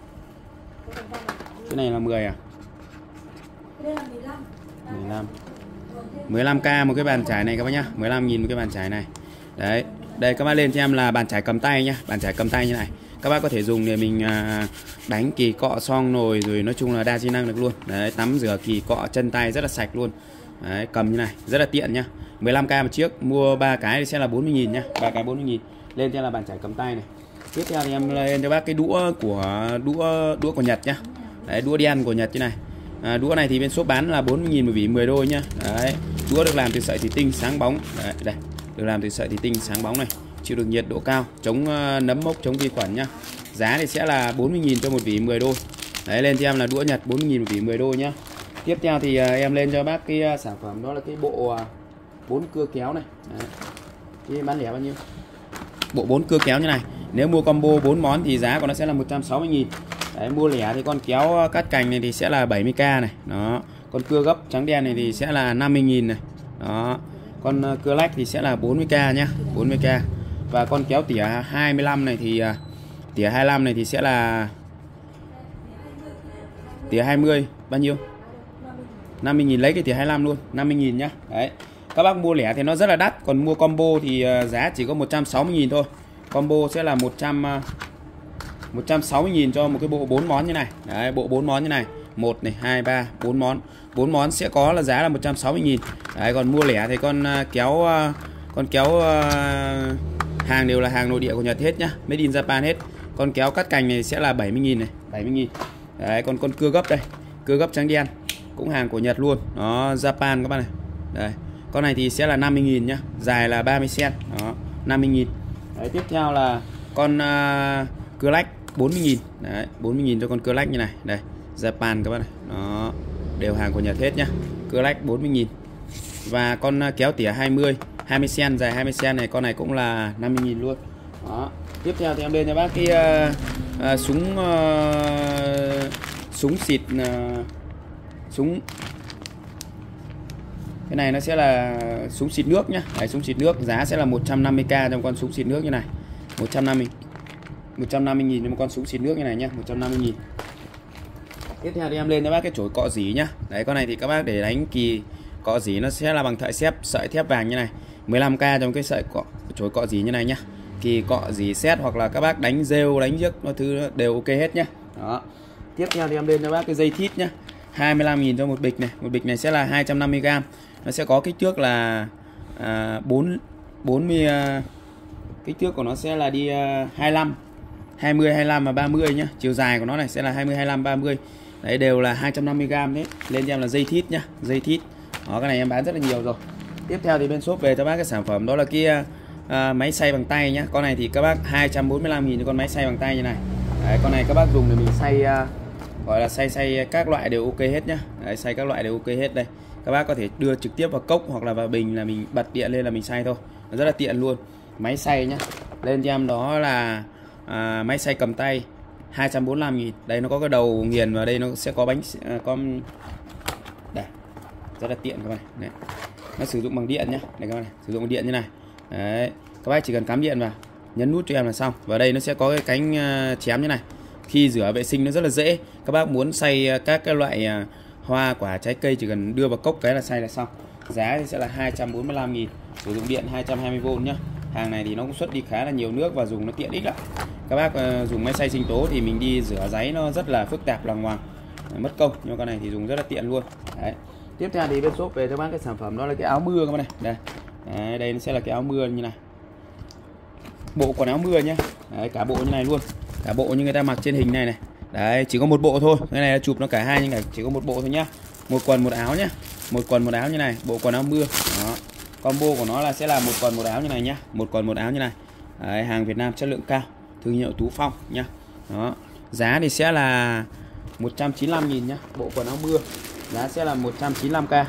Cái này là 10 à? Đây là 15. 15k một cái bàn chải này các bác nhá. 15.000 một cái bàn chải này. Đấy. Đây các bác lên cho em là bàn chải cầm tay nhá. Bàn chải cầm tay như này. Các bác có thể dùng để mình đánh kỳ cọ xong nồi rồi, nói chung là đa chức năng được luôn. Đấy, tắm rửa kỳ cọ chân tay rất là sạch luôn. Đấy, cầm như này rất là tiện nhá. 15k một chiếc, mua 3 cái thì sẽ là 40.000 nhá. 3 cái 40.000. Lên cho là bàn chải cầm tay này. Tiếp theo thì em lên cho bác cái đũa của Nhật nhá. Đấy, đũa đen của Nhật như này. Đũa này thì bên shop bán là 40.000 một vỉ 10 đôi nhá. Đấy, đũa được làm từ sợi thủy tinh sáng bóng. Đấy, đây. Được làm từ sợi thủy tinh sáng bóng này, chịu được nhiệt độ cao, chống nấm mốc, chống vi khuẩn nhá. Giá thì sẽ là 40.000 cho một vỉ 10 đôi. Đấy, lên cho em là đũa Nhật 40.000 một vỉ 10 đô nhá. Tiếp theo thì em lên cho bác cái sản phẩm đó là cái bộ 4 cưa kéo này. Đấy. Cái bán lẻ bao nhiêu? Bộ 4 cưa kéo như này. Nếu mua combo 4 món thì giá của nó sẽ là 160.000. Đấy, mua lẻ thì con kéo cắt cành này thì sẽ là 70k này. Đó. Con cưa gấp trắng đen này thì sẽ là 50.000 này. Đó. Con cưa lách thì sẽ là 40k nhá, 40k. Và con kéo tỉa 25 này thì tỉa 25 này thì sẽ là tỉa 20 bao nhiêu? 50.000, lấy cái tỉa 25 luôn, 50.000 nhá. Đấy. Các bác mua lẻ thì nó rất là đắt, còn mua combo thì giá chỉ có 160.000 thôi. Combo sẽ là 160.000 cho một cái bộ 4 món như này. Đấy, bộ 4 món như này. 1 này, 2 3 4 món. 4 món sẽ có là giá là 160.000. Đấy, còn mua lẻ thì con kéo hàng đều là hàng nội địa của Nhật hết nhá, made in Japan hết. Con kéo cắt cành này sẽ là 70.000 này, 70.000. Đấy, còn con cưa gấp đây, cưa gấp trắng đen cũng hàng của Nhật luôn. Nó Japan các bạn này. Đây, con này thì sẽ là 50.000 nhá, dài là 30 cm. Đó, 50.000. Đấy, tiếp theo là con cưa lách 40.000. Đấy, 40.000 cho con cưa lách như này. Đây, Japan các bạn này. Đó, đều hàng của Nhật hết nhá. Cưa lách 40.000. Và con kéo tỉa 20 cm, dài 20 cm này, con này cũng là 50.000 luôn. Đó. Tiếp theo thì em lên cho bác cái súng xịt súng. Cái này nó sẽ là súng xịt nước nhá. Đấy, súng xịt nước giá sẽ là 150k trong con súng xịt nước như này. 150.000 cho một con súng xịt nước như này nhá, 150.000. Tiếp theo thì em lên cho bác cái chổi cọ dỉ nhá. Đấy, con này thì các bác để đánh kỳ cọ dỉ nó sẽ là bằng sợi thép vàng như này. 15k trong cái sợi chổi cọ dỉ như này nhá. Kỳ cọ dỉ xét hoặc là các bác đánh rêu, đánh giếc nó thứ đều ok hết nhá. Đó. Tiếp theo thì em lên cho bác cái dây thít nhá. 25.000 cho một bịch này. Một bịch này sẽ là 250g. Nó sẽ có kích thước là 40, kích thước của nó sẽ là đi 25, 20, 25 và 30 nhá. Chiều dài của nó này sẽ là 20, 25, 30. Đấy, đều là 250g đấy. Lên cho em là dây thít nhá, dây thít. Đó, cái này em bán rất là nhiều rồi. Tiếp theo thì bên shop về cho bác cái sản phẩm đó là cái máy xay bằng tay nhá. Con này thì các bác 245.000 cho con máy xay bằng tay như này. Đấy, con này các bác dùng để mình xay gọi là xay các loại đều ok hết nhá. Đấy, xay các loại đều ok hết đây. Các bác có thể đưa trực tiếp vào cốc hoặc là vào bình là mình bật điện lên là mình xay thôi. Nó rất là tiện luôn. Máy xay nhá. Lên cho em đó là máy xay cầm tay 245.000. Đây nó có cái đầu nghiền vào đây, nó sẽ có bánh con đây. Rất là tiện các bạn này. Nó sử dụng bằng điện nhá. Đây các bạn này, sử dụng bằng điện như này. Đấy, các bác chỉ cần cắm điện vào, nhấn nút cho em là xong. Và đây nó sẽ có cái cánh chém như này. Khi rửa vệ sinh nó rất là dễ. Các bác muốn xay các cái loại hoa quả trái cây chỉ cần đưa vào cốc cái là xay là xong. Giá thì sẽ là 245.000. Sử dụng điện 220V nhá. Hàng này thì nó cũng xuất đi khá là nhiều nước và dùng nó tiện ích lắm. Các bác dùng máy xay sinh tố thì mình đi rửa giấy nó rất là phức tạp lằng ngoằng, mất công, nhưng con này thì dùng rất là tiện luôn. Đấy. Tiếp theo thì bên shop về cho bác cái sản phẩm đó là cái áo mưa các bác này. Đây. Đấy, đây nó sẽ là cái áo mưa như này. Bộ quần áo mưa nhá. Đấy, cả bộ như này luôn. Cả bộ như người ta mặc trên hình này này. Đấy, chỉ có một bộ thôi. Cái này là chụp nó cả hai nhưng chỉ có một bộ thôi nhá. Một quần một áo nhá. Một quần một áo như này, bộ quần áo mưa. Đó. Combo của nó là sẽ là một quần một áo như này nhá. Một quần một áo như này. Đấy, hàng Việt Nam chất lượng cao, thương hiệu Tú Phong nhá. Đó. Giá thì sẽ là 195.000 nhá. Bộ quần áo mưa giá sẽ là 195k.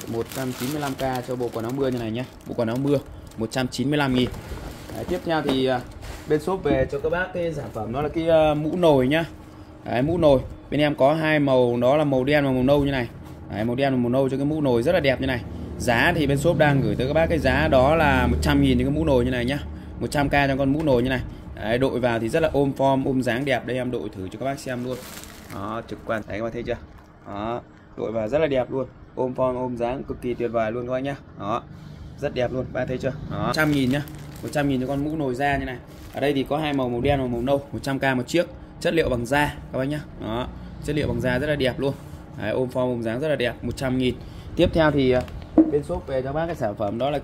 195k cho bộ quần áo mưa như này nhá. Bộ quần áo mưa 195.000. Đấy, tiếp theo thì bên shop về cho các bác cái sản phẩm đó là cái mũ nồi nhá. Đấy, mũ nồi bên em có hai màu, đó là màu đen và màu nâu như này. Đấy, màu đen và màu nâu cho cái mũ nồi rất là đẹp như này. Giá thì bên shop đang gửi tới các bác cái giá đó là 100.000 cho cái mũ nồi như này nhá. 100k cho con mũ nồi như này. Đấy, đội vào thì rất là ôm form, ôm dáng đẹp. Đây em đội thử cho các bác xem luôn. Đó, trực quan. Đấy các bác thấy chưa? Đó, đội vào rất là đẹp luôn. Ôm form, ôm dáng cực kỳ tuyệt vời luôn các bác nhá. Đó, rất đẹp luôn, bác thấy chưa? Đó, 100.000 nhá. 100.000 cho con mũ nồi da như này. Ở đây thì có hai màu, màu đen và màu nâu. 100k một chiếc. Chất liệu bằng da các bác nhá. Đó, chất liệu bằng da rất là đẹp luôn. Đấy, ôm form, ôm dáng rất là đẹp. 100.000. Tiếp theo thì bên shop về cho bác cái sản phẩm đó là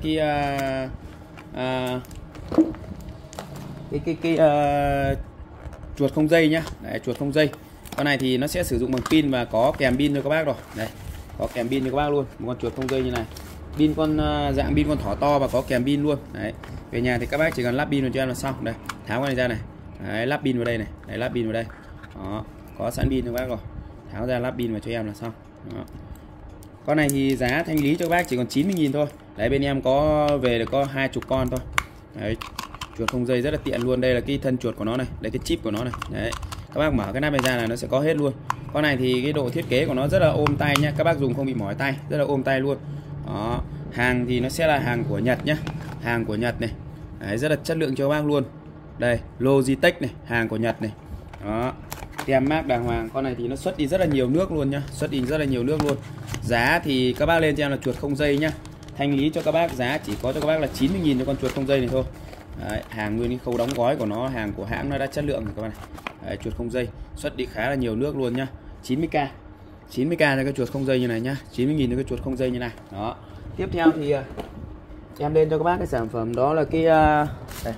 cái chuột không dây nhá. Đấy, chuột không dây. Con này thì nó sẽ sử dụng bằng pin và có kèm pin cho các bác rồi. Đây, có kèm pin cho các bác luôn. Một con chuột không dây như này. Pin con dạng pin con thỏ to và có kèm pin luôn. Đấy. Về nhà thì các bác chỉ cần lắp pin vào cho em là xong. Đây, tháo cái này ra này. Đấy, lắp pin vào đây này. Đấy, lắp pin vào đây. Đó. có sẵn pin cho các bác rồi, tháo ra lắp pin vào cho em là xong. Đó. Con này thì giá thanh lý cho các bác chỉ còn 90.000 thôi. Đấy, bên em có về được có 20 con thôi. Đấy, chuột không dây rất là tiện luôn. Đây là cái thân chuột của nó này, đây cái chip của nó này. Đấy, các bác mở cái nắp này ra là nó sẽ có hết luôn. Con này thì cái độ thiết kế của nó rất là ôm tay nhá, các bác dùng không bị mỏi tay, rất là ôm tay luôn. Đó, hàng thì nó sẽ là hàng của Nhật nhá, hàng của Nhật này. Đấy, rất là chất lượng cho các bác luôn. Đây, Logitech này, hàng của Nhật này. Đó, tem mác đàng hoàng. Con này thì nó xuất đi rất là nhiều nước luôn nhá, xuất đi rất là nhiều nước luôn. Giá thì các bác lên cho em là chuột không dây nhá, thanh lý cho các bác giá chỉ có cho các bác là 90.000 cho con chuột không dây này thôi. Đấy, hàng nguyên cái khâu đóng gói của nó, hàng của hãng nó đã chất lượng rồi các bạn này. Đấy, chuột không dây xuất đi khá là nhiều nước luôn nhá. 90k 90k cho cái chuột không dây như này nhá, 90.000 cho cái chuột không dây như này. Đó, tiếp theo thì em lên cho các bác cái sản phẩm đó là cái đây,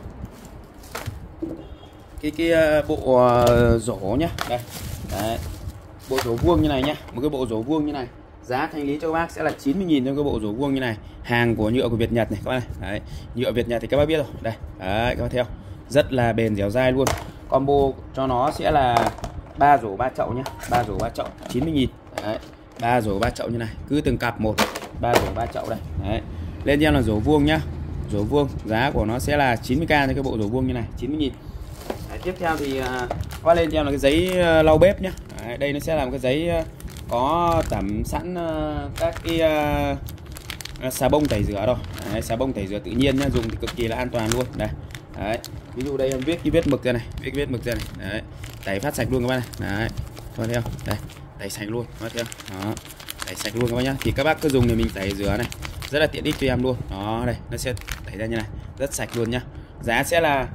cái bộ rổ nhá. Đây. Đấy, bộ rổ vuông như này nhá, một cái bộ rổ vuông như này, giá thanh lý cho các bác sẽ là 90.000 cho cái bộ rổ vuông như này, hàng của nhựa của Việt Nhật này các bác này. Đấy, nhựa Việt Nhật thì các bác biết rồi. Đây, đấy, các bác theo rất là bền dẻo dai luôn. Combo cho nó sẽ là 3 rổ 3 chậu nhá, 3 rổ 3 chậu 90.000. Đấy, 3 rổ 3 chậu như này, cứ từng cặp một, 3 rổ 3 chậu đây. Đấy, lên cho em là rổ vuông nhá, rổ vuông giá của nó sẽ là 90k cho cái bộ rổ vuông như này, 90.000. Đấy, tiếp theo thì qua lên cho em là cái giấy lau bếp nhá. Đấy, đây nó sẽ là một cái giấy có tẩm sẵn các cái xà bông tẩy rửa rồi. Đấy, xà bông tẩy rửa tự nhiên nhá, dùng thì cực kỳ là an toàn luôn. Đây. Đấy, ví dụ đây em viết cái vết mực ra này, viết cái vết mực ra này. Đấy, tẩy phát sạch luôn các bác này. Đấy, coi theo. Đây, tẩy sạch luôn, coi theo. Đó, tẩy sạch luôn các bác nhá. Thì các bác cứ dùng thì mình tẩy rửa này, rất là tiện ích cho em luôn. Đó, đây, nó sẽ tẩy ra như này, rất sạch luôn nhá. Giá sẽ là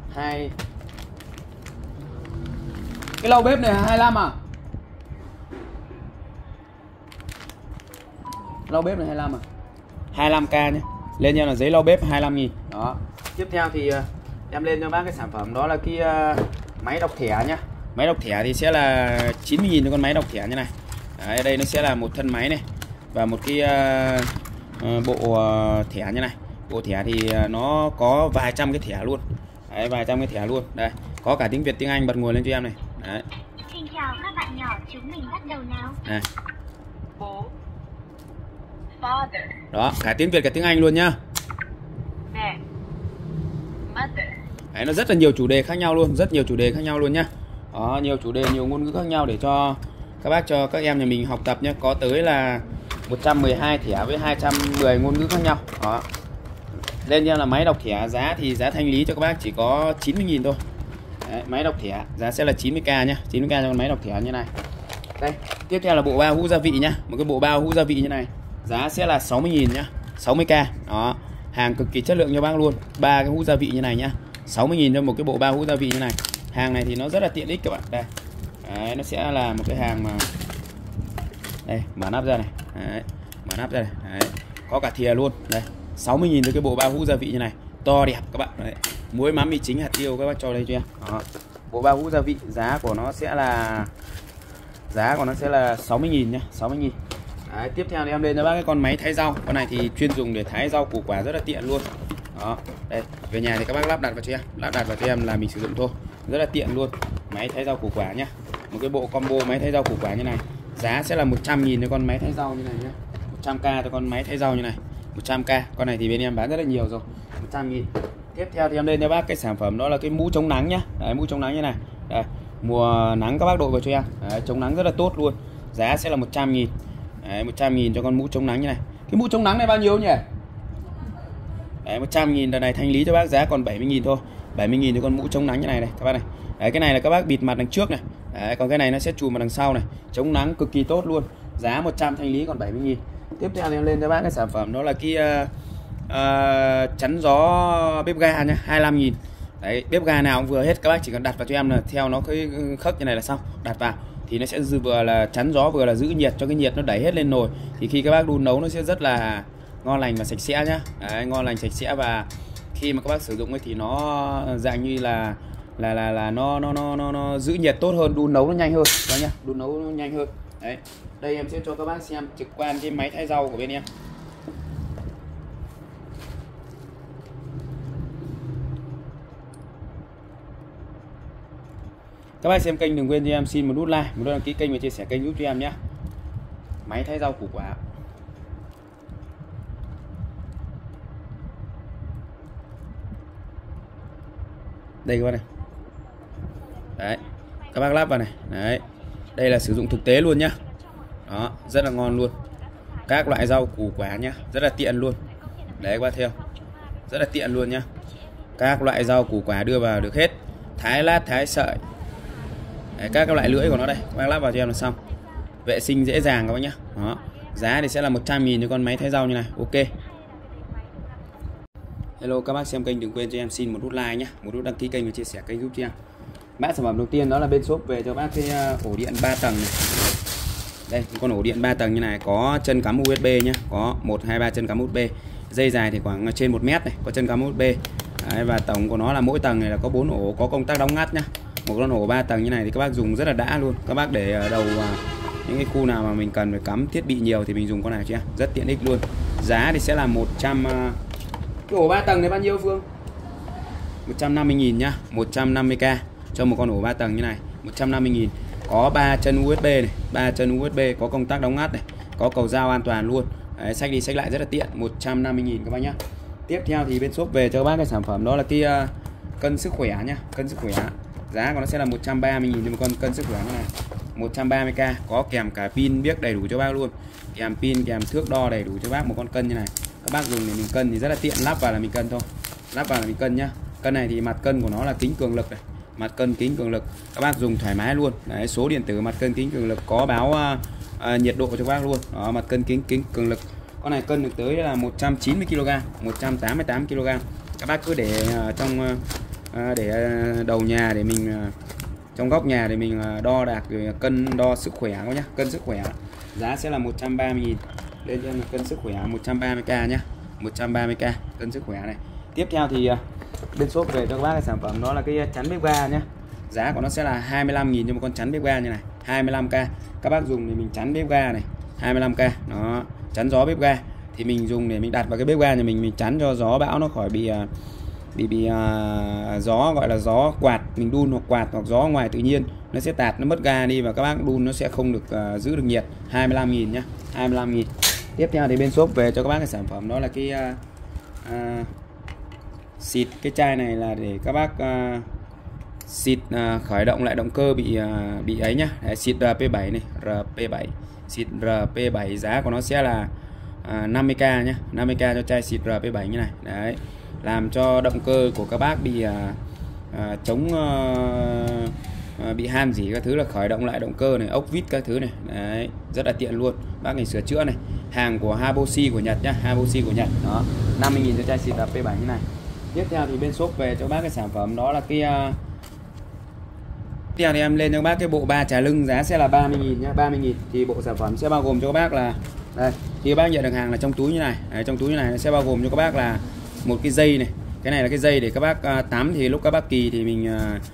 cái lau bếp này 25 à? Lau bếp này 25 à? 25k nhé. Lên cho là giấy lau bếp 25.000. Đó. Tiếp theo thì em lên cho bác cái sản phẩm đó là cái máy đọc thẻ nhá. Máy đọc thẻ thì sẽ là 90.000 cho con máy đọc thẻ như này. Đấy, đây nó sẽ là một thân máy này và một cái bộ thẻ như này. Bộ thẻ thì nó có vài trăm cái thẻ luôn. Đấy, vài trăm cái thẻ luôn. Đây, có cả tiếng Việt tiếng Anh, bật nguồn lên cho em này. Đấy. Xin chào các bạn nhỏ, chúng mình bắt đầu nào. Đây. Bố. Father. Đó, cả tiếng Việt cả tiếng Anh luôn nhá. Mẹ. Mother. Đấy, nó rất là nhiều chủ đề khác nhau luôn, rất nhiều chủ đề khác nhau luôn nhá. Đó, nhiều chủ đề, nhiều ngôn ngữ khác nhau để cho các bác, cho các em nhà mình học tập nhé. Có tới là 112 thẻ với 210 ngôn ngữ khác nhau. Đó. Lên cho là máy đọc thẻ, giá thì giá thanh lý cho các bác chỉ có 90.000 thôi. Đấy, máy đọc thẻ giá sẽ là 90k nhá, 90k cho con máy đọc thẻ như này. Đây, tiếp theo là bộ bao hũ gia vị nhá, một cái bộ bao hũ gia vị như này, giá sẽ là 60.000 nhá, 60k. Đó, hàng cực kỳ chất lượng cho bác luôn, 3 cái hũ gia vị như này nhá, 60.000 cho một cái bộ bao hũ gia vị như này. Hàng này thì nó rất là tiện ích các bạn. Đây. Đấy, nó sẽ là một cái hàng mà đây, mở nắp ra này. Đấy, mở nắp ra này. Đấy, có cả thìa luôn. Đây, 60.000 cho cái bộ bao hũ gia vị như này, to đẹp các bạn. Đấy, muối mắm mì chính hạt tiêu các bác cho đây cho em. Đó. Bộ bao hũ gia vị giá của nó sẽ là 60.000 nhá, 60.000. Đấy, tiếp theo thì em lên cho bác cái con máy thái rau. Con này thì chuyên dùng để thái rau củ quả, rất là tiện luôn. Đó, đây, về nhà thì các bác lắp đặt vào cho em, lắp đặt vào cho em là mình sử dụng thôi, rất là tiện luôn. Máy thái rau củ quả nhá, một cái bộ combo máy thái rau củ quả như này, giá sẽ là 100.000 cho con máy thái rau như này nhá, 100k cho con máy thái rau như này, 100k. Con này thì bên em bán rất là nhiều rồi, 100.000. Tiếp theo thì em lên cho bác cái sản phẩm đó là cái mũ chống nắng nhá. Đấy, mũ chống nắng như này. Đây, mùa nắng các bác đội vào cho em. Đấy, chống nắng rất là tốt luôn, giá sẽ là 100.000. Đấy, 100.000 cho con mũ chống nắng như này. Cái mũ chống nắng này bao nhiêu nhỉ? Đấy, 100.000 đợt này thanh lý cho bác giá còn 70.000 thôi, 70.000 cho con mũ chống nắng như này này các bác này. Đấy, cái này là các bác bịt mặt đằng trước này. Đấy, còn cái này nó sẽ chùm mặt đằng sau này, chống nắng cực kỳ tốt luôn, giá 100 thanh lý còn 70.000. Tiếp theo thì em lên cho bác cái sản phẩm đó là cái chắn gió bếp ga nhá, 25.000. Đấy, bếp ga nào cũng vừa hết, các bác chỉ cần đặt vào cho em là theo nó cái khớp như này là xong, đặt vào thì nó sẽ vừa là chắn gió vừa là giữ nhiệt, cho cái nhiệt nó đẩy hết lên nồi, thì khi các bác đun nấu nó sẽ rất là ngon lành và sạch sẽ nhá. Đấy, ngon lành sạch sẽ, và khi mà các bác sử dụng ấy thì nó dạng như là nó giữ nhiệt tốt hơn, đun nấu nó nhanh hơn đó nhá, đun nấu nó nhanh hơn. Đấy, đây em sẽ cho các bác xem trực quan cái máy thái rau của bên em. Các bác xem kênh đừng quên cho em xin một nút like, một nút đăng ký kênh và chia sẻ kênh giúp cho em nhé. Máy thái rau củ quả. Đây các bác này. Đấy, các bác lắp vào này. Đấy. Đây là sử dụng thực tế luôn nhá. Đó, rất là ngon luôn. Các loại rau củ quả nhá, rất là tiện luôn. Đấy các bác theo. Rất là tiện luôn nhá. Các loại rau củ quả đưa vào được hết. Thái lát, thái sợi. Đấy, các loại lưỡi của nó đây, các bác lắp vào cho em là xong. Vệ sinh dễ dàng các bác nhá. Đó. Giá thì sẽ là 100.000 cho con máy thái rau như này. Ok. Hello các bác xem kênh đừng quên cho em xin một nút like nhé, một nút đăng ký kênh và chia sẻ kênh giúp cho em. Mã sản phẩm đầu tiên đó là bên shop về cho bác cái ổ điện 3 tầng này. Đây, con ổ điện 3 tầng như này, có chân cắm USB nhé, có 1 2 3 chân cắm USB. Dây dài thì khoảng trên 1 mét này, có chân cắm USB. Đấy, và tổng của nó là mỗi tầng này là có 4 ổ, có công tắc đóng ngắt nhá. Một con ổ 3 tầng như này thì các bác dùng rất là đã luôn. Các bác để ở đầu những cái khu nào mà mình cần phải cắm thiết bị nhiều thì mình dùng con này chứ, rất tiện ích luôn. Giá thì sẽ là 100. Cái ổ 3 tầng này bao nhiêu Phương? 150.000 nhá, 150k cho một con ổ 3 tầng như này, 150.000. Có 3 chân USB này, 3 chân USB, có công tắc đóng ngắt này, có cầu dao an toàn luôn. Đấy, xách đi xách lại rất là tiện, 150.000 các bác nhá. Tiếp theo thì bên shop về cho các bác cái sản phẩm đó là cái cân sức khỏe nhá, cân sức khỏe. Giá của nó sẽ là 130.000 cho một con cân sức khỏe này. 130k, có kèm cả pin biếc đầy đủ cho bác luôn. Kèm pin, kèm thước đo đầy đủ cho bác một con cân như này. Các bác dùng để mình cân thì rất là tiện, lắp vào là mình cân thôi. Lắp vào là mình cân nhá. Cân này thì mặt cân của nó là kính cường lực này. Mặt cân kính cường lực. Các bác dùng thoải mái luôn. Đấy, số điện tử mặt cân kính cường lực, có báo nhiệt độ cho các bác luôn. Đó, mặt cân kính cường lực. Con này cân được tới là 190 kg, 188 kg. Các bác cứ để trong đầu nhà để mình trong góc nhà để mình đo đạc rồi cân đo sức khỏe các nhá. Cân sức khỏe. Giá sẽ là 130.000. Lên cho em là cân sức khỏe 130k nhá. 130k cân sức khỏe này. Tiếp theo thì bên shop về cho các bác cái sản phẩm đó là cái chắn bếp ga nhá. Giá của nó sẽ là 25.000 cho một con chắn bếp ga như này, 25k. Các bác dùng để mình chắn bếp ga này, 25k. Đó, chắn gió bếp ga thì mình dùng để mình đặt vào cái bếp ga nhà mình chắn cho gió bão nó khỏi bị gió, gọi là gió quạt mình đun hoặc quạt hoặc gió ngoài tự nhiên nó sẽ tạt, nó mất ga đi và các bác đun nó sẽ không được giữ được nhiệt. 25.000 nhá, 25.000. Tiếp theo thì bên shop về cho các bác cái sản phẩm đó là cái xịt. Cái chai này là để các bác xịt khởi động lại động cơ bị ấy nhá. Đấy, xịt RP7 này, RP7, xịt RP7. Giá của nó sẽ là 50k nhá, 50k cho chai xịt RP7 như này. Đấy, làm cho động cơ của các bác bị chống bị han gì các thứ là khởi động lại động cơ này, ốc vít các thứ này. Đấy, rất là tiện luôn. Bác này sửa chữa này. Hàng của Haboshi của Nhật nhá, Haboshi của Nhật. Đó, 50.000 cho chai xịt RP7 như này. Tiếp theo thì bên shop về cho bác cái sản phẩm đó là cái tiếp theo thì em lên cho bác cái bộ 3 trà lưng, giá sẽ là 30.000 nhá, 30.000. Thì bộ sản phẩm sẽ bao gồm cho các bác là đây, khi các bác nhận được hàng là trong túi như này. Đấy, trong túi như này nó sẽ bao gồm cho các bác là một cái dây này. Cái này là cái dây để các bác tắm, thì lúc các bác kỳ thì mình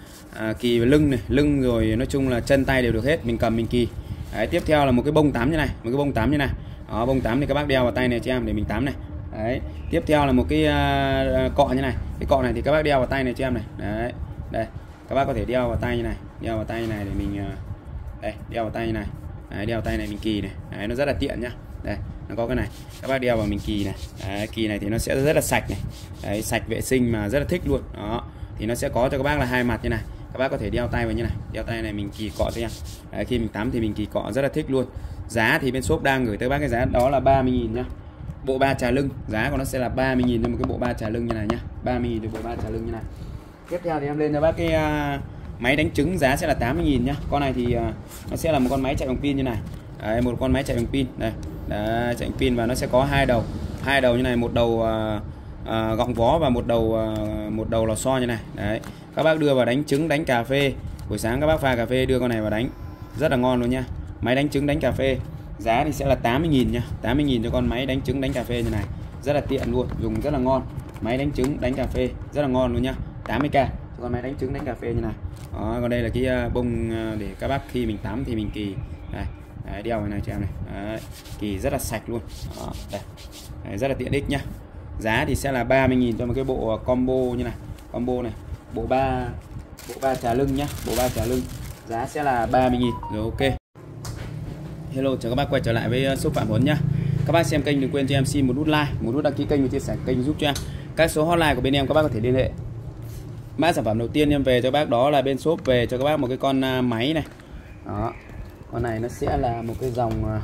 kỳ vào lưng này, lưng rồi nói chung là chân tay đều được hết, mình cầm mình kỳ. Đấy, tiếp theo là một cái bông tắm như này, một cái bông tắm như này. Đó, bông tắm thì các bác đeo vào tay này cho em để mình tắm này. Đấy, tiếp theo là một cái cọ như này. Cái cọ này thì các bác đeo vào tay này cho em này. Đấy, đây, các bác có thể đeo vào tay như này, đeo vào tay như này để mình đây, đeo vào tay như này. Đấy, đeo vào tay này mình kỳ này. Đấy, nó rất là tiện nhá. Đây, nó có cái này, các bác đeo vào mình kỳ này. Đấy, kỳ này thì nó sẽ rất là sạch này. Đấy, sạch vệ sinh mà rất là thích luôn. Đó, thì nó sẽ có cho các bác là hai mặt như này. Các bác có thể đeo tay vào như này, đeo tay này mình kỳ cọ cho em. Đấy, khi mình tắm thì mình kỳ cọ rất là thích luôn. Giá thì bên shop đang gửi tới bác cái giá đó là 30.000 nhá. Bộ 3 trà lưng, giá của nó sẽ là 30.000 cho một cái bộ 3 trà lưng như này nhá. 30.000 cho bộ 3 trà lưng như này. Tiếp theo thì em lên cho bác cái máy đánh trứng, giá sẽ là 80.000 nhá. Con này thì nó sẽ là một con máy chạy bằng pin như này. Đấy, một con máy chạy bằng pin đây. Đấy, chạy bằng pin và nó sẽ có hai đầu như này, một đầu gọng vó và một đầu lò xo như này. Đấy, các bác đưa vào đánh trứng, đánh cà phê. Buổi sáng các bác pha cà phê đưa con này vào đánh, rất là ngon luôn nha. Máy đánh trứng đánh cà phê. Giá thì sẽ là 80.000 nha, 80.000 cho con máy đánh trứng đánh cà phê như này, rất là tiện luôn, dùng rất là ngon. Máy đánh trứng đánh cà phê rất là ngon luôn nhá, 80k cho con máy đánh trứng đánh cà phê như này. Đó, còn đây là cái bông để các bác khi mình tắm thì mình kỳ đây. Đấy, đeo cái này cho em này. Đấy, kỳ rất là sạch luôn. Đó, đây. Đấy, rất là tiện ích nhá. Giá thì sẽ là 30.000 cho một cái bộ combo như này, combo này, bộ Bộ ba trà lưng nhá, bộ ba trà lưng giá sẽ là 30.000. Rồi ok. Hello, chào các bác quay trở lại với shop Phạm Huấn nhá. Các bác xem kênh đừng quên cho em xin một nút like, một nút đăng ký kênh và chia sẻ kênh giúp cho em. Các số hotline của bên em các bác có thể liên hệ. Mã sản phẩm đầu tiên em về cho các bác đó là bên shop về cho các bác một cái con máy này. Đó. Con này nó sẽ là một cái dòng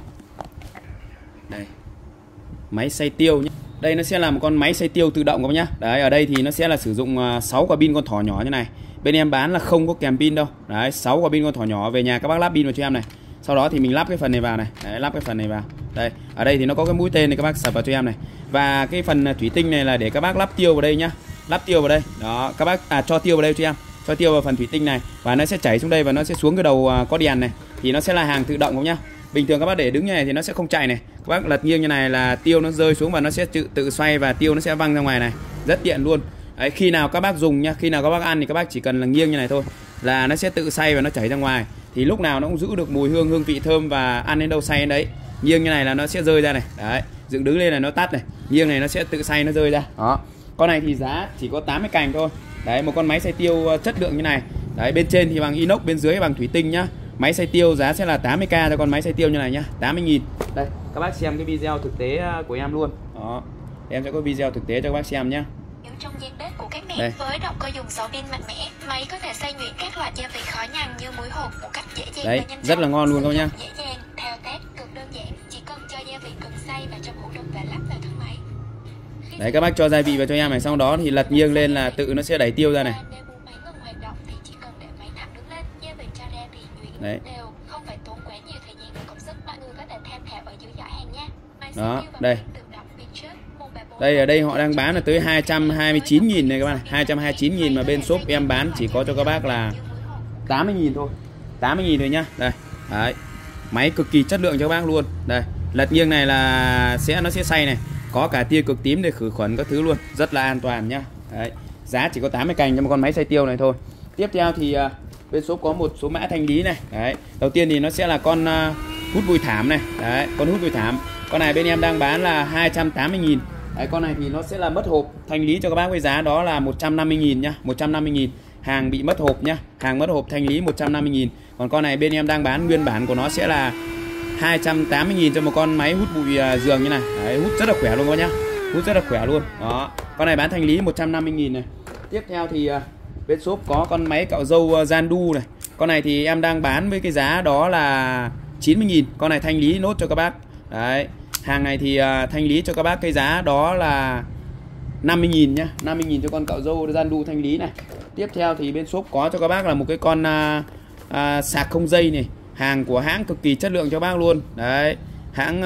đây. Máy xay tiêu nhé. Đây nó sẽ là một con máy xay tiêu tự động các bác nhá. Đấy, ở đây thì nó sẽ là sử dụng 6 quả pin con thỏ nhỏ như này. Bên em bán là không có kèm pin đâu. Đấy, 6 quả pin con thỏ nhỏ, về nhà các bác lắp pin vào cho em này. Sau đó thì mình lắp cái phần này vào này. Đấy, lắp cái phần này vào. Đây, ở đây thì nó có cái mũi tên này các bác sập vào cho em này. Và cái phần thủy tinh này là để các bác lắp tiêu vào đây nhá. Lắp tiêu vào đây. Đó, các bác cho tiêu vào đây cho em. Cho tiêu vào phần thủy tinh này và nó sẽ chảy xuống đây và nó sẽ xuống cái đầu có đèn này. Thì nó sẽ là hàng tự động không nhá. Bình thường các bác để đứng như này thì nó sẽ không chạy này. Các bác lật nghiêng như này là tiêu nó rơi xuống và nó sẽ tự xoay và tiêu nó sẽ văng ra ngoài này. Rất tiện luôn. Đấy, khi nào các bác dùng nhá, khi nào các bác ăn thì các bác chỉ cần là nghiêng như này thôi là nó sẽ tự xay và nó chảy ra ngoài. Thì lúc nào nó cũng giữ được mùi hương vị thơm và ăn đến đâu xay đến đấy. Nghiêng như này là nó sẽ rơi ra này. Đấy, dựng đứng lên là nó tắt này. Nghiêng này nó sẽ tự xay nó rơi ra. Đó. Con này thì giá chỉ có 80 cành thôi. Đấy, một con máy xay tiêu chất lượng như này. Đấy, bên trên thì bằng inox, bên dưới bằng thủy tinh nhá. Máy xay tiêu giá sẽ là 80k cho con máy xay tiêu như này nhá, 80.000. Đây, các bác xem cái video thực tế của em luôn. Đó. Em sẽ có video thực tế cho các bác xem nhá. Trong gian bếp của các mẹ đây. với động cơ dùng 6 pin mạnh mẽ, máy có thể xay nhuyễn các loại gia vị khó nhằn như muối hột một cách dễ dàng đấy, và nhanh chóng. rất là ngon luôn các bác nhá. Dễ dàng, thao tác cực đơn giản, chỉ cần cho gia vị cần xay và trong hũ đựng và lắp vào thân máy. Đấy, các bác cho gia vị vào cho em này, sau đó thì lật nghiêng lên là tự nó sẽ đẩy tiêu ra này. Đấy. Đó, đây. Đây ở đây họ đang bán là tới 229.000 này các bạn này, 229.000 mà bên shop em bán chỉ có cho các bác là 80.000 thôi. 80.000 thôi nhá. Đây. Đấy. Máy cực kỳ chất lượng cho các bác luôn. Đây, lật nghiêng này là nó sẽ xay này. Có cả tia cực tím để khử khuẩn các thứ luôn, rất là an toàn nhá. Đấy. Giá chỉ có 80 cành cho một con máy xay tiêu này thôi. Tiếp theo thì bên shop có một số mã thanh lý này. Đấy. Đầu tiên thì nó sẽ là con hút bụi thảm này. Đấy, con hút bụi thảm. Con này bên em đang bán là 280.000. Đấy, con này thì nó sẽ là mất hộp, thanh lý cho các bác với giá đó là 150.000 nhá, 150.000. Hàng bị mất hộp nhá, hàng mất hộp thanh lý 150.000. Còn con này bên em đang bán nguyên bản của nó sẽ là 280.000 cho một con máy hút bụi giường như này. Đấy, hút rất là khỏe luôn các bác nhá. Hút rất là khỏe luôn. Đó. Con này bán thanh lý 150.000 này. Tiếp theo thì bên shop có con máy cạo râu Zandu này. Con này thì em đang bán với cái giá đó là 90.000. Con này thanh lý nốt cho các bác. Đấy. Hàng này thì thanh lý cho các bác cái giá đó là 50.000 nhá, 50.000 cho con cạo râu Zandu thanh lý này. Tiếp theo thì bên shop có cho các bác là một cái con sạc không dây này, hàng của hãng cực kỳ chất lượng cho bác luôn. Đấy, hãng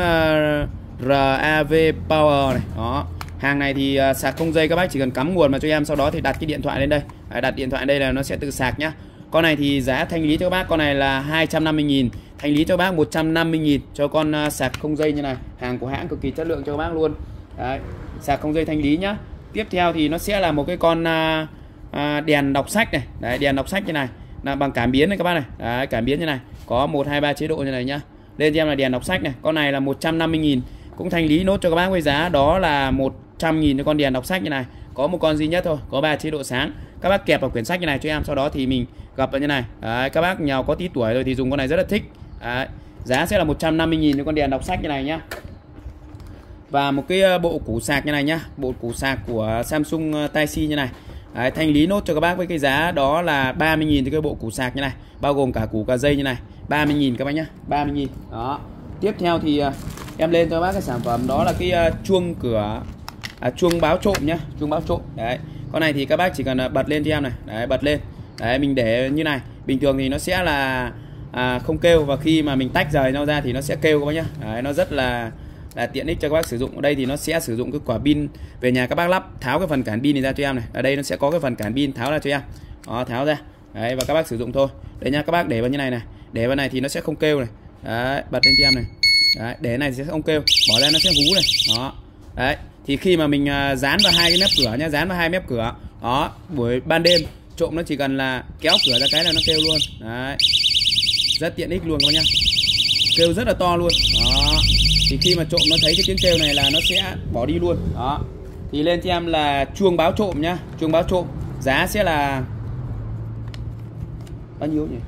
RAV Power này. Đó. Hàng này thì sạc không dây các bác chỉ cần cắm nguồn vào cho em, sau đó thì đặt cái điện thoại lên đây. Đấy, đặt điện thoại đây là nó sẽ tự sạc nhá. Con này thì giá thanh lý cho các bác con này là 250.000, thanh lý cho bác 150.000 cho con sạc không dây như này, hàng của hãng cực kỳ chất lượng cho các bác luôn. Đấy, sạc không dây thanh lý nhá. Tiếp theo thì nó sẽ là một cái con đèn đọc sách này. Đấy, đèn đọc sách như này là bằng cảm biến này các bác này. Đấy, cảm biến như này, có 1 2 3 chế độ như này nhá. Lên cho em là đèn đọc sách này, con này là 150.000, cũng thanh lý nốt cho các bác với giá đó là 100.000 cho con đèn đọc sách như này. Có một con duy nhất thôi, có 3 chế độ sáng. Các bác kẹp vào quyển sách như này cho em, sau đó thì mình gập vào như này. Đấy, các bác nhào có tí tuổi rồi thì dùng con này rất là thích. Đấy, giá sẽ là 150.000 cho con đèn đọc sách như này nhá. Và một cái bộ củ sạc như này nhá, bộ củ sạc của Samsung Type-C như này. Đấy, thanh lý nốt cho các bác với cái giá đó là 30.000 cho cái bộ củ sạc như này, bao gồm cả củ cả dây như này. 30.000 các bác nhá, 30.000. Đó. Tiếp theo thì em lên cho bác cái sản phẩm đó là cái chuông cửa chuông báo trộm nhá, chuông báo trộm. Đấy. Con này thì các bác chỉ cần bật lên cho em này. Đấy, bật lên. Đấy, mình để như này. Bình thường thì nó sẽ là không kêu, và khi mà mình tách rời nó ra thì nó sẽ kêu các bác nhá. Đấy, nó rất là tiện ích cho các bác sử dụng. Ở đây thì nó sẽ sử dụng cái quả pin, về nhà các bác lắp, tháo cái phần cản pin này ra cho em này. Ở đây nó sẽ có cái phần cản pin, tháo ra cho em. Đó, tháo ra. Đấy, và các bác sử dụng thôi. Đấy nha, các bác để vào như này này. Để vào này thì nó sẽ không kêu này. Đấy, bật lên cho em này. Đấy, để này thì sẽ không kêu, bỏ ra nó sẽ hú này. Đó. Đấy, thì khi mà mình dán vào hai cái mép cửa nhá, dán vào hai mép cửa. Đó, buổi ban đêm trộm nó chỉ cần là kéo cửa ra cái là nó kêu luôn. Đấy. Rất tiện ích luôn các bác nhá. Kêu rất là to luôn. Đó. Thì khi mà trộm nó thấy cái tiếng kêu này là nó sẽ bỏ đi luôn. Đó. Thì lên cho em là chuông báo trộm nhá, chuông báo trộm. Giá sẽ là Bao nhiêu nhỉ?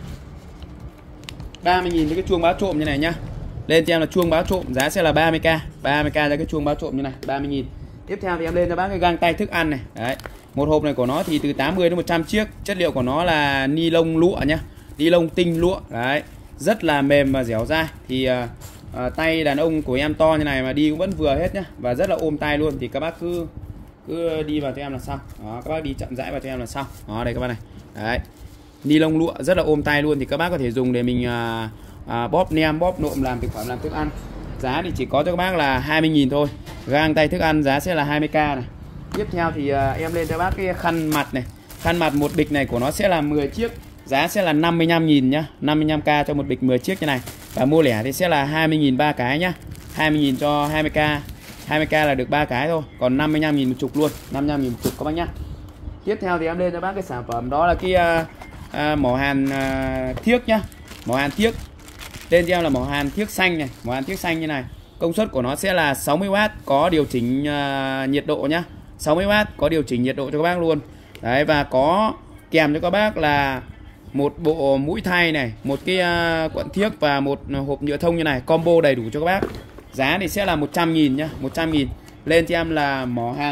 30.000 cho cái chuông báo trộm như này nhá. Lên cho em là chuông báo trộm, giá sẽ là 30k. 30k cho cái chuông báo trộm như này, 30.000. Tiếp theo thì em lên cho bác cái găng tay thức ăn này. Đấy. Một hộp này của nó thì từ 80 đến 100 chiếc. Chất liệu của nó là ni lông lụa nhá. Ni lông tinh lụa. Đấy. Rất là mềm và dẻo dai. Thì tay đàn ông của em to như này mà đi cũng vẫn vừa hết nhá. Và rất là ôm tay luôn. Thì các bác cứ đi vào cho em là xong. Đó, các bác đi chậm rãi vào cho em là xong. Đó, đây các bác này. Đấy. Ni lông lụa rất là ôm tay luôn. Thì các bác có thể dùng để mình bóp nem, bóp nộm, làm thực phẩm, làm thức ăn. Giá thì chỉ có cho các bác là 20.000 thôi. Găng tay thức ăn giá sẽ là 20k này. Tiếp theo thì em lên cho bác cái khăn mặt này. Khăn mặt một bịch này của nó sẽ là 10 chiếc. Giá sẽ là 55.000 nhá. 55k cho một bịch 10 chiếc như này. Và mua lẻ thì sẽ là 20.000 3 cái nhá. 20.000 cho 20k. 20k là được 3 cái thôi. Còn 55.000 một chục luôn. 55.000 một chục các bác nhá. Tiếp theo thì em lên cho bác cái sản phẩm đó là cái mỏ hàn thiếc nhá. Mỏ hàn thiếc. Lên cho em là mỏ hàn thiếc xanh này. Mỏ hàn thiếc xanh như này. Công suất của nó sẽ là 60W, có điều chỉnh nhiệt độ nhá. 60W có điều chỉnh nhiệt độ cho các bác luôn. Đấy, và có kèm cho các bác là một bộ mũi thay này, một cái cuộn thiếc và một hộp nhựa thông như này, combo đầy đủ cho các bác. Giá thì sẽ là 100.000 nhá, 100.000. Lên cho em là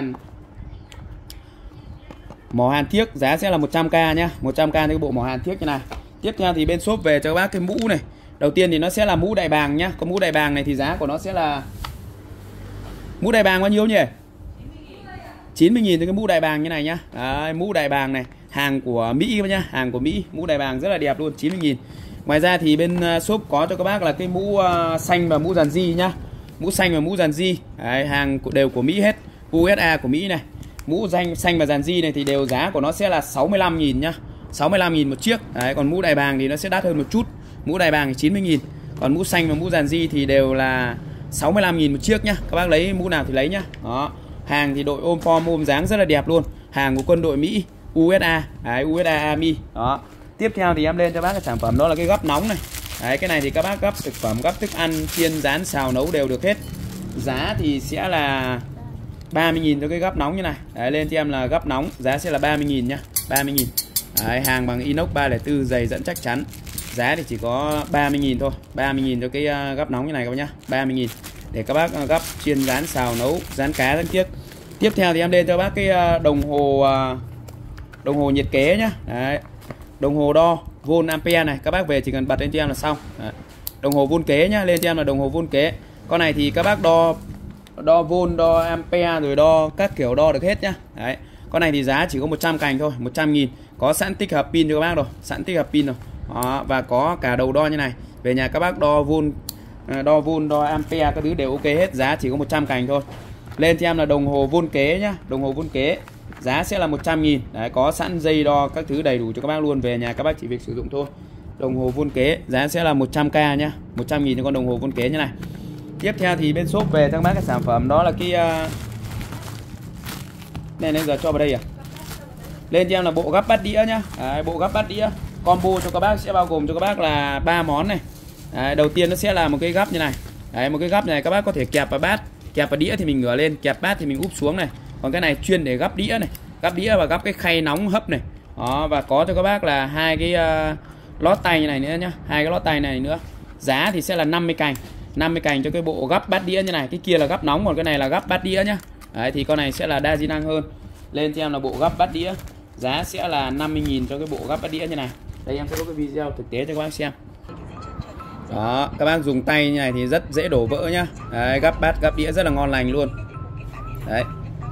mỏ hàn thiếc, giá sẽ là 100k nhá, 100k cho cái bộ mỏ hàn thiếc như này. Tiếp theo thì bên shop về cho các bác cái mũ này. Đầu tiên thì nó sẽ là mũ đại bàng nhá. Có mũ đại bàng này thì giá của nó sẽ là mũ đại bàng bao nhiêu nhỉ? 90.000 cho cái mũ đại bàng như này nhá. Đấy, mũ đại bàng này, hàng của Mỹ nhá, hàng của Mỹ, mũ đại bàng rất là đẹp luôn, 90.000. Ngoài ra thì bên shop có cho các bác là cái mũ xanh và mũ dàn di nhá. Mũ xanh và mũ dàn di. Đấy, hàng đều của Mỹ hết, USA của Mỹ này. Mũ xanh và dàn di này thì đều giá của nó sẽ là 65.000 nhá. 65.000 một chiếc. Đấy, còn mũ đại bàng thì nó sẽ đắt hơn một chút. Mũ đại bàng thì 90.000. Còn mũ xanh và mũ dàn di thì đều là 65.000 một chiếc nhá. Các bác lấy mũ nào thì lấy nhá. Đó. Hàng thì đội ôm form ôm dáng rất là đẹp luôn. Hàng của quân đội Mỹ, USA. Đấy, USA Army. Đó. Tiếp theo thì em lên cho bác cái sản phẩm đó là cái gắp nóng này. Đấy, cái này thì các bác gắp thực phẩm, gắp thức ăn, chiên, rán, xào, nấu đều được hết. Giá thì sẽ là 30.000 cho cái gắp nóng như này. Đấy, lên cho em là gắp nóng, giá sẽ là 30.000 nhá. 30.000. Đấy, hàng bằng inox 304, dày dẫn chắc chắn. Giá thì chỉ có 30.000 thôi. 30.000 cho cái gắp nóng như này các bác nhá. 30.000 để các bác gắp, chiên, rán, xào, nấu, rán cá, rán kiếc. Tiếp theo thì em lên cho bác cái đồng hồ nhiệt kế nhá. Đấy. Đồng hồ đo volt ampere này, các bác về chỉ cần bật lên cho em là xong. Đấy. Đồng hồ volt kế nhá, lên cho em là đồng hồ volt kế. Con này thì các bác đo volt, đo ampere rồi đo các kiểu đo được hết nhá. Đấy. Con này thì giá chỉ có 100 cành thôi, 100.000. Có sẵn tích hợp pin cho các bác rồi, sẵn tích hợp pin rồi. Đó, và có cả đầu đo như này. Về nhà các bác đo volt, đo ampere các thứ đều ok hết, giá chỉ có 100 cành thôi. Lên cho em là đồng hồ volt kế nhá, đồng hồ volt kế. Giá sẽ là 100.000. Đấy, có sẵn dây đo các thứ đầy đủ cho các bác luôn, về nhà các bác chỉ việc sử dụng thôi. Đồng hồ volt kế, giá sẽ là 100k nhá, 100.000 cho con đồng hồ volt kế như này. Tiếp theo thì bên shop về cho các bác cái sản phẩm đó là cái này giờ cho vào đây à? Lên cho em là bộ gắp bát đĩa nhá. Đấy, bộ gắp bát đĩa combo cho các bác sẽ bao gồm cho các bác là 3 món này. Đấy, đầu tiên nó sẽ là một cái gắp như này. Đấy, một cái gắp này các bác có thể kẹp vào bát, kẹp vào đĩa thì mình ngửa lên, kẹp bát thì mình úp xuống này. Còn cái này chuyên để gắp đĩa này, gắp đĩa và gắp cái khay nóng hấp này. Đó, và có cho các bác là hai cái lót tay như này nữa nhá, hai cái lót tay này nữa. Giá thì sẽ là 50 cành. 50 cành cho cái bộ gắp bát đĩa như này. Cái kia là gắp nóng, còn cái này là gắp bát đĩa nhá. Đấy, thì con này sẽ là đa di năng hơn. Lên cho em là bộ gắp bát đĩa, giá sẽ là 50.000 cho cái bộ gắp bát đĩa như này. Đây em sẽ có cái video thực tế cho các bác xem. Đó, các bác dùng tay như này thì rất dễ đổ vỡ nhá. Đấy, gắp bát gắp đĩa rất là ngon lành luôn. Đấy.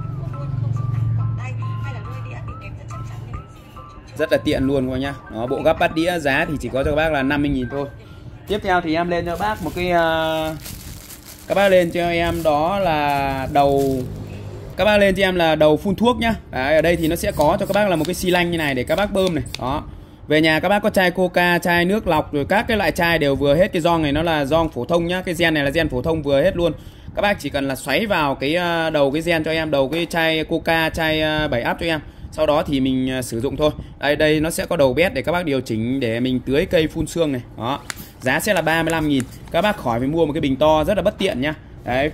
Rất là tiện luôn các bác nhá. Đó, bộ gắp bát đĩa giá thì chỉ có cho các bác là 50.000 thôi. Tiếp theo thì em lên cho bác một cái các bác lên cho em đó là đầu, các bác lên cho em là đầu phun thuốc nhá. Đấy, ở đây thì nó sẽ có cho các bác là một cái xi lanh như này để các bác bơm này. Đó. Về nhà các bác có chai Coca, chai nước lọc rồi các cái loại chai đều vừa hết. Cái gioăng này nó là gioăng phổ thông nhá. Cái gen này là gen phổ thông vừa hết luôn. Các bác chỉ cần là xoáy vào cái đầu cái gen cho em, đầu cái chai Coca, chai 7 áp cho em. Sau đó thì mình sử dụng thôi. Đây nó sẽ có đầu bét để các bác điều chỉnh để mình tưới cây phun sương này. Đó. Giá sẽ là 35.000. Các bác khỏi phải mua một cái bình to rất là bất tiện nhá. Đấy,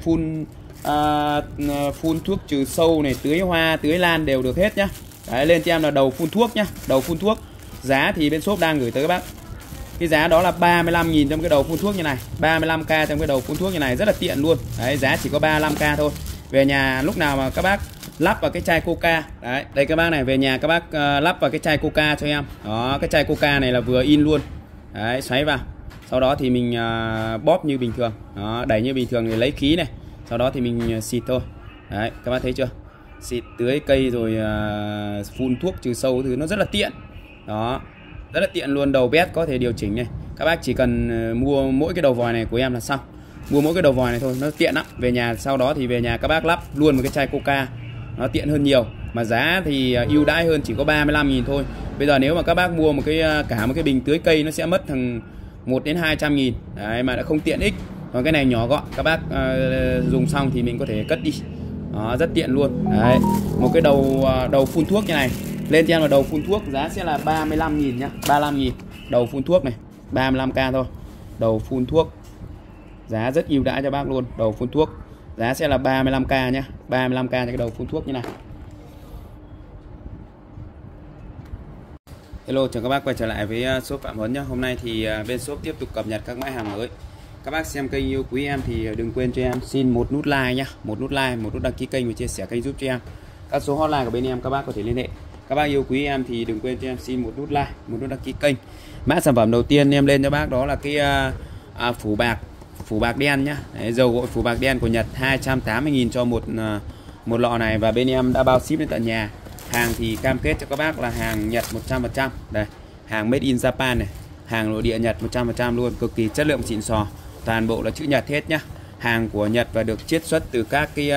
phun thuốc trừ sâu này, tưới hoa, tưới lan đều được hết nhá. Đấy, lên cho em là đầu phun thuốc nhá, đầu phun thuốc. Giá thì bên shop đang gửi tới các bác cái giá đó là 35.000 trong cái đầu phun thuốc như này, 35k trong cái đầu phun thuốc như này, rất là tiện luôn. Đấy, giá chỉ có 35k thôi. Về nhà lúc nào mà các bác lắp vào cái chai Coca. Đấy, đây các bác này, về nhà các bác lắp vào cái chai Coca cho em. Đó, cái chai Coca này là vừa in luôn. Đấy, xoáy vào. Sau đó thì mình bóp như bình thường. Đó, đẩy như bình thường để lấy khí này. Sau đó thì mình xịt thôi. Đấy, các bác thấy chưa? Xịt tưới cây rồi phun thuốc trừ sâu thứ nó rất là tiện. Đó, rất là tiện luôn. Đầu bét có thể điều chỉnh này. Các bác chỉ cần mua mỗi cái đầu vòi này của em là xong. Mua mỗi cái đầu vòi này thôi, nó tiện lắm. Về nhà sau đó thì về nhà các bác lắp luôn một cái chai Coca. Nó tiện hơn nhiều. Mà giá thì ưu đãi hơn, chỉ có 35.000 thôi. Bây giờ nếu mà các bác mua một cái cả một cái bình tưới cây nó sẽ mất thằng 1 đến 200.000. Đấy, mà đã không tiện ích. Còn cái này nhỏ gọn, các bác dùng xong thì mình có thể cất đi. Đó, rất tiện luôn. Đấy, một cái đầu phun thuốc như này. Lên cho em là đầu phun thuốc, giá sẽ là 35.000 nhá, 35.000. Đầu phun thuốc này, 35k thôi. Đầu phun thuốc. Giá rất ưu đãi cho bác luôn. Đầu phun thuốc giá sẽ là 35k nhá, 35k cho cái đầu phun thuốc như này. Hello, chào các bác quay trở lại với shop Phạm Huấn nhé. Hôm nay thì bên shop tiếp tục cập nhật các mã hàng mới. Các bác xem kênh yêu quý em thì đừng quên cho em xin một nút like nhá, một nút like, một nút đăng ký kênh và chia sẻ kênh giúp cho em. Các số hotline của bên em các bác có thể liên hệ. Các bác yêu quý em thì đừng quên cho em xin một nút like, một nút đăng ký kênh. Mã sản phẩm đầu tiên em lên cho bác đó là cái phủ bạc đen nhá. Đấy, dầu gội phủ bạc đen của Nhật, 280.000 cho một lọ này, và bên em đã bao ship đến tận nhà. Hàng thì cam kết cho các bác là hàng Nhật 100%. Đây, hàng made in Japan này, hàng nội địa Nhật 100% luôn, cực kỳ chất lượng xịn sò. Toàn bộ là chữ Nhật hết nhá. Hàng của Nhật và được chiết xuất từ các cái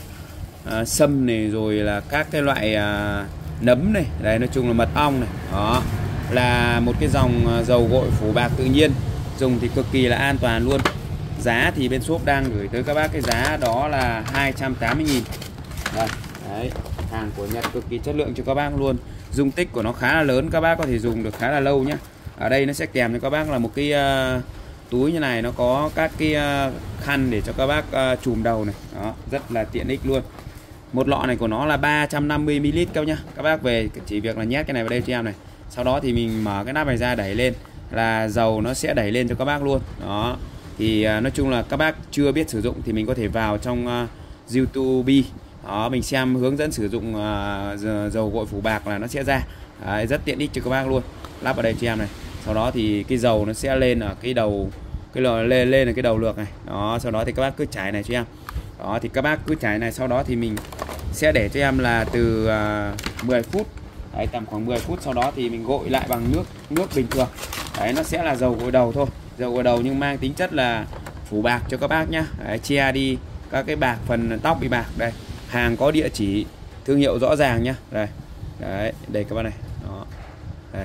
sâm này, rồi là các cái loại nấm này. Đây, nói chung là mật ong này. Đó là một cái dòng dầu gội phủ bạc tự nhiên, dùng thì cực kỳ là an toàn luôn. Giá thì bên shop đang gửi tới các bác cái giá đó là 280.000. Đây, đấy, hàng của Nhật cực kỳ chất lượng cho các bác luôn. Dung tích của nó khá là lớn, các bác có thể dùng được khá là lâu nhé. Ở đây nó sẽ kèm cho các bác là một cái túi như này, nó có các cái khăn để cho các bác chùm đầu này. Đó, rất là tiện ích luôn. Một lọ này của nó là 350ml các nhá. Các bác về chỉ việc là nhét cái này vào đây cho em này. Sau đó thì mình mở cái nắp này ra, đẩy lên là dầu nó sẽ đẩy lên cho các bác luôn. Đó. Thì nói chung là các bác chưa biết sử dụng thì mình có thể vào trong YouTube. Đó, mình xem hướng dẫn sử dụng dầu gội phủ bạc là nó sẽ ra. Đấy, rất tiện ích cho các bác luôn. Lắp vào đây cho em này. Sau đó thì cái dầu nó sẽ lên ở cái đầu, lên ở cái đầu lược này. Đó, sau đó thì các bác cứ chảy này cho em. Đó, thì các bác cứ chảy này, sau đó thì mình sẽ để cho em là từ 10 phút. Đấy, tầm khoảng 10 phút, sau đó thì mình gội lại bằng nước bình thường. Đấy, nó sẽ là dầu gội đầu thôi. Dầu gội đầu nhưng mang tính chất là phủ bạc cho các bác nhá. Đấy, che đi các cái bạc, phần tóc bị bạc. Đây, hàng có địa chỉ thương hiệu rõ ràng nhá. Đây. Đấy, đây các bác này. Đó. Đây.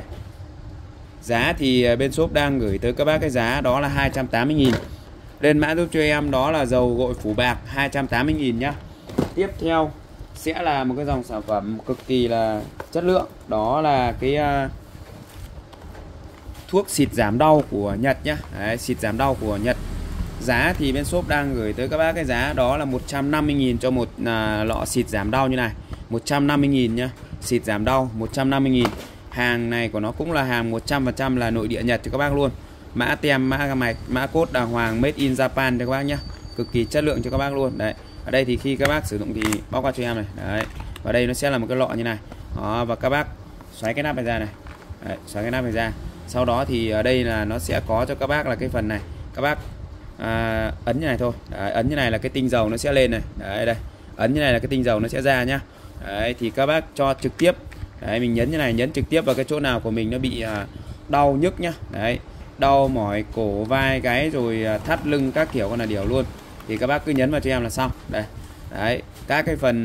Giá thì bên shop đang gửi tới các bác cái giá đó là 280.000. Lên mã giúp cho em đó là dầu gội phủ bạc 280.000 nhá. Tiếp theo sẽ là một cái dòng sản phẩm cực kỳ là chất lượng, đó là cái thuốc xịt giảm đau của Nhật nhá. Đấy, xịt giảm đau của Nhật. Giá thì bên shop đang gửi tới các bác cái giá đó là 150.000 cho một lọ xịt giảm đau như này. 150.000 nhá. Xịt giảm đau 150.000. Hàng này của nó cũng là hàng 100% là nội địa Nhật cho các bác luôn. Mã tem, mã mạch, mã code đàng hoàng, made in Japan cho các bác nhá. Cực kỳ chất lượng cho các bác luôn. Đấy. Ở đây thì khi các bác sử dụng thì bóc qua cho em này. Đấy. Và đây nó sẽ là một cái lọ như này. Đó, và các bác xoáy cái nắp này ra này. Đấy, xoáy cái nắp này ra. Sau đó thì ở đây là nó sẽ có cho các bác là cái phần này. Các bác ấn như này thôi. Đấy, ấn như này là cái tinh dầu nó sẽ lên này. Đấy, đây. Ấn như này là cái tinh dầu nó sẽ ra nhá. Đấy, thì các bác cho trực tiếp. Đấy, mình nhấn như này, nhấn trực tiếp vào cái chỗ nào của mình nó bị đau nhức nhá. Đấy, đau mỏi cổ, vai, gáy, rồi thắt lưng các kiểu con là điều luôn. Thì các bác cứ nhấn vào cho em là xong. Đây. Đấy, các cái phần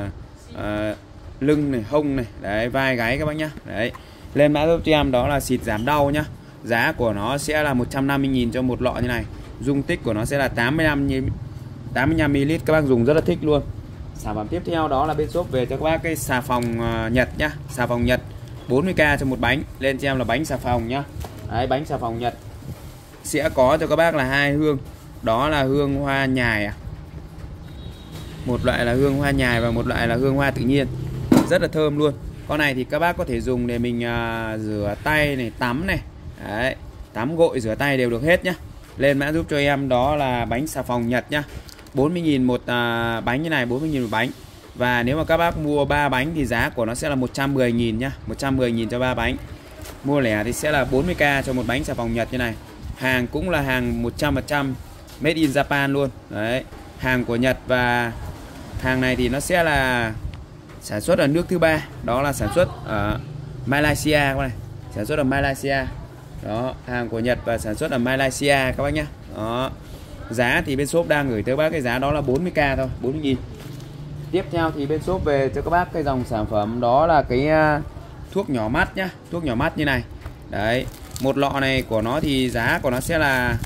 lưng này, hông này, đấy, vai, gáy các bác nhá. Đấy. Lên mã giúp cho em đó là xịt giảm đau nhá. Giá của nó sẽ là 150.000 cho một lọ như này. Dung tích của nó sẽ là 85ml, các bác dùng rất là thích luôn. Sản phẩm tiếp theo đó là bên shop về cho các bác cái xà phòng Nhật nhá. Xà phòng Nhật 40k cho một bánh. Lên cho em là bánh xà phòng nhá. Đấy, bánh xà phòng Nhật sẽ có cho các bác là 2 hương. Đó là hương hoa nhài. Một loại là hương hoa nhài và một loại là hương hoa tự nhiên. Rất là thơm luôn. Con này thì các bác có thể dùng để mình rửa tay này, tắm này. Đấy, tắm gội rửa tay đều được hết nhá. Lên mã giúp cho em đó là bánh xà phòng Nhật nhá. 40.000 một bánh như này, 40.000 một bánh. Và nếu mà các bác mua 3 bánh thì giá của nó sẽ là 110.000 nhá, 110.000 cho 3 bánh. Mua lẻ thì sẽ là 40k cho một bánh xà phòng Nhật như này. Hàng cũng là hàng 100% made in Japan luôn. Đấy, hàng của Nhật và hàng này thì nó sẽ là sản xuất ở nước thứ ba, đó là sản xuất ở Malaysia các bạn này. Sản xuất ở Malaysia. Đó, hàng của Nhật và sản xuất ở Malaysia các bác nhá. Đó. Giá thì bên shop đang gửi tới bác cái giá đó là 40k thôi, 40.000. Tiếp theo thì bên shop về cho các bác cái dòng sản phẩm đó là cái thuốc nhỏ mắt nhá, thuốc nhỏ mắt như này. Đấy, một lọ này của nó thì giá của nó sẽ là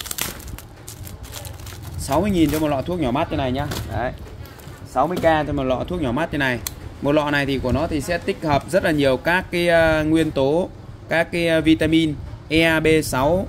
60.000 cho một lọ thuốc nhỏ mắt như này nhá. Đấy, 60k cho một lọ thuốc nhỏ mắt như này. Một lọ này thì của nó thì sẽ tích hợp rất là nhiều các cái nguyên tố, các cái vitamin E, B6,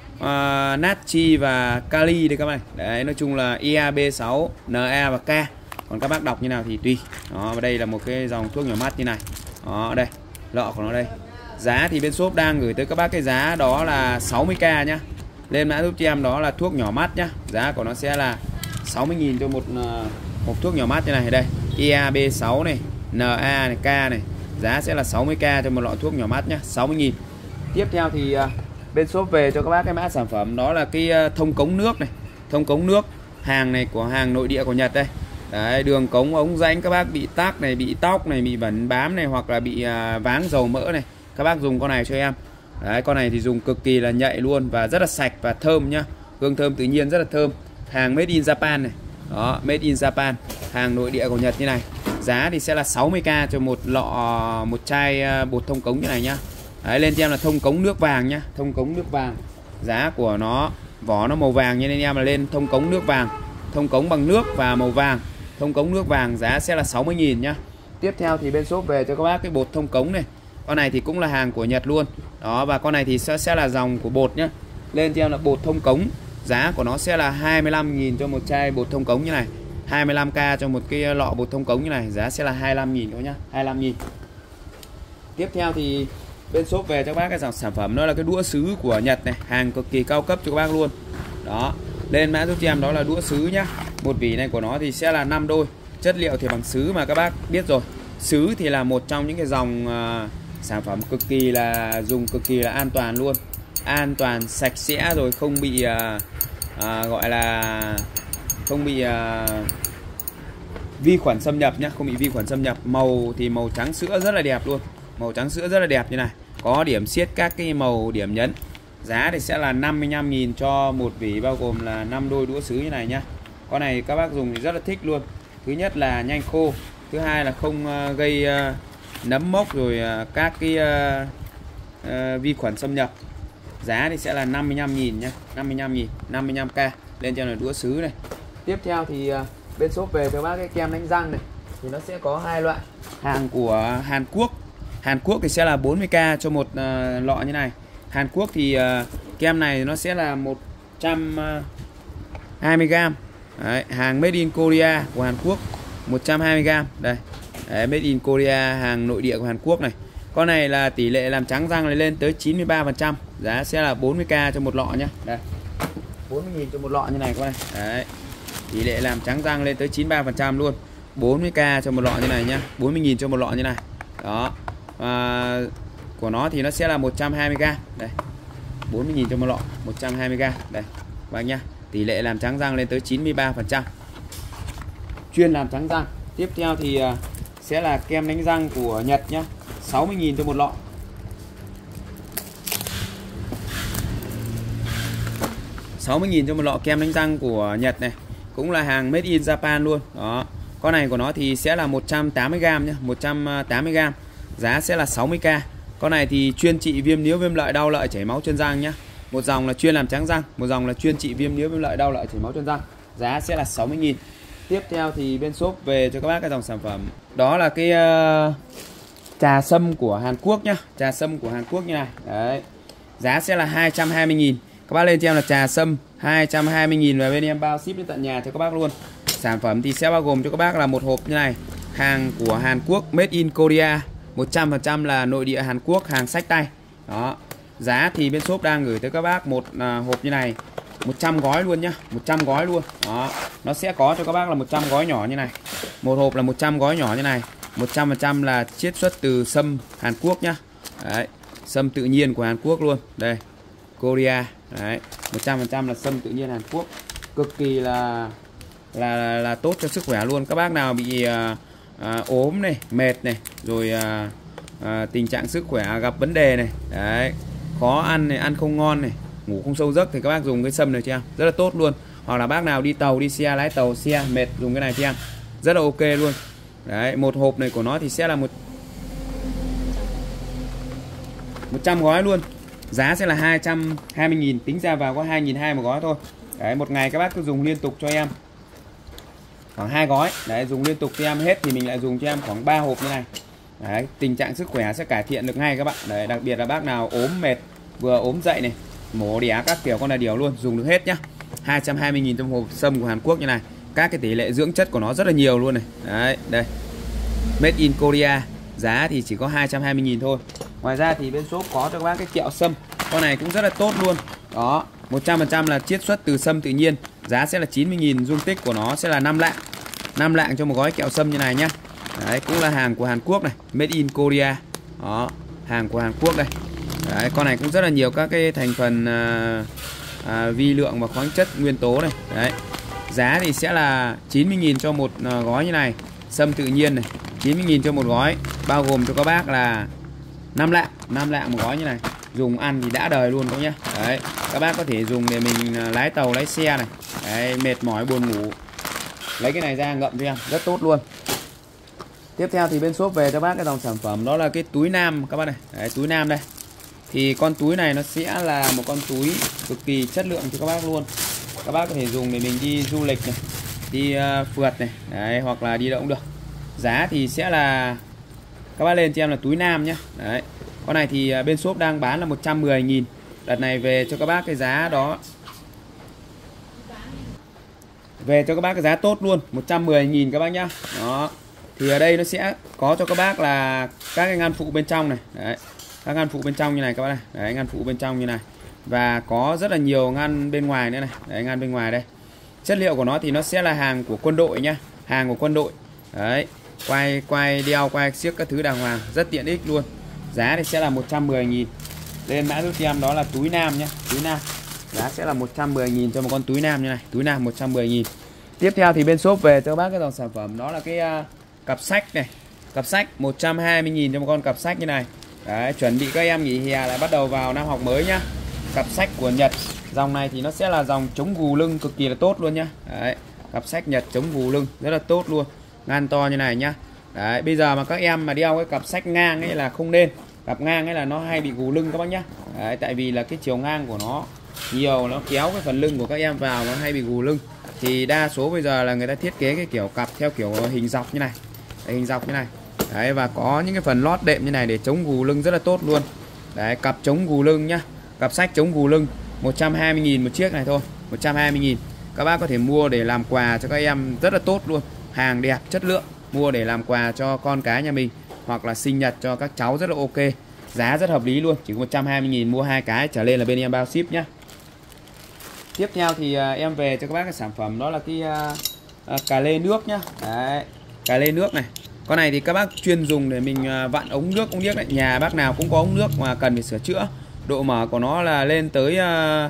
natri và kali đây các bạn. Đấy, nói chung là E, B6, Na và K. Còn các bác đọc như nào thì tùy. Đó, và đây là một cái dòng thuốc nhỏ mắt như này. Đó, đây, lọ của nó đây. Giá thì bên shop đang gửi tới các bác cái giá đó là 60k nhá. Lên mã giúp cho em đó là thuốc nhỏ mắt nhá. Giá của nó sẽ là 60.000 cho một hộp thuốc nhỏ mắt như này đây. E, B6 này, Na này, K này. Giá sẽ là 60k cho một lọ thuốc nhỏ mắt nhá, 60.000. Tiếp theo thì bên shop về cho các bác cái mã sản phẩm đó là cái thông cống nước này. Thông cống nước, hàng này của hàng nội địa của Nhật đây. Đấy, đường cống ống rãnh các bác bị tắc này, bị tóc này, bị bẩn bám này, hoặc là bị váng dầu mỡ này, các bác dùng con này cho em. Đấy, con này thì dùng cực kỳ là nhạy luôn và rất là sạch và thơm nhá. Hương thơm tự nhiên rất là thơm. Hàng made in Japan này. Đó, made in Japan, hàng nội địa của Nhật như này. Giá thì sẽ là 60k cho một lọ, một chai bột thông cống như này nhá. Đấy, lên cho em là thông cống nước vàng nhá, thông cống nước vàng. Giá của nó, vỏ nó màu vàng nên em là lên thông cống nước vàng. Thông cống bằng nước và màu vàng. Thông cống nước vàng giá sẽ là 60.000 nhá. Tiếp theo thì bên shop về cho các bác cái bột thông cống này. Con này thì cũng là hàng của Nhật luôn. Đó, và con này thì sẽ là dòng của bột nhá. Lên cho em là bột thông cống. Giá của nó sẽ là 25.000 cho một chai bột thông cống như này. 25k cho một cái lọ bột thông cống như này. Giá sẽ là 25.000 thôi nhá, 25.000. Tiếp theo thì bên shop về cho các bác cái dòng sản phẩm đó là cái đũa sứ của Nhật này. Hàng cực kỳ cao cấp cho các bác luôn. Đó, lên mã giúp cho em đó là đũa sứ nhá. Một vỉ này của nó thì sẽ là 5 đôi. Chất liệu thì bằng sứ mà các bác biết rồi. Sứ thì là một trong những cái dòng sản phẩm cực kỳ là dùng cực kỳ là an toàn luôn. An toàn, sạch sẽ rồi không bị gọi là không bị vi khuẩn xâm nhập nhá, không bị vi khuẩn xâm nhập. Màu thì màu trắng sữa rất là đẹp luôn. Màu trắng sữa rất là đẹp như này. Có điểm siết các cái màu điểm nhấn. Giá thì sẽ là 55.000 cho một vỉ bao gồm là 5 đôi đũa sứ như này nhá. Con này các bác dùng thì rất là thích luôn. Thứ nhất là nhanh khô, thứ hai là không gây nấm mốc rồi các cái vi khuẩn xâm nhập. Giá thì sẽ là 55.000 nhá, 55.000, 55k. Lên cho là đũa sứ này. Tiếp theo thì bên shop về cho bác cái kem đánh răng này. Thì nó sẽ có hai loại. Hàng của Hàn Quốc. Hàn Quốc thì sẽ là 40k cho một lọ như này. Hàn Quốc thì kem này nó sẽ là 120g. Đấy, hàng made in Korea của Hàn Quốc 120g. Đây. Đấy, made in Korea, hàng nội địa của Hàn Quốc này. Con này là tỷ lệ làm trắng răng này lên tới 93%. Giá sẽ là 40k cho một lọ nhá. Đây. 40.000 cho một lọ như này các bạn. Đấy. Tỷ lệ làm trắng răng lên tới 93% luôn. 40k cho một lọ như này nhá. 40.000 cho một lọ như này. Đó. Của nó thì nó sẽ là 120g. Đây. 40.000 cho một lọ, 120g. Đây. Bạn nhá. Tỷ lệ làm trắng răng lên tới 93%. Chuyên làm trắng răng. Tiếp theo thì sẽ là kem đánh răng của Nhật nhá. 60.000 cho một lọ. 60.000 cho một lọ kem đánh răng của Nhật này. Cũng là hàng made in Japan luôn. Đó. Con này của nó thì sẽ là 180g nhá, 180g. Giá sẽ là 60k. Con này thì chuyên trị viêm níu, viêm lợi, đau lợi, chảy máu chân răng nhá. Một dòng là chuyên làm trắng răng, một dòng là chuyên trị viêm níu, viêm lợi, đau lợi, chảy máu chân răng. Giá sẽ là 60.000. Tiếp theo thì bên shop về cho các bác cái dòng sản phẩm đó là cái trà sâm của Hàn Quốc nhá. Trà sâm của Hàn Quốc như này. Đấy. Giá sẽ là 220.000. Các bác lên cho em là trà sâm 220.000 và bên em bao ship đến tận nhà cho các bác luôn. Sản phẩm thì sẽ bao gồm cho các bác là một hộp như này. Hàng của Hàn Quốc made in Korea, 100% là nội địa Hàn Quốc, hàng xách tay. Đó. Giá thì bên shop đang gửi tới các bác một hộp như này, 100 gói luôn nhá, 100 gói luôn. Đó. Nó sẽ có cho các bác là 100 gói nhỏ như này. Một hộp là 100 gói nhỏ như này. 100% là chiết xuất từ sâm Hàn Quốc nhá. Đấy, sâm tự nhiên của Hàn Quốc luôn. Đây. Korea. Đấy, 100% là sâm tự nhiên Hàn Quốc. Cực kỳ là tốt cho sức khỏe luôn. Các bác nào bị ốm này, mệt này, rồi tình trạng sức khỏe gặp vấn đề này, đấy, khó ăn này, ăn không ngon này, ngủ không sâu giấc thì các bác dùng cái sâm này cho em, rất là tốt luôn. Hoặc là bác nào đi tàu, đi xe, lái tàu xe mệt dùng cái này cho em, rất là ok luôn. Đấy, một hộp này của nó thì sẽ là 100 gói luôn. Giá sẽ là 220.000, tính ra vào có 2.200 một gói thôi. Đấy, một ngày các bác cứ dùng liên tục cho em khoảng 2 gói. Đấy, dùng liên tục cho em hết thì mình lại dùng cho em khoảng 3 hộp như này. Đấy, tình trạng sức khỏe sẽ cải thiện được ngay các bạn. Đấy, đặc biệt là bác nào ốm mệt, vừa ốm dậy này, mổ đẻ các kiểu con là điều luôn, dùng được hết nhá. 220.000 trong hộp sâm của Hàn Quốc như này. Các cái tỷ lệ dưỡng chất của nó rất là nhiều luôn này. Đấy, đây. Made in Korea. Giá thì chỉ có 220.000 thôi. Ngoài ra thì bên shop có cho các bác cái kẹo sâm. Con này cũng rất là tốt luôn. Đó, 100% là chiết xuất từ sâm tự nhiên. Giá sẽ là 90.000, dung tích của nó sẽ là 5 lạng. 5 lạng cho một gói kẹo sâm như này nhá. Đấy, cũng là hàng của Hàn Quốc này, made in Korea. Đó, hàng của Hàn Quốc đây. Đấy, con này cũng rất là nhiều các cái thành phần vi lượng và khoáng chất nguyên tố này. Đấy. Giá thì sẽ là 90.000 cho một gói như này, sâm tự nhiên này, 90.000 cho một gói, bao gồm cho các bác là 5 lạng một gói như này. Dùng ăn thì đã đời luôn các nhá. Đấy, các bác có thể dùng để mình lái tàu, lái xe này. Đấy, mệt mỏi buồn ngủ, lấy cái này ra ngậm cho em, rất tốt luôn. Tiếp theo thì bên shop về cho bác cái dòng sản phẩm đó là cái túi nam các bác này. Đấy, túi nam đây. Thì con túi này nó sẽ là một con túi cực kỳ chất lượng cho các bác luôn. Các bác có thể dùng để mình đi du lịch này, đi phượt này, đấy, hoặc là đi đâu cũng được. Giá thì sẽ là, các bác lên cho em là túi nam nhé. Đấy, con này thì bên shop đang bán là 110.000. Đợt này về cho các bác cái giá đó, về cho các bác cái giá tốt luôn, 110.000 các bác nhá. Đó. Thì ở đây nó sẽ có cho các bác là các cái ngăn phụ bên trong này. Đấy, các ngăn phụ bên trong như này các bác này. Đấy, ngăn phụ bên trong như này. Và có rất là nhiều ngăn bên ngoài nữa này. Đấy, ngăn bên ngoài đây. Chất liệu của nó thì nó sẽ là hàng của quân đội nhá. Hàng của quân đội. Đấy, quay đeo, quay xiếc các thứ đàng hoàng, rất tiện ích luôn. Giá thì sẽ là 110.000. Lên mã giúp em đó là túi nam nhá. Túi nam. Giá sẽ là 110.000 cho một con túi nam như này. Túi nam 110.000. Tiếp theo thì bên shop về cho các bác cái dòng sản phẩm đó là cái cặp sách này. Cặp sách 120.000 cho một con cặp sách như này. Đấy, chuẩn bị các em nghỉ hè lại bắt đầu vào năm học mới nhá. Cặp sách của Nhật. Dòng này thì nó sẽ là dòng chống gù lưng cực kỳ là tốt luôn nhá. Đấy, cặp sách Nhật chống gù lưng rất là tốt luôn. Ngan to như này nhá. Đấy, bây giờ mà các em mà đeo cái cặp sách ngang ấy là không nên. Cặp ngang ấy là nó hay bị gù lưng các bác nhá. Đấy, tại vì là cái chiều ngang của nó nhiều, nó kéo cái phần lưng của các em vào, nó hay bị gù lưng. Thì đa số bây giờ là người ta thiết kế cái kiểu cặp theo kiểu hình dọc như này. Đấy, hình dọc như này. Đấy, và có những cái phần lót đệm như này để chống gù lưng rất là tốt luôn. Đấy, cặp chống gù lưng nhá. Cặp sách chống gù lưng 120.000 một chiếc này thôi, 120.000. Các bác có thể mua để làm quà cho các em rất là tốt luôn. Hàng đẹp, chất lượng, mua để làm quà cho con cái nhà mình hoặc là sinh nhật cho các cháu rất là ok. Giá rất hợp lý luôn, chỉ có 120.000, mua 2 cái trở lên là bên em bao ship nhá. Tiếp theo thì em về cho các bác cái sản phẩm đó là cái cà lê nước nhá. Đấy, cà lê nước này. Con này thì các bác chuyên dùng để mình vặn ống nước, ống điếc đấy. Nhà bác nào cũng có ống nước mà cần phải sửa chữa. Độ mở của nó là lên tới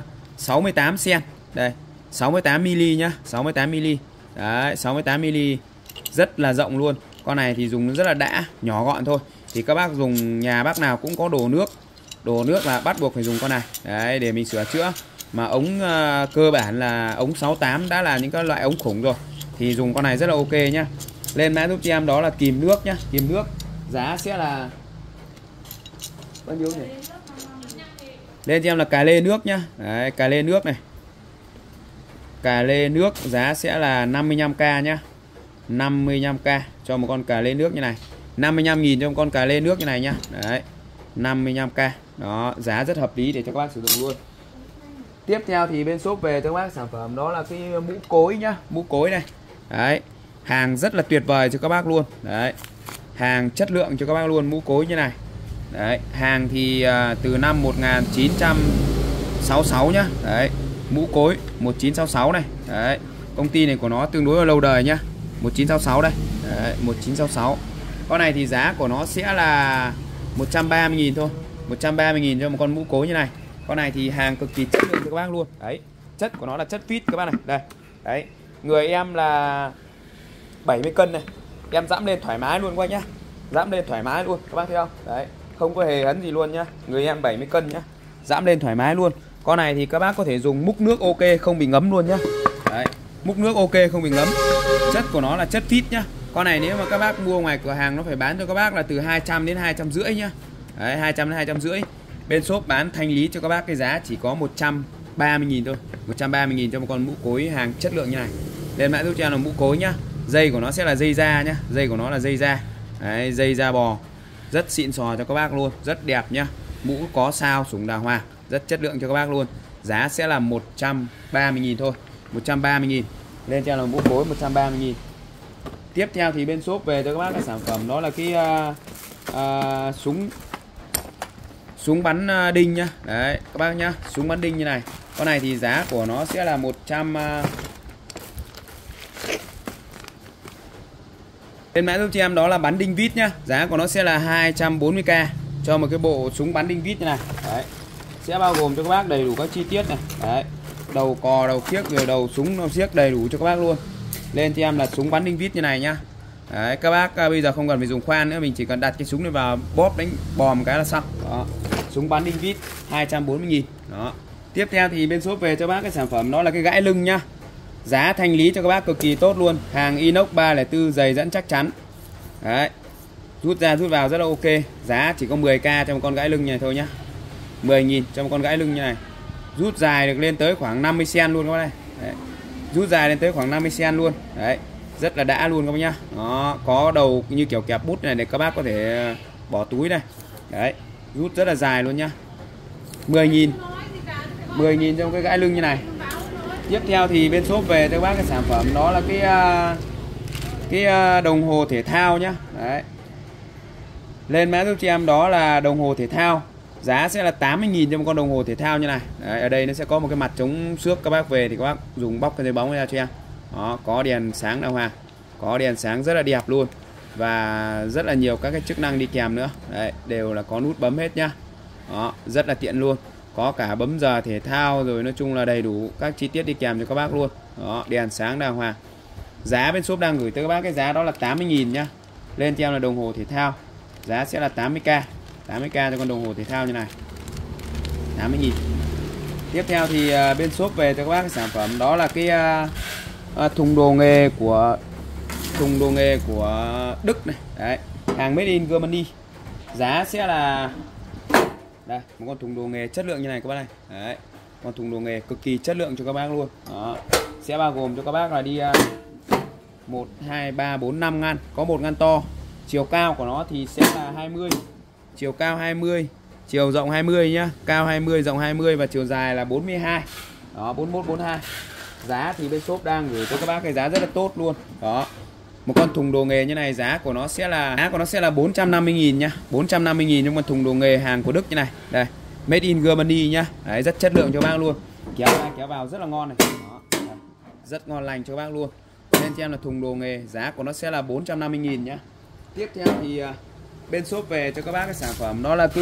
68 cm. Đây, 68 mm nhá, 68 mm. Đấy, 68 mm rất là rộng luôn. Con này thì dùng rất là đã, nhỏ gọn thôi. Thì các bác dùng, nhà bác nào cũng có đổ nước. Đổ nước là bắt buộc phải dùng con này. Đấy, để mình sửa chữa. Mà ống cơ bản là ống 68 đã là những cái loại ống khủng rồi. Thì dùng con này rất là ok nhá. Lên mã giúp cho em đó là kìm nước nhá. Kìm nước. Giá sẽ là bao nhiêu nhỉ? Lên cho em là cà lê nước nhá. Đấy, cà lê nước này. Cà lê nước giá sẽ là 55k nhá. 55k cho một con cà lê nước như này. 55.000 cho một con cà lê nước như này nhá. Đấy, 55k. Đó, giá rất hợp lý để cho các bác sử dụng luôn. Tiếp theo thì bên shop về cho các bác sản phẩm đó là cái mũ cối nhá. Mũ cối này. Đấy, hàng rất là tuyệt vời cho các bác luôn. Đấy, hàng chất lượng cho các bác luôn, mũ cối như này. Đấy, hàng thì từ năm 1966 nhá. Đấy, mũ cối 1966 này. Đấy, công ty này của nó tương đối là lâu đời nhá. 1966 đây. Đấy, 1966. Con này thì giá của nó sẽ là 130.000 thôi. 130.000 cho một con mũ cối như này. Con này thì hàng cực kỳ chất lượng cho các bác luôn. Đấy, chất của nó là chất vít các bác này. Đây. Đấy, người em là 70 cân này. Em dẫm lên thoải mái luôn các bác nhá. Dẫm lên thoải mái luôn, các bác thấy không? Đấy, không có hề hấn gì luôn nhá. Người em 70 cân nhá. Dẫm lên thoải mái luôn. Con này thì các bác có thể dùng múc nước ok, không bị ngấm luôn nhá. Đấy, múc nước ok không bị ngấm. Chất của nó là chất vít nhá. Con này nếu mà các bác mua ngoài cửa hàng nó phải bán cho các bác là từ 200 đến 250 nhá. Đấy, 200 đến 250. Bên shop bán thanh lý cho các bác cái giá chỉ có 130.000 thôi. 130.000 cho một con mũ cối hàng chất lượng như này. Lên mã giúp cho em là mũ cối nhá. Dây của nó sẽ là dây da nhá. Dây của nó là dây da. Đấy, dây da bò. Rất xịn sò cho các bác luôn, rất đẹp nhá. Mũ có sao sủng đàng hoàng, rất chất lượng cho các bác luôn. Giá sẽ là 130.000 thôi. 130.000. Lên cho em là mũ cối 130.000. Tiếp theo thì bên shop về cho các bác cái sản phẩm đó là cái súng bắn đinh nhá. Đấy các bác nhá, súng bắn đinh như này. Con này thì giá của nó sẽ là 100 Bên mã giúp cho em đó là bắn đinh vít nhá. Giá của nó sẽ là 240k cho một cái bộ súng bắn đinh vít như này. Đấy. Sẽ bao gồm cho các bác đầy đủ các chi tiết này. Đấy. Đầu cò, đầu khiếc rồi đầu súng nó xiếc đầy đủ cho các bác luôn. Lên cho em là súng bắn đinh vít như này nhá. Đấy, các bác bây giờ không cần phải dùng khoan nữa, mình chỉ cần đặt cái súng này vào bóp đánh bòm cái là xong. Đó. Súng bắn đinh vít 240.000. Đó. Tiếp theo thì bên shop về cho bác cái sản phẩm đó là cái gãi lưng nhá. Giá thanh lý cho các bác cực kỳ tốt luôn. Hàng inox 304 dày dẫn chắc chắn. Đấy. Rút ra rút vào rất là ok. Giá chỉ có 10k cho một con gãi lưng này thôi nhá. 10.000 cho một con gãi lưng như này. Rút dài được lên tới khoảng 50 cm luôn các bác này. Đấy. Rút dài lên tới khoảng 50 cm luôn. Đấy. Rất là đã luôn các bác nhá. Nó có đầu như kiểu kẹp bút này để các bác có thể bỏ túi này. Đấy. Rút rất là dài luôn nhá. 10.000. 10.000 cho một cái gãi lưng như này. Tiếp theo thì bên shop về cho các bác cái sản phẩm đó là cái đồng hồ thể thao nhá. Đấy. Lên mã giúp cho em đó là đồng hồ thể thao. Giá sẽ là 80.000 cho một con đồng hồ thể thao như này. Đấy, ở đây nó sẽ có một cái mặt chống xước, các bác về thì các bác dùng bóc cái dây bóng ra cho em. Đó, có đèn sáng đàng hoàng. Có đèn sáng rất là đẹp luôn. Và rất là nhiều các cái chức năng đi kèm nữa. Đấy, đều là có nút bấm hết nhá. Đó, rất là tiện luôn. Có cả bấm giờ thể thao rồi, nói chung là đầy đủ các chi tiết đi kèm cho các bác luôn. Đó, đèn sáng đàng hoàng. Giá bên shop đang gửi tới các bác cái giá đó là 80.000 nhá. Lên theo là đồng hồ thể thao. Giá sẽ là 80k. 80k cho con đồng hồ thể thao như này. 80.000. Tiếp theo thì bên shop về cho các bác cái sản phẩm đó là cái thùng đồ nghề của Đức này. Đấy, hàng made in Germany. Giá sẽ là đây, một con thùng đồ nghề chất lượng như này các bác này. Đấy, con thùng đồ nghề cực kỳ chất lượng cho các bác luôn. Đó. Sẽ bao gồm cho các bác là đi 1 2 3 4 5 ngăn, có một ngăn to. Chiều cao của nó thì sẽ là 20. Chiều cao 20, chiều rộng 20 nhá, cao 20, rộng 20 và chiều dài là 42. Đó, 41 42. Giá thì bên shop đang gửi tới các bác cái giá rất là tốt luôn. Đó. Một con thùng đồ nghề như này giá của nó sẽ là 450.000 nhá. 450.000 trong con thùng đồ nghề hàng của Đức như này. Đây, made in Germany nhá. Đấy, rất chất lượng cho bác luôn. Kéo ra kéo vào rất là ngon này. Đó. Đây, rất ngon lành cho bác luôn. Nên cho em là thùng đồ nghề, giá của nó sẽ là 450.000 nhá. Tiếp theo thì bên shop về cho các bác cái sản phẩm đó là cái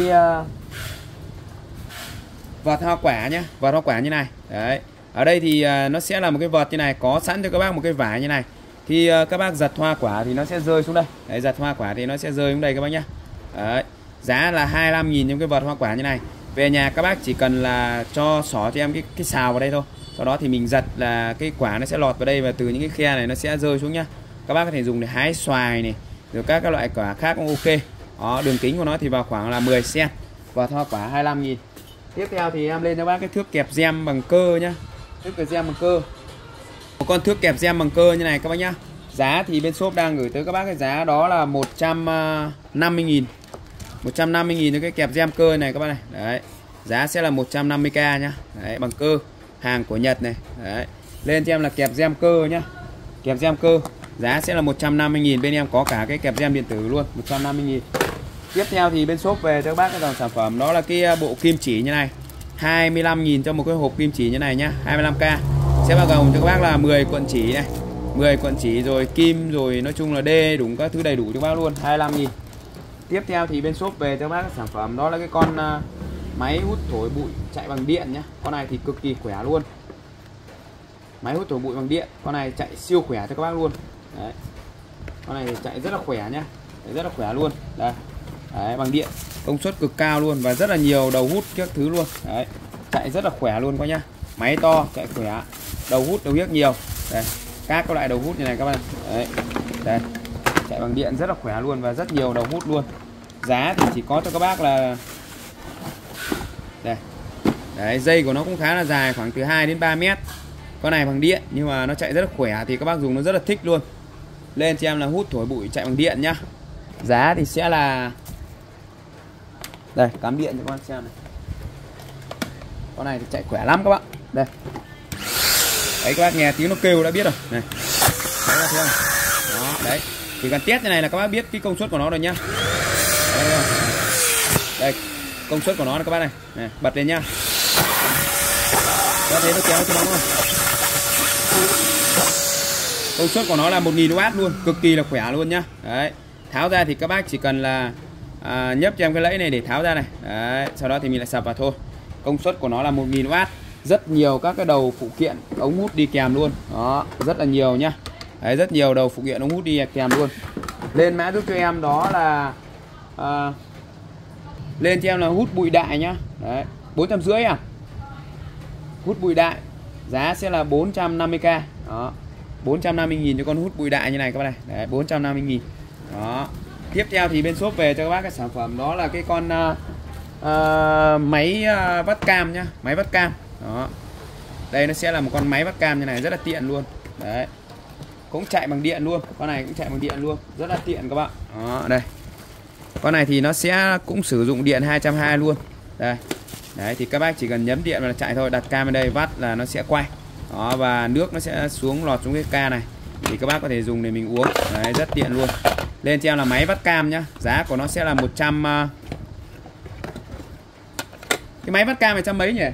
vợt hoa quả nhá. Vợt hoa quả như này. Đấy. Ở đây thì nó sẽ là một cái vợt như này, có sẵn cho các bác một cái vải như này. Khi các bác giật hoa quả thì nó sẽ rơi xuống đây. Đấy, giật hoa quả thì nó sẽ rơi xuống đây các bác nhá. Đấy. Giá là 25.000 trong cái vợt hoa quả như này. Về nhà các bác chỉ cần là cho xỏ cho em cái xào vào đây thôi. Sau đó thì mình giật là cái quả nó sẽ lọt vào đây và từ những cái khe này nó sẽ rơi xuống nhá. Các bác có thể dùng để hái xoài này, rồi các loại quả khác cũng ok. Đó, đường kính của nó thì vào khoảng là 10 cm. Vợt hoa quả 25.000. Tiếp theo thì em lên cho bác cái thước kẹp gem bằng cơ nhá. Thước kẹp gem bằng cơ. Một con thước kẹp gem bằng cơ như này các bác nhá. Giá thì bên shop đang gửi tới các bác cái giá đó là 150.000. 150.000 cho cái kẹp gem cơ này các bác này. Đấy. Giá sẽ là 150k nhá. Đấy, bằng cơ, hàng của Nhật này. Đấy. Lên cho em là kẹp gem cơ nhá. Kẹp gem cơ Giá sẽ là 150.000. Bên em có cả cái kẹp gem điện tử luôn, 150.000. Tiếp theo thì bên shop về cho các bác cái dòng sản phẩm đó là cái bộ kim chỉ như này, 25.000 cho một cái hộp kim chỉ như này nhá, 25k. Sẽ bao gồm cho các bác là 10 cuộn chỉ này, 10 cuộn chỉ rồi kim rồi nói chung là đê đúng các thứ đầy đủ cho các bác luôn, 25.000. Tiếp theo thì bên shop về cho các bác cái sản phẩm đó là cái con máy hút thổi bụi chạy bằng điện nhá. Con này thì cực kỳ khỏe luôn. Máy hút thổi bụi bằng điện, con này chạy siêu khỏe cho các bác luôn. Đấy. Con này thì chạy rất là khỏe nhá, rất là khỏe luôn. Đây. Đấy, bằng điện, công suất cực cao luôn và rất là nhiều đầu hút các thứ luôn. Đấy. Chạy rất là khỏe luôn các nhá. Máy to, chạy khỏe, đầu hút đầu hiếc nhiều. Đây. Các loại đầu hút như này các bạn. Đấy. Đây. Chạy bằng điện rất là khỏe luôn và rất nhiều đầu hút luôn. Giá thì chỉ có cho các bác là đây. Đấy, dây của nó cũng khá là dài, khoảng từ 2 đến 3 mét. Con này bằng điện nhưng mà nó chạy rất là khỏe thì các bác dùng nó rất là thích luôn. Lên cho em là hút thổi bụi chạy bằng điện nhá. Giá thì sẽ là đây, cắm điện cho các bác xem này. Con này thì chạy khỏe lắm các bạn. Đây. Đấy, các bác nghe tiếng nó kêu đã biết rồi này. Đấy, các thấy không? Đó, đấy. Chỉ cần test như này là các bác biết cái công suất của nó rồi nhá. Đấy, đây, công suất của nó là các bác này. Này, bật lên nhá. Các thấy nó kéo cho nó không? Công suất của nó là 1000W luôn, cực kỳ là khỏe luôn nhá. Đấy. Tháo ra thì các bác chỉ cần là nhấp cho em cái lẫy này để tháo ra này. Đấy, sau đó thì mình lại sập vào thôi. Công suất của nó là 1000W, rất nhiều các cái đầu phụ kiện ống hút đi kèm luôn. Đó, rất là nhiều nhá. Đấy, rất nhiều đầu phụ kiện ống hút đi kèm luôn. Lên mã giúp cho em đó là lên cho em là hút bụi đại nhá. Đấy, 450 à? Hút bụi đại. Giá sẽ là 450k. Đó. 450.000 cho con hút bụi đại như này các bạn này. Đấy, 450.000. Đó. Tiếp theo thì bên shop về cho các bác cái sản phẩm đó là cái con máy vắt cam nhá, máy vắt cam. Đó. Đây nó sẽ là một con máy vắt cam như này, rất là tiện luôn. Đấy. Cũng chạy bằng điện luôn, con này cũng chạy bằng điện luôn, rất là tiện các bạn. Đó, đây. Con này thì nó sẽ cũng sử dụng điện 220 luôn. Đây. Đấy thì các bác chỉ cần nhấn điện và chạy thôi, đặt cam ở đây vắt là nó sẽ quay. Đó, và nước nó sẽ xuống lọt xuống cái ca này thì các bác có thể dùng để mình uống. Đấy, rất tiện luôn. Lên cho em là máy vắt cam nhá. Giá của nó sẽ là 100 cái máy vắt cam này trăm mấy nhỉ?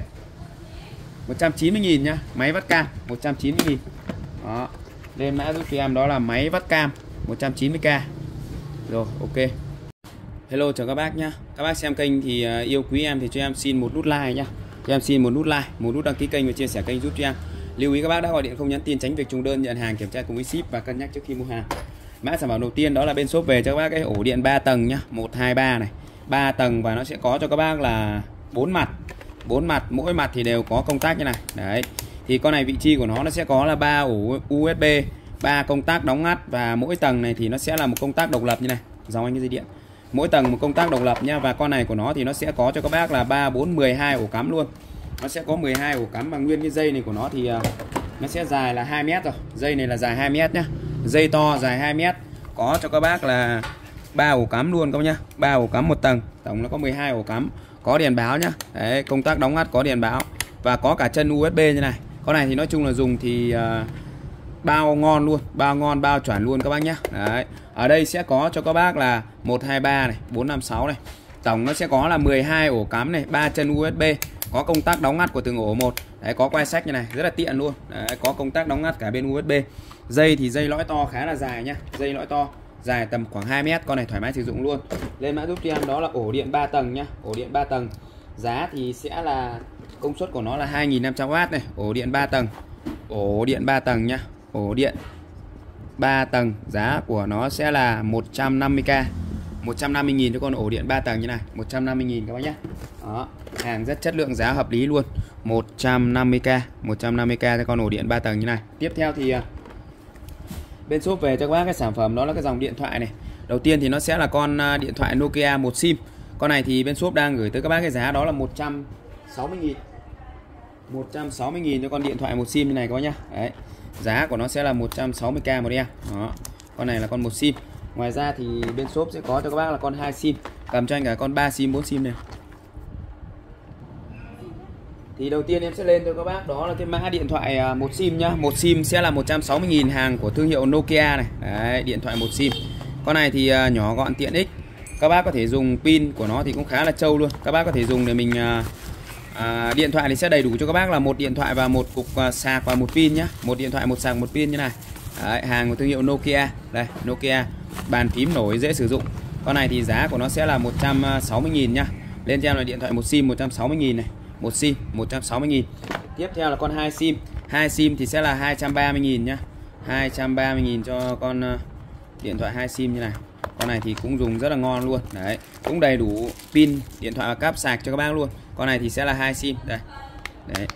190.000 nhá. Máy vắt cam 190.000. Đó. Lên mã giúp cho em đó là máy vắt cam 190k. Rồi, ok. Hello chào các bác nhá. Các bác xem kênh thì yêu quý em thì cho em xin một nút like nhá. Cho em xin một nút like, một nút đăng ký kênh và chia sẻ kênh giúp cho em. Lưu ý các bác đã gọi điện không nhắn tin tránh việc trùng đơn, nhận hàng kiểm tra cùng với ship và cân nhắc trước khi mua hàng. Mã sản phẩm đầu tiên đó là bên shop về cho các bác cái ổ điện 3 tầng nhá, 1 2 3 này. 3 tầng và nó sẽ có cho các bác là 4 mặt. 4 mặt, mỗi mặt thì đều có công tắc như này. Đấy. Thì con này vị trí của nó sẽ có là 3 ổ USB, 3 công tắc đóng ngắt và mỗi tầng này thì nó sẽ là một công tắc độc lập như này. Dòng anh cái dây điện. Mỗi tầng một công tắc độc lập nha. Và con này của nó thì nó sẽ có cho các bác là 3 4 12 ổ cắm luôn. Nó sẽ có 12 ổ cắm và nguyên cái dây này của nó thì nó sẽ dài là 2 mét rồi. Dây này là dài 2 mét nhá. Dây to dài 2 mét. Có cho các bác là 3 ổ cắm luôn các bác nhá. 3 ổ cắm một tầng, tổng nó có 12 ổ cắm. Có đèn báo nhá. Đấy, công tắc đóng ngắt có đèn báo và có cả chân USB như này. Con này thì nói chung là dùng thì bao ngon luôn, bao ngon, bao chuẩn luôn các bác nhá. Đấy. Ở đây sẽ có cho các bác là 1 2 3 này, 4 5 6 này. Tổng nó sẽ có là 12 ổ cắm này, 3 chân USB, có công tắc đóng ngắt của từng ổ một. Đấy, có quay sách như này, rất là tiện luôn. Đấy, có công tắc đóng ngắt cả bên USB. Dây thì dây lõi to khá là dài nhá. Dây lõi to, dài tầm khoảng 2 mét, con này thoải mái sử dụng luôn. Lên mã giúp cho em đó là ổ điện 3 tầng nhá, ổ điện 3 tầng. Giá thì sẽ là công suất của nó là 2500W này, ổ điện 3 tầng. Ổ điện 3 tầng nhá. Ổ điện 3 tầng, giá của nó sẽ là 150k. 150.000 cho con ổ điện 3 tầng như này, 150.000 các bác nhé. Đó, hàng rất chất lượng, giá hợp lý luôn. 150k, 150k cho con ổ điện 3 tầng như này. Tiếp theo thì bên shop về cho các bác cái sản phẩm đó là cái dòng điện thoại này. Đầu tiên thì nó sẽ là con điện thoại Nokia 1 sim. Con này thì bên shop đang gửi tới các bác cái giá đó là 160.000. 160.000 cho con điện thoại 1 sim như này các bác nhá. Đấy. Giá của nó sẽ là 160k một em. Đó. Con này là con 1 sim. Ngoài ra thì bên shop sẽ có cho các bác là con 2 sim. Cầm cho anh cả con 3 sim, 4 sim này. Thì đầu tiên em sẽ lên cho các bác đó là cái mã điện thoại một sim nhá. Một sim sẽ là 160.000, hàng của thương hiệu Nokia này. Đấy, điện thoại một sim. Con này thì nhỏ gọn tiện ích. Các bác có thể dùng pin của nó thì cũng khá là trâu luôn. Các bác có thể dùng để mình điện thoại thì sẽ đầy đủ cho các bác là một điện thoại và một cục sạc và một pin nhá. Một điện thoại, một sạc, một pin như này. Đấy, hàng của thương hiệu Nokia. Đây, Nokia. Bàn phím nổi dễ sử dụng. Con này thì giá của nó sẽ là 160.000 nhá. Lên cho em là điện thoại một sim 160.000 này. Một sim 160.000. Tiếp theo là con hai sim. Hai sim thì sẽ là 230.000 nhá. 230.000 cho con điện thoại hai sim như này. Con này thì cũng dùng rất là ngon luôn. Đấy, cũng đầy đủ pin, điện thoại và cáp sạc cho các bác luôn. Con này thì sẽ là hai sim đây. Đấy.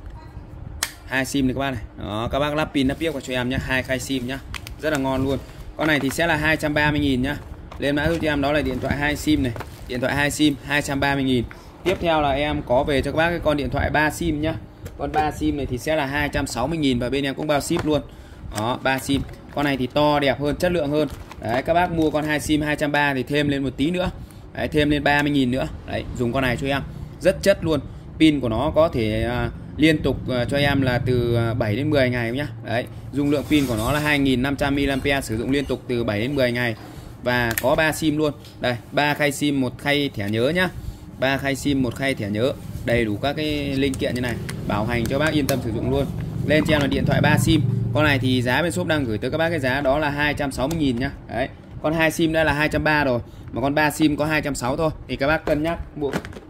Hai sim này các bác này. Đó, các bác lắp pin lắp piếc vào cho em nhá, hai khay sim nhá. Rất là ngon luôn. Con này thì sẽ là 230.000 nhá. Lên mã giúp cho em đó là điện thoại hai sim này. Điện thoại hai sim 230.000. Tiếp theo là em có về cho các bác cái con điện thoại 3 sim nhá. Con 3 sim này thì sẽ là 260.000 và bên em cũng bao ship luôn. Đó, 3 sim. Con này thì to đẹp hơn, chất lượng hơn. Đấy, các bác mua con 2 sim 230 thì thêm lên một tí nữa. Đấy, thêm lên 30.000 nữa. Đấy, dùng con này cho em. Rất chất luôn. Pin của nó có thể liên tục cho em là từ 7 đến 10 ngày nhá. Đấy, dung lượng pin của nó là 2.500 mAh, sử dụng liên tục từ 7 đến 10 ngày. Và có 3 sim luôn. Đây, 3 khay sim, một khay thẻ nhớ nhá. 3 khay sim, một khay thẻ nhớ. Đầy đủ các cái linh kiện như này, bảo hành cho bác yên tâm sử dụng luôn. Lên cho em là điện thoại 3 sim. Con này thì giá bên shop đang gửi tới các bác cái giá đó là 260.000 nhá. Đấy, con 2 sim đã là 230 rồi, mà con 3 sim có 260 thôi. Thì các bác cân nhắc mua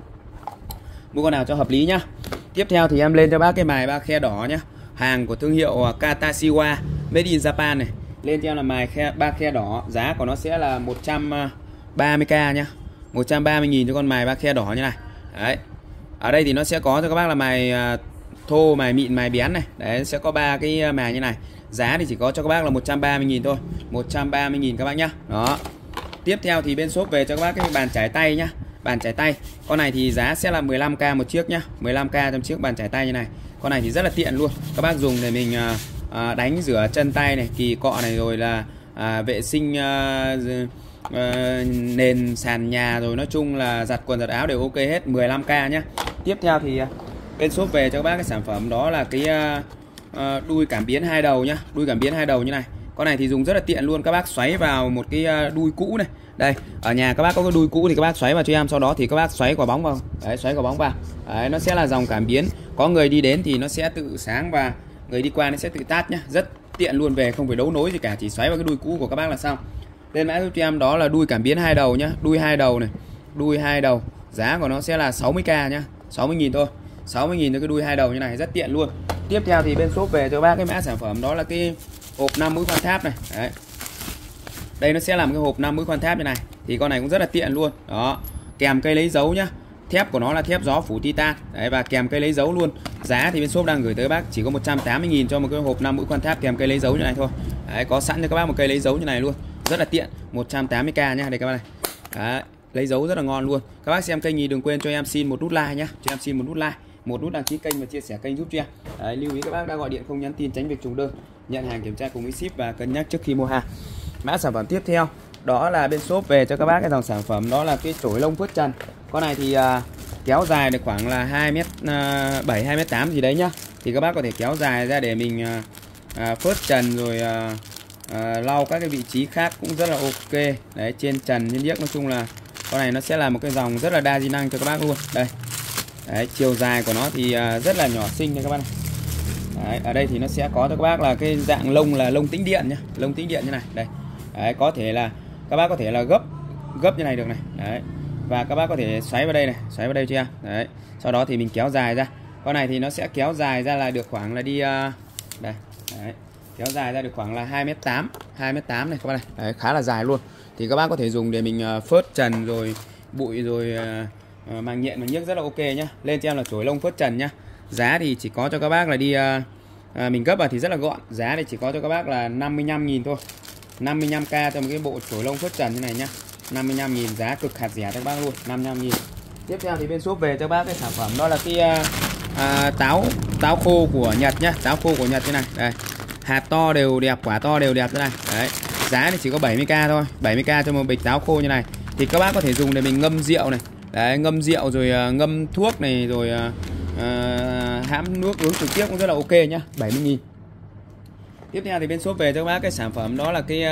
con nào cho hợp lý nhá. Tiếp theo thì em lên cho bác cái mài ba khe đỏ nhá. Hàng của thương hiệu Katashiwa, made in Japan này. Lên cho em là mài ba khe đỏ, giá của nó sẽ là 130k nhá. 130.000 cho con mài ba khe đỏ như này. Đấy. Ở đây thì nó sẽ có cho các bác là mài thô, mài mịn, mài bén này. Đấy, sẽ có 3 cái mài như này. Giá thì chỉ có cho các bác là 130.000 thôi. 130.000 các bác nhá. Đó. Tiếp theo thì bên shop về cho các bác cái bàn chải tay nhá. Bàn chải tay. Con này thì giá sẽ là 15k một chiếc nhá. 15k trong chiếc bàn chải tay như này. Con này thì rất là tiện luôn. Các bác dùng để mình đánh rửa chân tay này, kỳ cọ này, rồi là vệ sinh nền sàn nhà, rồi nói chung là giặt quần giặt áo đều ok hết. 15k nhé. Tiếp theo thì bên shop về cho các bác cái sản phẩm đó là cái đuôi cảm biến hai đầu nhá. Đuôi cảm biến hai đầu như này. Con này thì dùng rất là tiện luôn. Các bác xoáy vào một cái đuôi cũ này. Đây, ở nhà các bác có cái đuôi cũ thì các bác xoáy vào cho em, sau đó thì các bác xoáy quả bóng vào. Đấy, xoáy quả bóng vào. Đấy, nó sẽ là dòng cảm biến. Có người đi đến thì nó sẽ tự sáng và người đi qua nó sẽ tự tắt nhá. Rất tiện luôn, về không phải đấu nối gì cả, chỉ xoáy vào cái đuôi cũ của các bác là xong. Lên mã giúp cho em đó là đuôi cảm biến hai đầu nhá. Đuôi hai đầu này. Đuôi hai đầu. Giá của nó sẽ là 60k nhá. 60.000 thôi. 60.000 cho cái đuôi hai đầu như này, rất tiện luôn. Tiếp theo thì bên shop về cho bác cái mã sản phẩm đó là cái hộp 5 mũi khoan tháp này. Đấy. Đây nó sẽ là một cái hộp 5 mũi khoan tháp như này. Thì con này cũng rất là tiện luôn. Đó. Kèm cây lấy dấu nhá. Thép của nó là thép gió phủ titan. Đấy, và kèm cây lấy dấu luôn. Giá thì bên shop đang gửi tới bác chỉ có 180.000 cho một cái hộp 5 mũi khoan tháp kèm cây lấy dấu như này thôi. Đấy, có sẵn cho các bác một cây lấy dấu như này luôn. Rất là tiện. 180k nhá. Đây các bác này. Đấy, lấy dấu rất là ngon luôn. Các bác xem kênh thì đừng quên cho em xin một nút like nhá. Cho em xin một nút like, một nút đăng ký kênh và chia sẻ kênh giúp cho em. Đấy, lưu ý các bác đã gọi điện không nhắn tin tránh việc trùng đơn. Nhận hàng kiểm tra cùng với ship và cân nhắc trước khi mua hàng. Mã sản phẩm tiếp theo đó là bên shop về cho các bác cái dòng sản phẩm đó là cái chổi lông phớt trần. Con này thì kéo dài được khoảng là 2m7, 2m8 gì đấy nhá. Thì các bác có thể kéo dài ra để mình phớt trần rồi lau các cái vị trí khác cũng rất là ok. Đấy, trên trần trên điếc, nói chung là con này nó sẽ là một cái dòng rất là đa di năng cho các bác luôn. Đây. Đấy, chiều dài của nó thì rất là nhỏ xinh nha các bác này. Đấy, ở đây thì nó sẽ có cho các bác là cái dạng lông là lông tĩnh điện nhá, lông tĩnh điện như này. Đây. Đấy, có thể là các bác có thể là gấp như này được này. Đấy. Và các bác có thể xoáy vào đây này, xoáy vào đây cho em. Đấy. Sau đó thì mình kéo dài ra. Con này thì nó sẽ kéo dài ra là được khoảng là đi đây. Đấy. Kéo dài ra được khoảng là 2m8, 2m8 này các bác này. Đấy, khá là dài luôn. Thì các bác có thể dùng để mình phớt trần rồi bụi rồi màng nhện và nhiếc rất là ok nhá. Lên cho em là chổi lông phớt trần nhá. Giá thì chỉ có cho các bác là đi mình gấp vào thì rất là gọn. Giá thì chỉ có cho các bác là 55.000 thôi. 55k cho một cái bộ chổi lông phớt trần như này nhá. 55.000, giá cực hạt rẻ cho các bác luôn. 55.000. Tiếp theo thì bên shop về cho các bác cái sản phẩm đó là cái táo khô của Nhật nhá. Táo khô của Nhật như này. Đây. Hạt to đều đẹp, quả to đều đẹp như này. Đấy. Giá thì chỉ có 70k thôi. 70k cho một bịch táo khô như này. Thì các bác có thể dùng để mình ngâm rượu này. Đấy, ngâm rượu rồi ngâm thuốc này, rồi hãm nước uống trực tiếp cũng rất là ok nhá, 70.000. Tiếp theo thì bên shop về cho các bác cái sản phẩm đó là cái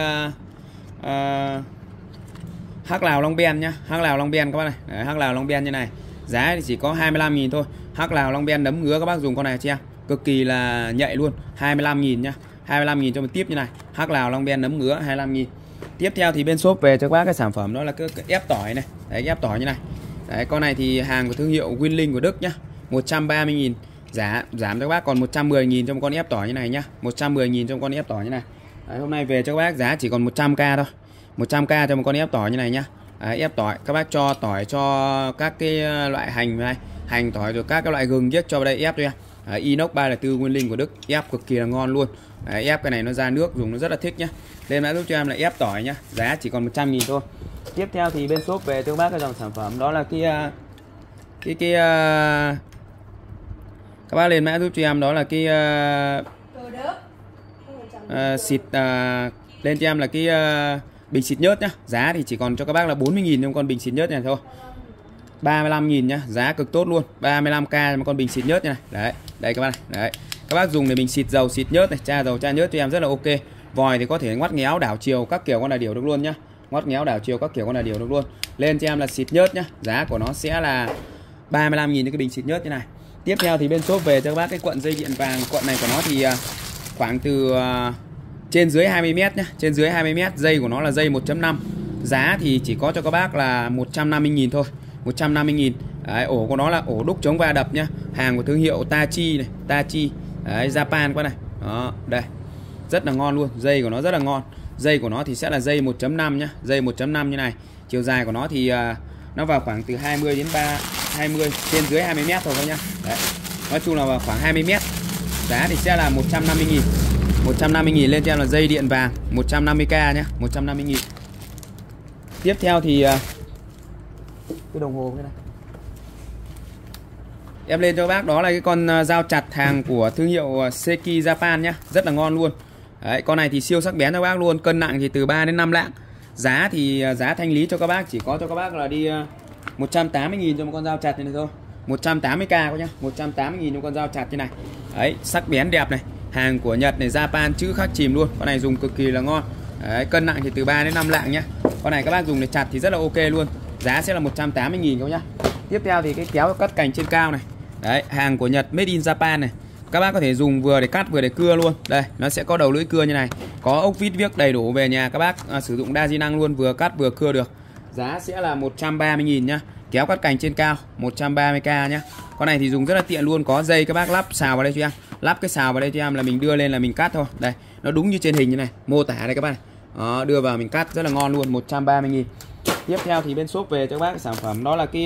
hắc lào Long Ben nhá, hắc lào Long Ben các bác này. Đấy, hắc lào Long Ben như này. Giá thì chỉ có 25.000 thôi. Hắc lào Long Ben nấm ngứa các bác dùng con này cho em. Cực kỳ là nhạy luôn, 25.000 nhá. 25.000 cho một tiếp như này. Hắc lào Long Ben nấm ngứa 25.000. Tiếp theo thì bên shop về cho các bác cái sản phẩm đó là cái ép tỏi này. Đấy, ép tỏi như này. Đấy, con này thì hàng của thương hiệu Winling của Đức nhá. 130.000. Giá giảm cho các bác còn 110.000 cho một con ép tỏi như này nhá. 110.000 cho một con ép tỏi như này. Đấy, hôm nay về cho các bác giá chỉ còn 100k thôi. 100k cho một con ép tỏi như này nhá. Đấy, ép tỏi các bác cho tỏi cho các cái loại hành này, hành tỏi rồi các cái loại gừng giết cho vào đây ép cho em. Đấy, inox 304 Winling của Đức, ép cực kỳ là ngon luôn. Đấy, ép cái này nó ra nước dùng nó rất là thích nhá. Lên mã giúp cho em là ép tỏi nhá, giá chỉ còn 100.000 thôi. Tiếp theo thì bên shop về cho các bác cái dòng sản phẩm đó là các bác lên mã giúp cho em đó là cái xịt lên cho em là cái bình xịt nhớt nhá. Giá thì chỉ còn cho các bác là 40.000 trong con bình xịt nhớt này thôi. 35.000 nhá, giá cực tốt luôn. 35k một con bình xịt nhớt như này. Đấy, đây các bác này. Đấy. Các bác dùng để bình xịt dầu xịt nhớt này, tra dầu tra nhớt cho em rất là ok. Vòi thì có thể ngoắt ngéo đảo chiều các kiểu con là điều được luôn nhá. Ngoắt ngéo đảo chiều các kiểu con là điều được luôn. Lên cho em là xịt nhớt nhá. Giá của nó sẽ là 35.000 cho cái bình xịt nhớt như này. Tiếp theo thì bên shop về cho các bác cái cuộn dây điện vàng. Cuộn này của nó thì khoảng từ trên dưới 20 m nhá, trên dưới 20 m. Dây của nó là dây 1.5. Giá thì chỉ có cho các bác là 150.000 thôi. 150.000. Đấy, ổ của nó là ổ đúc chống va đập nhá. Hàng của thương hiệu Tachi này, Tachi. Đấy, Japan quá này. Đó, đây. Rất là ngon luôn, dây của nó rất là ngon. Dây của nó thì sẽ là dây 1.5 nhá, dây 1.5 như này. Chiều dài của nó thì nó vào khoảng từ 20 đến 20 trên dưới 20 m thôi nhá. Đấy. Nói chung là vào khoảng 20 m. Giá thì sẽ là 150.000. 150.000 lên cho em là dây điện vàng 150k nhá, 150.000. Tiếp theo thì cái đồng hồ cái này em lên cho các bác đó là cái con dao chặt hàng của thương hiệu Seki Japan nhá, rất là ngon luôn. Đấy, con này thì siêu sắc bén cho các bác luôn, cân nặng thì từ 3 đến 5 lạng. Giá thì giá thanh lý cho các bác chỉ có cho các bác là đi 180.000 cho một con dao chặt như này thôi. 180k quá nhá, 180.000 cho con dao chặt như này. Đấy, sắc bén đẹp này, hàng của Nhật này, Japan chữ khắc chìm luôn. Con này dùng cực kỳ là ngon. Đấy, cân nặng thì từ 3 đến 5 lạng nhá. Con này các bác dùng để chặt thì rất là ok luôn. Giá sẽ là 180.000 các bác nhá. Tiếp theo thì cái kéo cắt cành trên cao này. Đấy, hàng của Nhật made in Japan này. Các bác có thể dùng vừa để cắt vừa để cưa luôn. Đây, nó sẽ có đầu lưỡi cưa như này. Có ốc vít viếc đầy đủ, về nhà các bác sử dụng đa di năng luôn, vừa cắt vừa cưa được. Giá sẽ là 130.000 nhá. Kéo cắt cành trên cao 130k nhá. Con này thì dùng rất là tiện luôn, có dây các bác lắp xào vào đây cho em. Lắp cái xào vào đây cho em là mình đưa lên là mình cắt thôi. Đây, nó đúng như trên hình như này, mô tả đây các bác này. Đó, đưa vào mình cắt rất là ngon luôn, 130.000. Tiếp theo thì bên shop về cho các bác cái sản phẩm đó là cái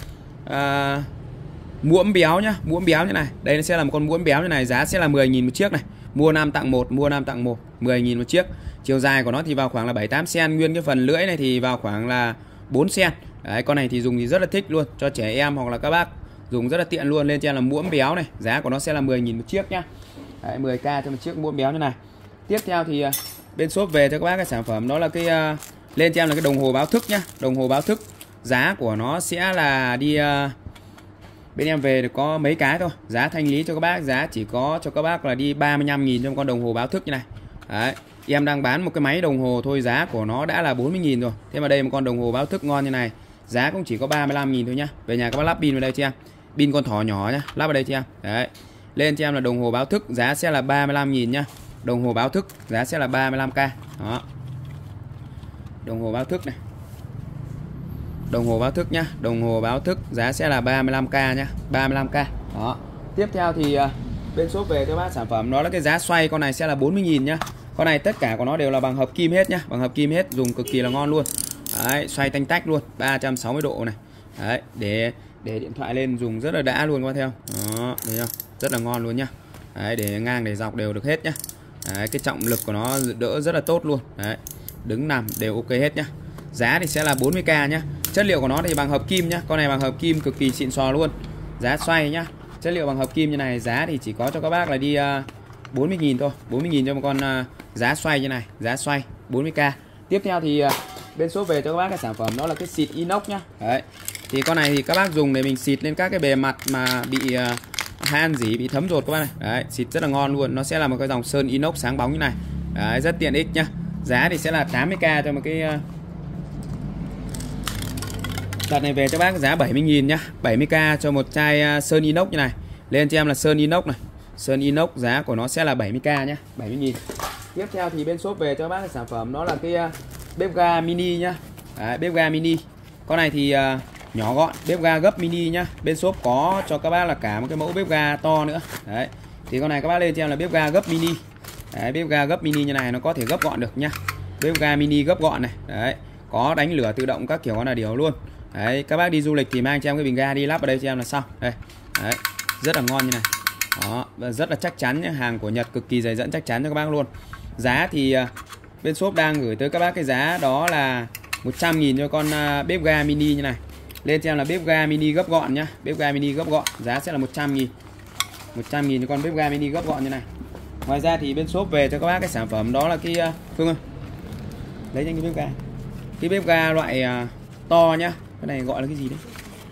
muỗng béo nhá, muỗng béo như này. Đây nó sẽ là một con muỗng béo như này, giá sẽ là 10.000 một chiếc này. Mua 5 tặng 1, mua 5 tặng 1, 10.000 một chiếc. Chiều dài của nó thì vào khoảng là 7-8 cm, nguyên cái phần lưỡi này thì vào khoảng là 4 cm. Đấy, con này thì dùng thì rất là thích luôn, cho trẻ em hoặc là các bác dùng rất là tiện luôn. Lên trên là muỗng béo này, giá của nó sẽ là 10.000 một chiếc nhá. Đấy, 10k cho một chiếc muỗng béo như này. Tiếp theo thì bên shop về cho các bác cái sản phẩm đó là cái lên cho em là cái đồng hồ báo thức nhá, đồng hồ báo thức. Giá của nó sẽ là đi bên em về được có mấy cái thôi. Giá thanh lý cho các bác, giá chỉ có cho các bác là đi 35.000 cho một con đồng hồ báo thức như này. Đấy, em đang bán một cái máy đồng hồ thôi, giá của nó đã là 40.000 rồi. Thế mà đây một con đồng hồ báo thức ngon như này, giá cũng chỉ có 35.000 thôi nhá. Về nhà các bác lắp pin vào đây cho em, pin con thỏ nhỏ nhá, lắp vào đây cho em. Đấy, lên cho em là đồng hồ báo thức, giá sẽ là 35.000 nhá. Đồng hồ báo thức giá sẽ là 35k. Đó, đồng hồ báo thức này, đồng hồ báo thức nhá, đồng hồ báo thức giá sẽ là 35k nhá, 35k. Đó. Tiếp theo thì bên shop về cho bác sản phẩm đó là cái giá xoay, con này sẽ là 40.000 nhá. Con này tất cả của nó đều là bằng hợp kim hết nhá, bằng hợp kim hết, dùng cực kỳ là ngon luôn. Đấy, xoay tanh tách luôn, 360 độ này. Đấy, để điện thoại lên dùng rất là đã luôn các bác thấy không? Đó, thấy không? Rất là ngon luôn nhá. Đấy, để ngang để dọc đều được hết nhá. Đấy, cái trọng lực của nó đỡ rất là tốt luôn. Đấy, đứng nằm đều ok hết nhá. Giá thì sẽ là 40k nhá. Chất liệu của nó thì bằng hợp kim nhá. Con này bằng hợp kim cực kỳ xịn sò luôn. Giá xoay nhá. Chất liệu bằng hợp kim như này, giá thì chỉ có cho các bác là đi 40.000 thôi. 40.000 cho một con giá xoay như này, giá xoay 40k. Tiếp theo thì bên shop về cho các bác cái sản phẩm đó là cái xịt inox nhá. Đấy. Thì con này thì các bác dùng để mình xịt lên các cái bề mặt mà bị han rỉ, bị thấm rột các bác này. Đấy, xịt rất là ngon luôn. Nó sẽ là một cái dòng sơn inox sáng bóng như này. Đấy, rất tiện ích nhá. Giá thì sẽ là 80k cho một cái đợt này về cho bác giá 70.000 nhá. 70k cho một chai sơn inox như này. Lên cho em là sơn inox này. Sơn inox giá của nó sẽ là 70k nhá, 70.000. Tiếp theo thì bên shop về cho bác cái sản phẩm đó là cái bếp ga mini nhá. Đấy, bếp ga mini. Con này thì nhỏ gọn, bếp ga gấp mini nhá. Bên shop có cho các bác là cả một cái mẫu bếp ga to nữa. Đấy. Thì con này các bác lên cho em là bếp ga gấp mini. Đấy, bếp ga gấp mini như này nó có thể gấp gọn được nhá. Bếp ga mini gấp gọn này. Đấy. Có đánh lửa tự động các kiểu con là điều luôn. Đấy, các bác đi du lịch thì mang cho em cái bình ga đi lắp ở đây cho em là xong. Đây. Đấy. Rất là ngon như này. Đó, và rất là chắc chắn nhé. Hàng của Nhật cực kỳ dày dẫn chắc chắn cho các bác luôn. Giá thì bên shop đang gửi tới các bác cái giá đó là 100.000 cho con bếp ga mini như này. Lên cho em là bếp ga mini gấp gọn nhá. Bếp ga mini gấp gọn giá sẽ là 100.000. 100.000 cho con bếp ga mini gấp gọn như này. Ngoài ra thì bên shop về cho các bác cái sản phẩm đó là cái Phương ơi, lấy cho anh cái bếp ga. Cái bếp ga loại to nhá. Cái này gọi là cái gì đấy?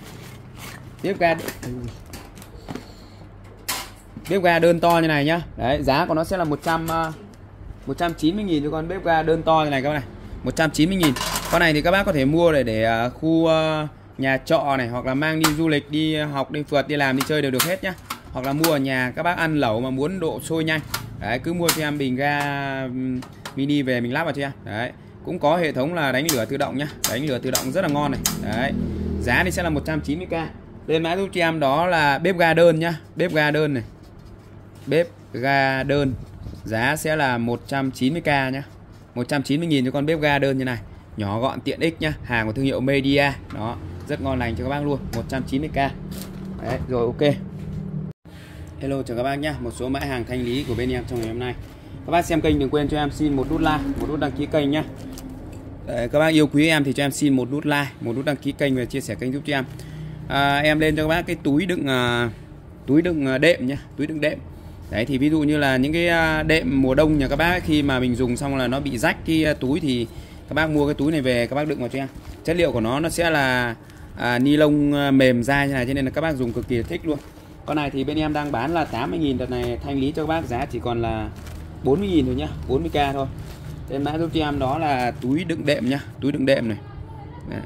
Bếp ga đơn to như này nhá. Đấy, giá của nó sẽ là 190.000 cho con bếp ga đơn to như này các bác này. 190.000. Con này thì các bác có thể mua để khu nhà trọ này, hoặc là mang đi du lịch, đi học, đi phượt, đi làm, đi chơi đều được hết nhá. Hoặc là mua ở nhà các bác ăn lẩu mà muốn độ sôi nhanh. Đấy, cứ mua cho em bình ga mini về mình lắp vào cho em. Đấy, cũng có hệ thống là đánh lửa tự động nhá. Đánh lửa tự động rất là ngon này. Đấy. Giá thì sẽ là 190k. Lên mã giúp cho em đó là bếp ga đơn nhá. Bếp ga đơn này. Bếp ga đơn giá sẽ là 190k nhá. 190.000 cho con bếp ga đơn như này. Nhỏ gọn tiện ích nhá. Hàng của thương hiệu Media. Đó, rất ngon lành cho các bác luôn. 190k. Đấy, rồi ok. Hello chào các bác nhá. Một số mã hàng thanh lý của bên em trong ngày hôm nay. Các bác xem kênh đừng quên cho em xin một nút like, một nút đăng ký kênh nhá. Đấy, các bác yêu quý em thì cho em xin một nút like, một nút đăng ký kênh và chia sẻ kênh giúp cho em. Em lên cho các bác cái túi đựng đệm nhá, túi đựng đệm. Đấy thì ví dụ như là những cái đệm mùa đông nhà các bác khi mà mình dùng xong là nó bị rách cái túi thì các bác mua cái túi này về các bác đựng vào cho em. Chất liệu của nó sẽ là ni lông mềm dai như này cho nên là các bác dùng cực kỳ thích luôn. Con này thì bên em đang bán là 80.000, đợt này thanh lý cho các bác giá chỉ còn là 40.000 thôi nhá, 40k thôi. Tên mã giúp cho em đó là túi đựng đệm nhá, túi đựng đệm này. Đấy.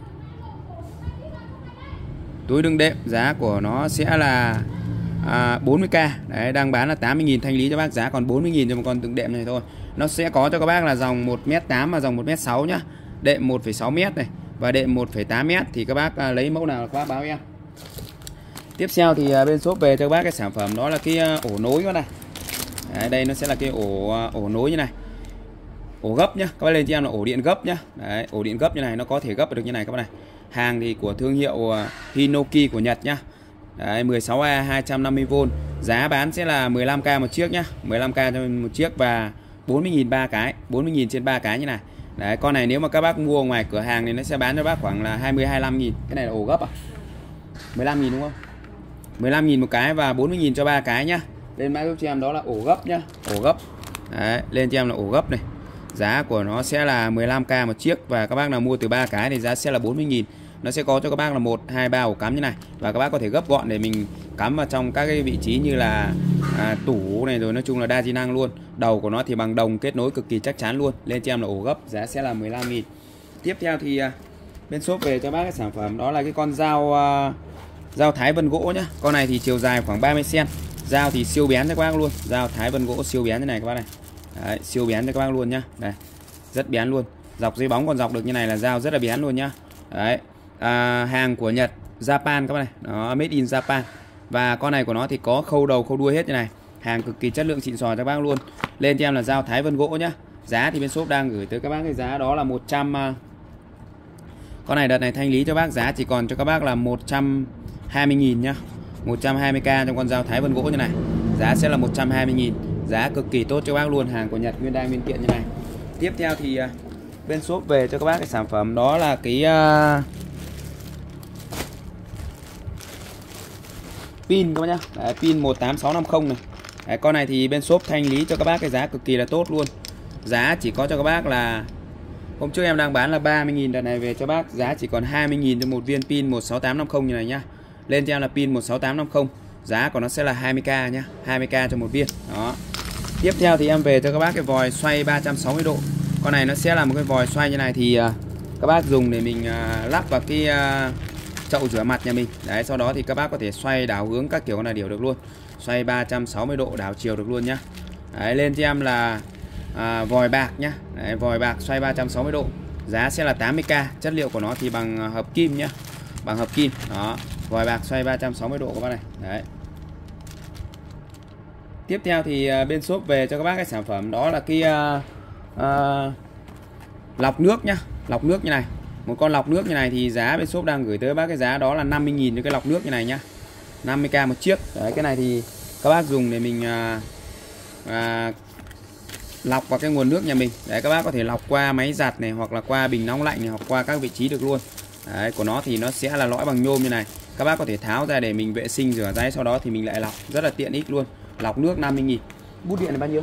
Túi đựng đệm giá của nó sẽ là 40k. Đấy, đang bán là 80.000, thanh lý cho bác giá còn 40.000 cho một con đựng đệm này thôi. Nó sẽ có cho các bác là dòng 1m8 và dòng 1m6 nhá. Đệm 1,6m này và đệm 1,8m thì các bác lấy mẫu nào các bác báo em. Tiếp theo thì bên shop về cho các bác cái sản phẩm đó là cái ổ nối con này. Đấy, đây nó sẽ là cái ổ nối như này. Ổ gấp nhá, các bác lên cho em là ổ điện gấp nhá. Đấy, ổ điện gấp như này nó có thể gấp được như này các bác này. Hàng thì của thương hiệu Hinoki của Nhật nhá. Đấy, 16A 250V. Giá bán sẽ là 15k một chiếc nhá. 15k cho một chiếc và 40.000 ba cái, 40.000 trên 3 cái như này. Đấy, con này nếu mà các bác mua ngoài cửa hàng thì nó sẽ bán cho bác khoảng là 20-25.000. Cái này là ổ gấp à? 15.000 đúng không? 15.000 một cái và 40.000 cho 3 cái nhá. Lên mã giúp cho em đó là ổ gấp nhá, ổ gấp. Đấy, lên cho em là ổ gấp này. Giá của nó sẽ là 15k một chiếc và các bác nào mua từ 3 cái thì giá sẽ là 40.000. Nó sẽ có cho các bác là 1, 2, 3 ổ cắm như này và các bác có thể gấp gọn để mình cắm vào trong các cái vị trí như là tủ này, rồi nói chung là đa di năng luôn. Đầu của nó thì bằng đồng, kết nối cực kỳ chắc chắn luôn. Lên cho em là ổ gấp, giá sẽ là 15.000. Tiếp theo thì bên shop về cho bác cái sản phẩm đó là cái con dao thái vân gỗ nhá. Con này thì chiều dài khoảng 30 cm. Dao thì siêu bén cho các bác luôn. Dao thái vân gỗ siêu bén như này các bác này. Đấy, siêu bén cho các bác luôn nhá. Đây, rất bén luôn. Dọc dây bóng còn dọc được như này là dao rất là bén luôn nhá. Đấy, hàng của Nhật, Japan các bác này. Nó made in Japan. Và con này của nó thì có khâu đầu khâu đuôi hết như này. Hàng cực kỳ chất lượng xịn sò cho các bác luôn. Lên cho em là dao thái vân gỗ nhá. Giá thì bên shop đang gửi tới các bác cái giá đó là 100. Con này đợt này thanh lý cho bác giá chỉ còn cho các bác là 120.000 nhá. 120k trong con dao thái vân gỗ như này. Giá sẽ là 120.000. Giá cực kỳ tốt cho bác luôn. Hàng của Nhật nguyên đai nguyên kiện như này. Tiếp theo thì bên shop về cho các bác cái sản phẩm đó là cái pin các bác nhá. Đấy, pin 18650 này. Đấy, con này thì bên shop thanh lý cho các bác cái giá cực kỳ là tốt luôn. Giá chỉ có cho các bác là hôm trước em đang bán là 30.000, đợt này về cho bác giá chỉ còn 20.000 cho một viên pin 16850 như này nhá. Lên cho em là pin 16850. Giá của nó sẽ là 20k nhá, 20k cho một viên. Đó. Tiếp theo thì em về cho các bác cái vòi xoay 360 độ. Con này nó sẽ là một cái vòi xoay như này thì các bác dùng để mình lắp vào cái chậu rửa mặt nhà mình. Đấy, sau đó thì các bác có thể xoay đảo hướng các kiểu là đều được luôn. Xoay 360 độ đảo chiều được luôn nhá. Đấy, lên cho em là vòi bạc nhá. Đấy, vòi bạc xoay 360 độ. Giá sẽ là 80k, chất liệu của nó thì bằng hợp kim nhá. Bằng hợp kim. Đó, vòi bạc xoay 360 độ các bác này. Đấy. Tiếp theo thì bên shop về cho các bác cái sản phẩm đó là cái lọc nước nhá. Lọc nước như này. Một con lọc nước như này thì giá bên shop đang gửi tới bác cái giá đó là 50.000 cho cái lọc nước như này nhá. 50k một chiếc. Đấy, cái này thì các bác dùng để mình lọc vào cái nguồn nước nhà mình. Đấy, các bác có thể lọc qua máy giặt này, hoặc là qua bình nóng lạnh này, hoặc qua các vị trí được luôn. Đấy, của nó thì nó sẽ là lõi bằng nhôm như này. Các bác có thể tháo ra để mình vệ sinh rửa ráy, sau đó thì mình lại lọc, rất là tiện ích luôn. Lọc nước 50.000. Bút điện là bao nhiêu?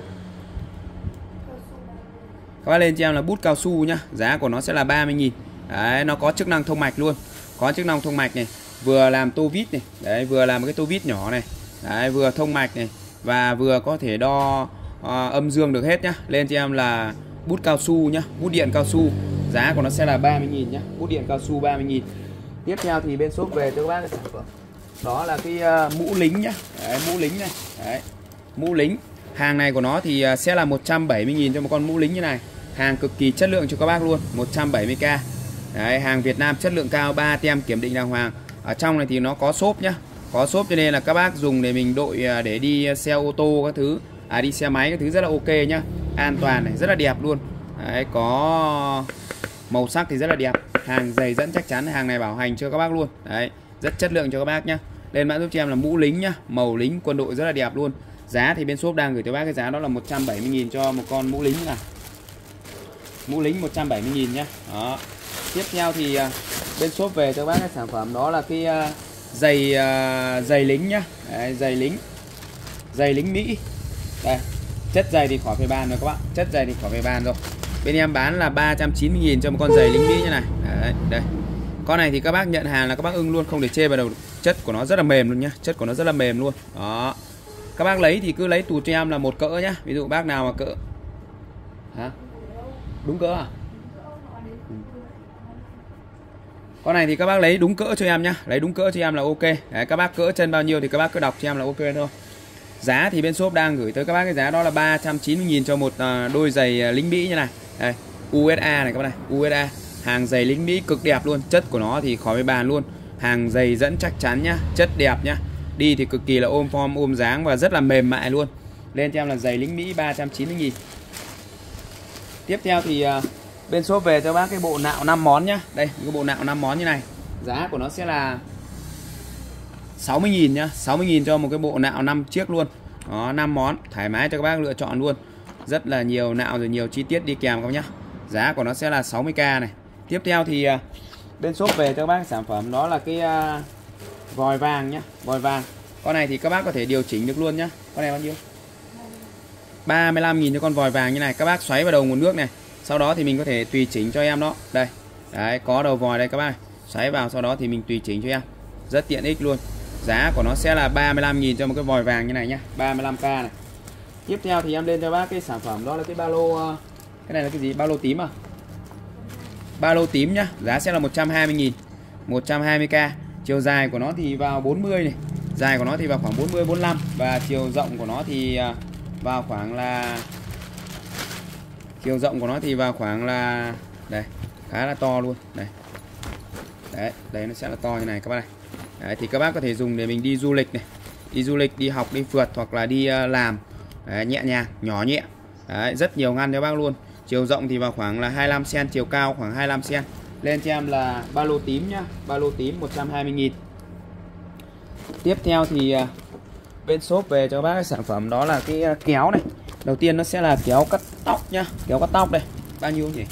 Các bác lên cho em là bút cao su nhá. Giá của nó sẽ là 30.000. Đấy, nó có chức năng thông mạch luôn. Có chức năng thông mạch này, vừa làm tô vít này, đấy, vừa làm cái tô vít nhỏ này. Đấy, vừa thông mạch này và vừa có thể đo âm dương được hết nhá. Lên cho em là bút cao su nhá, bút điện cao su. Giá của nó sẽ là 30.000 nhá. Bút điện cao su 30.000. Tiếp theo thì bên shop về cho các bác cái sản phẩm đó là cái mũ lính nhá. Đấy, mũ lính này. Đấy, mũ lính. Hàng này của nó thì sẽ là 170.000 cho một con mũ lính như này. Hàng cực kỳ chất lượng cho các bác luôn, 170k. Đấy, hàng Việt Nam chất lượng cao, 3 tem kiểm định đàng hoàng. Ở trong này thì nó có xốp nhá. Có xốp cho nên là các bác dùng để mình đội để đi xe ô tô các thứ, đi xe máy các thứ rất là ok nhá. An toàn này, rất là đẹp luôn. Đấy, có màu sắc thì rất là đẹp. Hàng dày dẫn chắc chắn, hàng này bảo hành cho các bác luôn. Đấy, rất chất lượng cho các bác nhá. Lên mã giúp cho em là mũ lính nhá, màu lính quân đội rất là đẹp luôn. Giá thì bên shop đang gửi tới bác cái giá đó là 170.000 cho một con mũ lính này. Mũ lính 170.000 nhá. Đó. Tiếp theo thì bên shop về cho bác cái sản phẩm đó là cái giày lính nhá. Đấy, giày lính Mỹ. Đây, chất giày thì khỏi phải bàn rồi các bạn. Chất giày thì khỏi phải bàn rồi. Bên em bán là 390.000 cho một con giày lính Mỹ như này. Đấy, đây. Con này thì các bác nhận hàng là các bác ưng luôn, không để chê vào đầu. Chất của nó rất là mềm luôn nhá. Chất của nó rất là mềm luôn. Đó. Các bác lấy thì cứ lấy tùy cho em là một cỡ nhá. Ví dụ bác nào mà cỡ hả? Đúng cỡ à? Con này thì các bác lấy đúng cỡ cho em nhá. Lấy đúng cỡ cho em là ok. Đấy, các bác cỡ chân bao nhiêu thì các bác cứ đọc cho em là ok thôi. Giá thì bên shop đang gửi tới các bác cái giá đó là 390.000 cho một đôi giày lính Mỹ như này. Đây, USA này các bác này, USA. Hàng giày lính Mỹ cực đẹp luôn. Chất của nó thì khỏi phải bàn luôn. Hàng giày dẫn chắc chắn nhá. Chất đẹp nhá. Đi thì cực kỳ là ôm form, ôm dáng và rất là mềm mại luôn. Lên cho em là giày lính Mỹ 390.000. Tiếp theo thì bên shop về cho bác cái bộ nạo 5 món nhá. Đây, cái bộ nạo 5 món như này. Giá của nó sẽ là 60.000 nhá. 60.000 cho một cái bộ nạo 5 chiếc luôn. Đó, 5 món, thoải mái cho các bác lựa chọn luôn. Rất là nhiều nạo rồi nhiều chi tiết đi kèm các bác nhá. Giá của nó sẽ là 60k này. Tiếp theo thì bên shop về cho các bác sản phẩm đó là cái vòi vàng nhá, vòi vàng. Con này thì các bác có thể điều chỉnh được luôn nhá. Con này bao nhiêu? 35.000 cho con vòi vàng như này. Các bác xoáy vào đầu nguồn nước này. Sau đó thì mình có thể tùy chỉnh cho em đó. Đây. Đấy, có đầu vòi đây các bác. Xoáy vào sau đó thì mình tùy chỉnh cho em. Rất tiện ích luôn. Giá của nó sẽ là 35.000 cho một cái vòi vàng như này nhá. 35k này. Tiếp theo thì em lên cho bác cái sản phẩm đó là cái ba lô. Cái này là cái gì? Ba lô tím à? Ba lô tím nhá. Giá sẽ là 120.000. 120k. Chiều dài của nó thì vào 40 này. Dài của nó thì vào khoảng 40 45 và chiều rộng của nó thì vào khoảng là đây, khá là to luôn. Đây. Đấy nó sẽ là to như này các bác này. Đấy, thì các bác có thể dùng để mình đi du lịch này. Đi du lịch, đi học, đi phượt hoặc là đi làm. Đấy, nhẹ nhàng, nhỏ nhẹ. Đấy, rất nhiều ngăn cho bác luôn. Chiều rộng thì vào khoảng là 25 cm, chiều cao khoảng 25 cm. Lên cho em là ba lô tím nhá. Ba lô tím 120.000. Tiếp theo thì bên shop về cho bác cái sản phẩm đó là cái kéo này. Đầu tiên nó sẽ là kéo cắt tóc nhá. Kéo cắt tóc đây. Bao nhiêu nhỉ?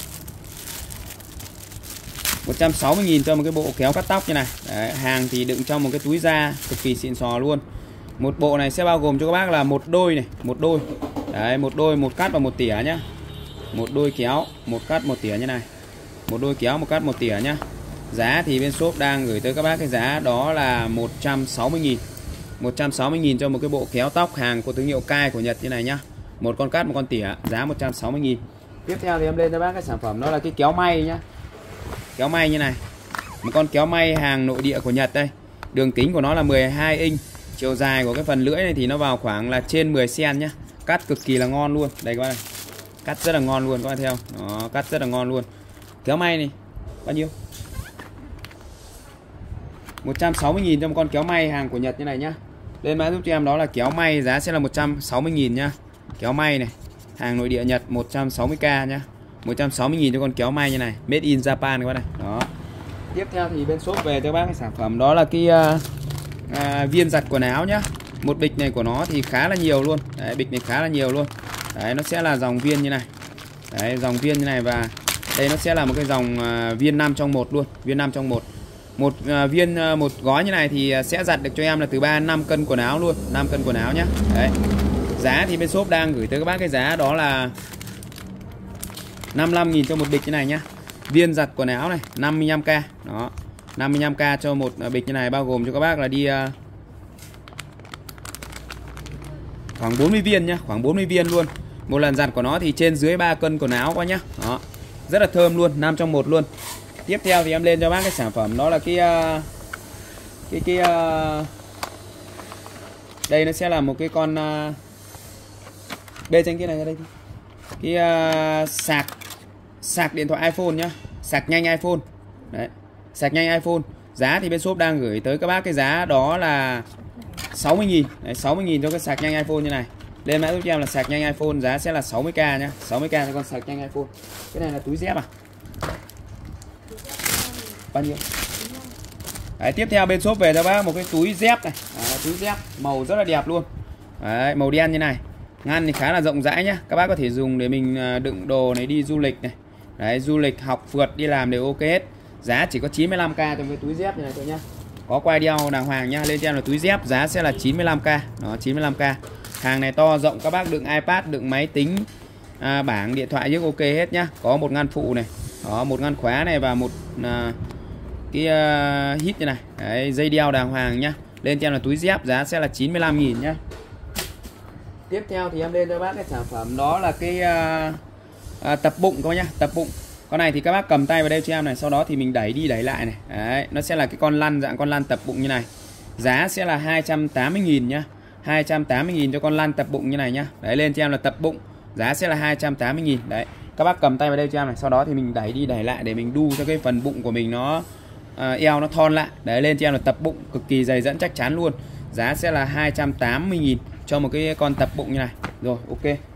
160.000 cho một cái bộ kéo cắt tóc như này. Đấy, hàng thì đựng trong một cái túi da cực kỳ xịn sò luôn. Một bộ này sẽ bao gồm cho các bác là một đôi này, một đôi. Đấy, một đôi, một cắt và một tỉa nhá. Một đôi kéo, một cắt, một tỉa như này. Một đôi kéo, một cắt, một tỉa nhá. Giá thì bên shop đang gửi tới các bác cái giá đó là 160.000. 160.000 cho một cái bộ kéo tóc hàng của thương hiệu Kai của Nhật như này nhá. Một con cắt, một con tỉa, giá 160.000. Tiếp theo thì em lên cho bác cái sản phẩm đó là cái kéo may nhá. Kéo may như này. Một con kéo may hàng nội địa của Nhật đây. Đường kính của nó là 12 inch. Chiều dài của cái phần lưỡi này thì nó vào khoảng là trên 10 cm nhá. Cắt cực kỳ là ngon luôn. Đây các bạn này. Cắt rất là ngon luôn các bạn thấy không? Đó, cắt rất là ngon luôn. Kéo may này bao nhiêu? 160.000 cho một con kéo may hàng của Nhật như này nhá. Lên mã giúp cho em đó là kéo may, giá sẽ là 160.000 nhá. Kéo may này, hàng nội địa Nhật 160k nhá. 160.000 cho con kéo may như này, made in Japan các bạn này. Đó. Tiếp theo thì bên shop về cho bác cái sản phẩm đó là cái viên giặt quần áo nhá. Một bịch này của nó thì khá là nhiều luôn. Đấy, bịch này khá là nhiều luôn. Đấy, nó sẽ là dòng viên như này. Đấy, dòng viên như này, và đây nó sẽ là một cái dòng viên 5 trong 1 luôn, viên 5 trong 1. Một viên một gói như này thì sẽ giặt được cho em là từ 3 đến 5 cân quần áo luôn, 5 cân quần áo nhá. Đấy. Giá thì bên shop đang gửi tới các bác cái giá đó là 55.000 cho một bịch như này nhá. Viên giặt quần áo này 55k. Đó. 55k cho một bịch như này, bao gồm cho các bác là đi khoảng 40 viên nhá, khoảng 40 viên luôn. Một lần giặt của nó thì trên dưới 3 cân quần áo quá nhá. Đó. Rất là thơm luôn, 5 trong 1 luôn. Tiếp theo thì em lên cho bác cái sản phẩm đó là cái đây nó sẽ là một cái con bê trên cái này ra đây. Cái sạc điện thoại iPhone nhá, sạc nhanh iPhone. Đấy, sạc nhanh iPhone. Giá thì bên shop đang gửi tới các bác cái giá đó là 60.000. Đấy, 60.000 cho cái sạc nhanh iPhone như này. Lên mã giúp cho em là sạc nhanh iPhone, giá sẽ là 60k nhá. 60k cho con sạc nhanh iPhone. Cái này là túi dép à? Bao nhiêu? Đấy, tiếp theo bên shop về cho bác một cái túi dép này. Đấy, túi dép màu rất là đẹp luôn. Đấy, màu đen như này. Ngăn thì khá là rộng rãi nhá. Các bác có thể dùng để mình đựng đồ này, đi du lịch này. Đấy, du lịch, học, phượt, đi làm đều ok hết. Giá chỉ có 95k trong cái túi dép như này thôi nhá. Có quai đeo đàng hoàng nhá. Lên cho em là túi dép, giá sẽ là 95k. Đó, 95k. Hàng này to rộng, các bác đựng iPad, đựng máy tính, bảng, điện thoại giúp ok hết nhá. Có một ngăn phụ này. Đó, một ngăn khóa này và một cái hít như này. Đấy, dây đeo đàng hoàng nhá. Lên cho em là túi dép, giá sẽ là 95.000 nhá. Tiếp theo thì em lên cho bác cái sản phẩm đó là cái tập bụng các bác nhá, tập bụng. Con này thì các bác cầm tay vào đây cho em này, sau đó thì mình đẩy đi đẩy lại này. Đấy, nó sẽ là cái con lăn, dạng con lăn tập bụng như này. Giá sẽ là 280.000 nhá. 280.000 cho con lăn tập bụng như này nhá. Đấy, lên cho em là tập bụng, giá sẽ là 280.000. Đấy, các bác cầm tay vào đây cho em này, sau đó thì mình đẩy đi đẩy lại để mình đu cho cái phần bụng của mình nó eo nó thon lại. Đấy, lên cho em là tập bụng cực kỳ dày dẫn chắc chắn luôn. Giá sẽ là 280.000 cho một cái con tập bụng như này. Rồi, ok.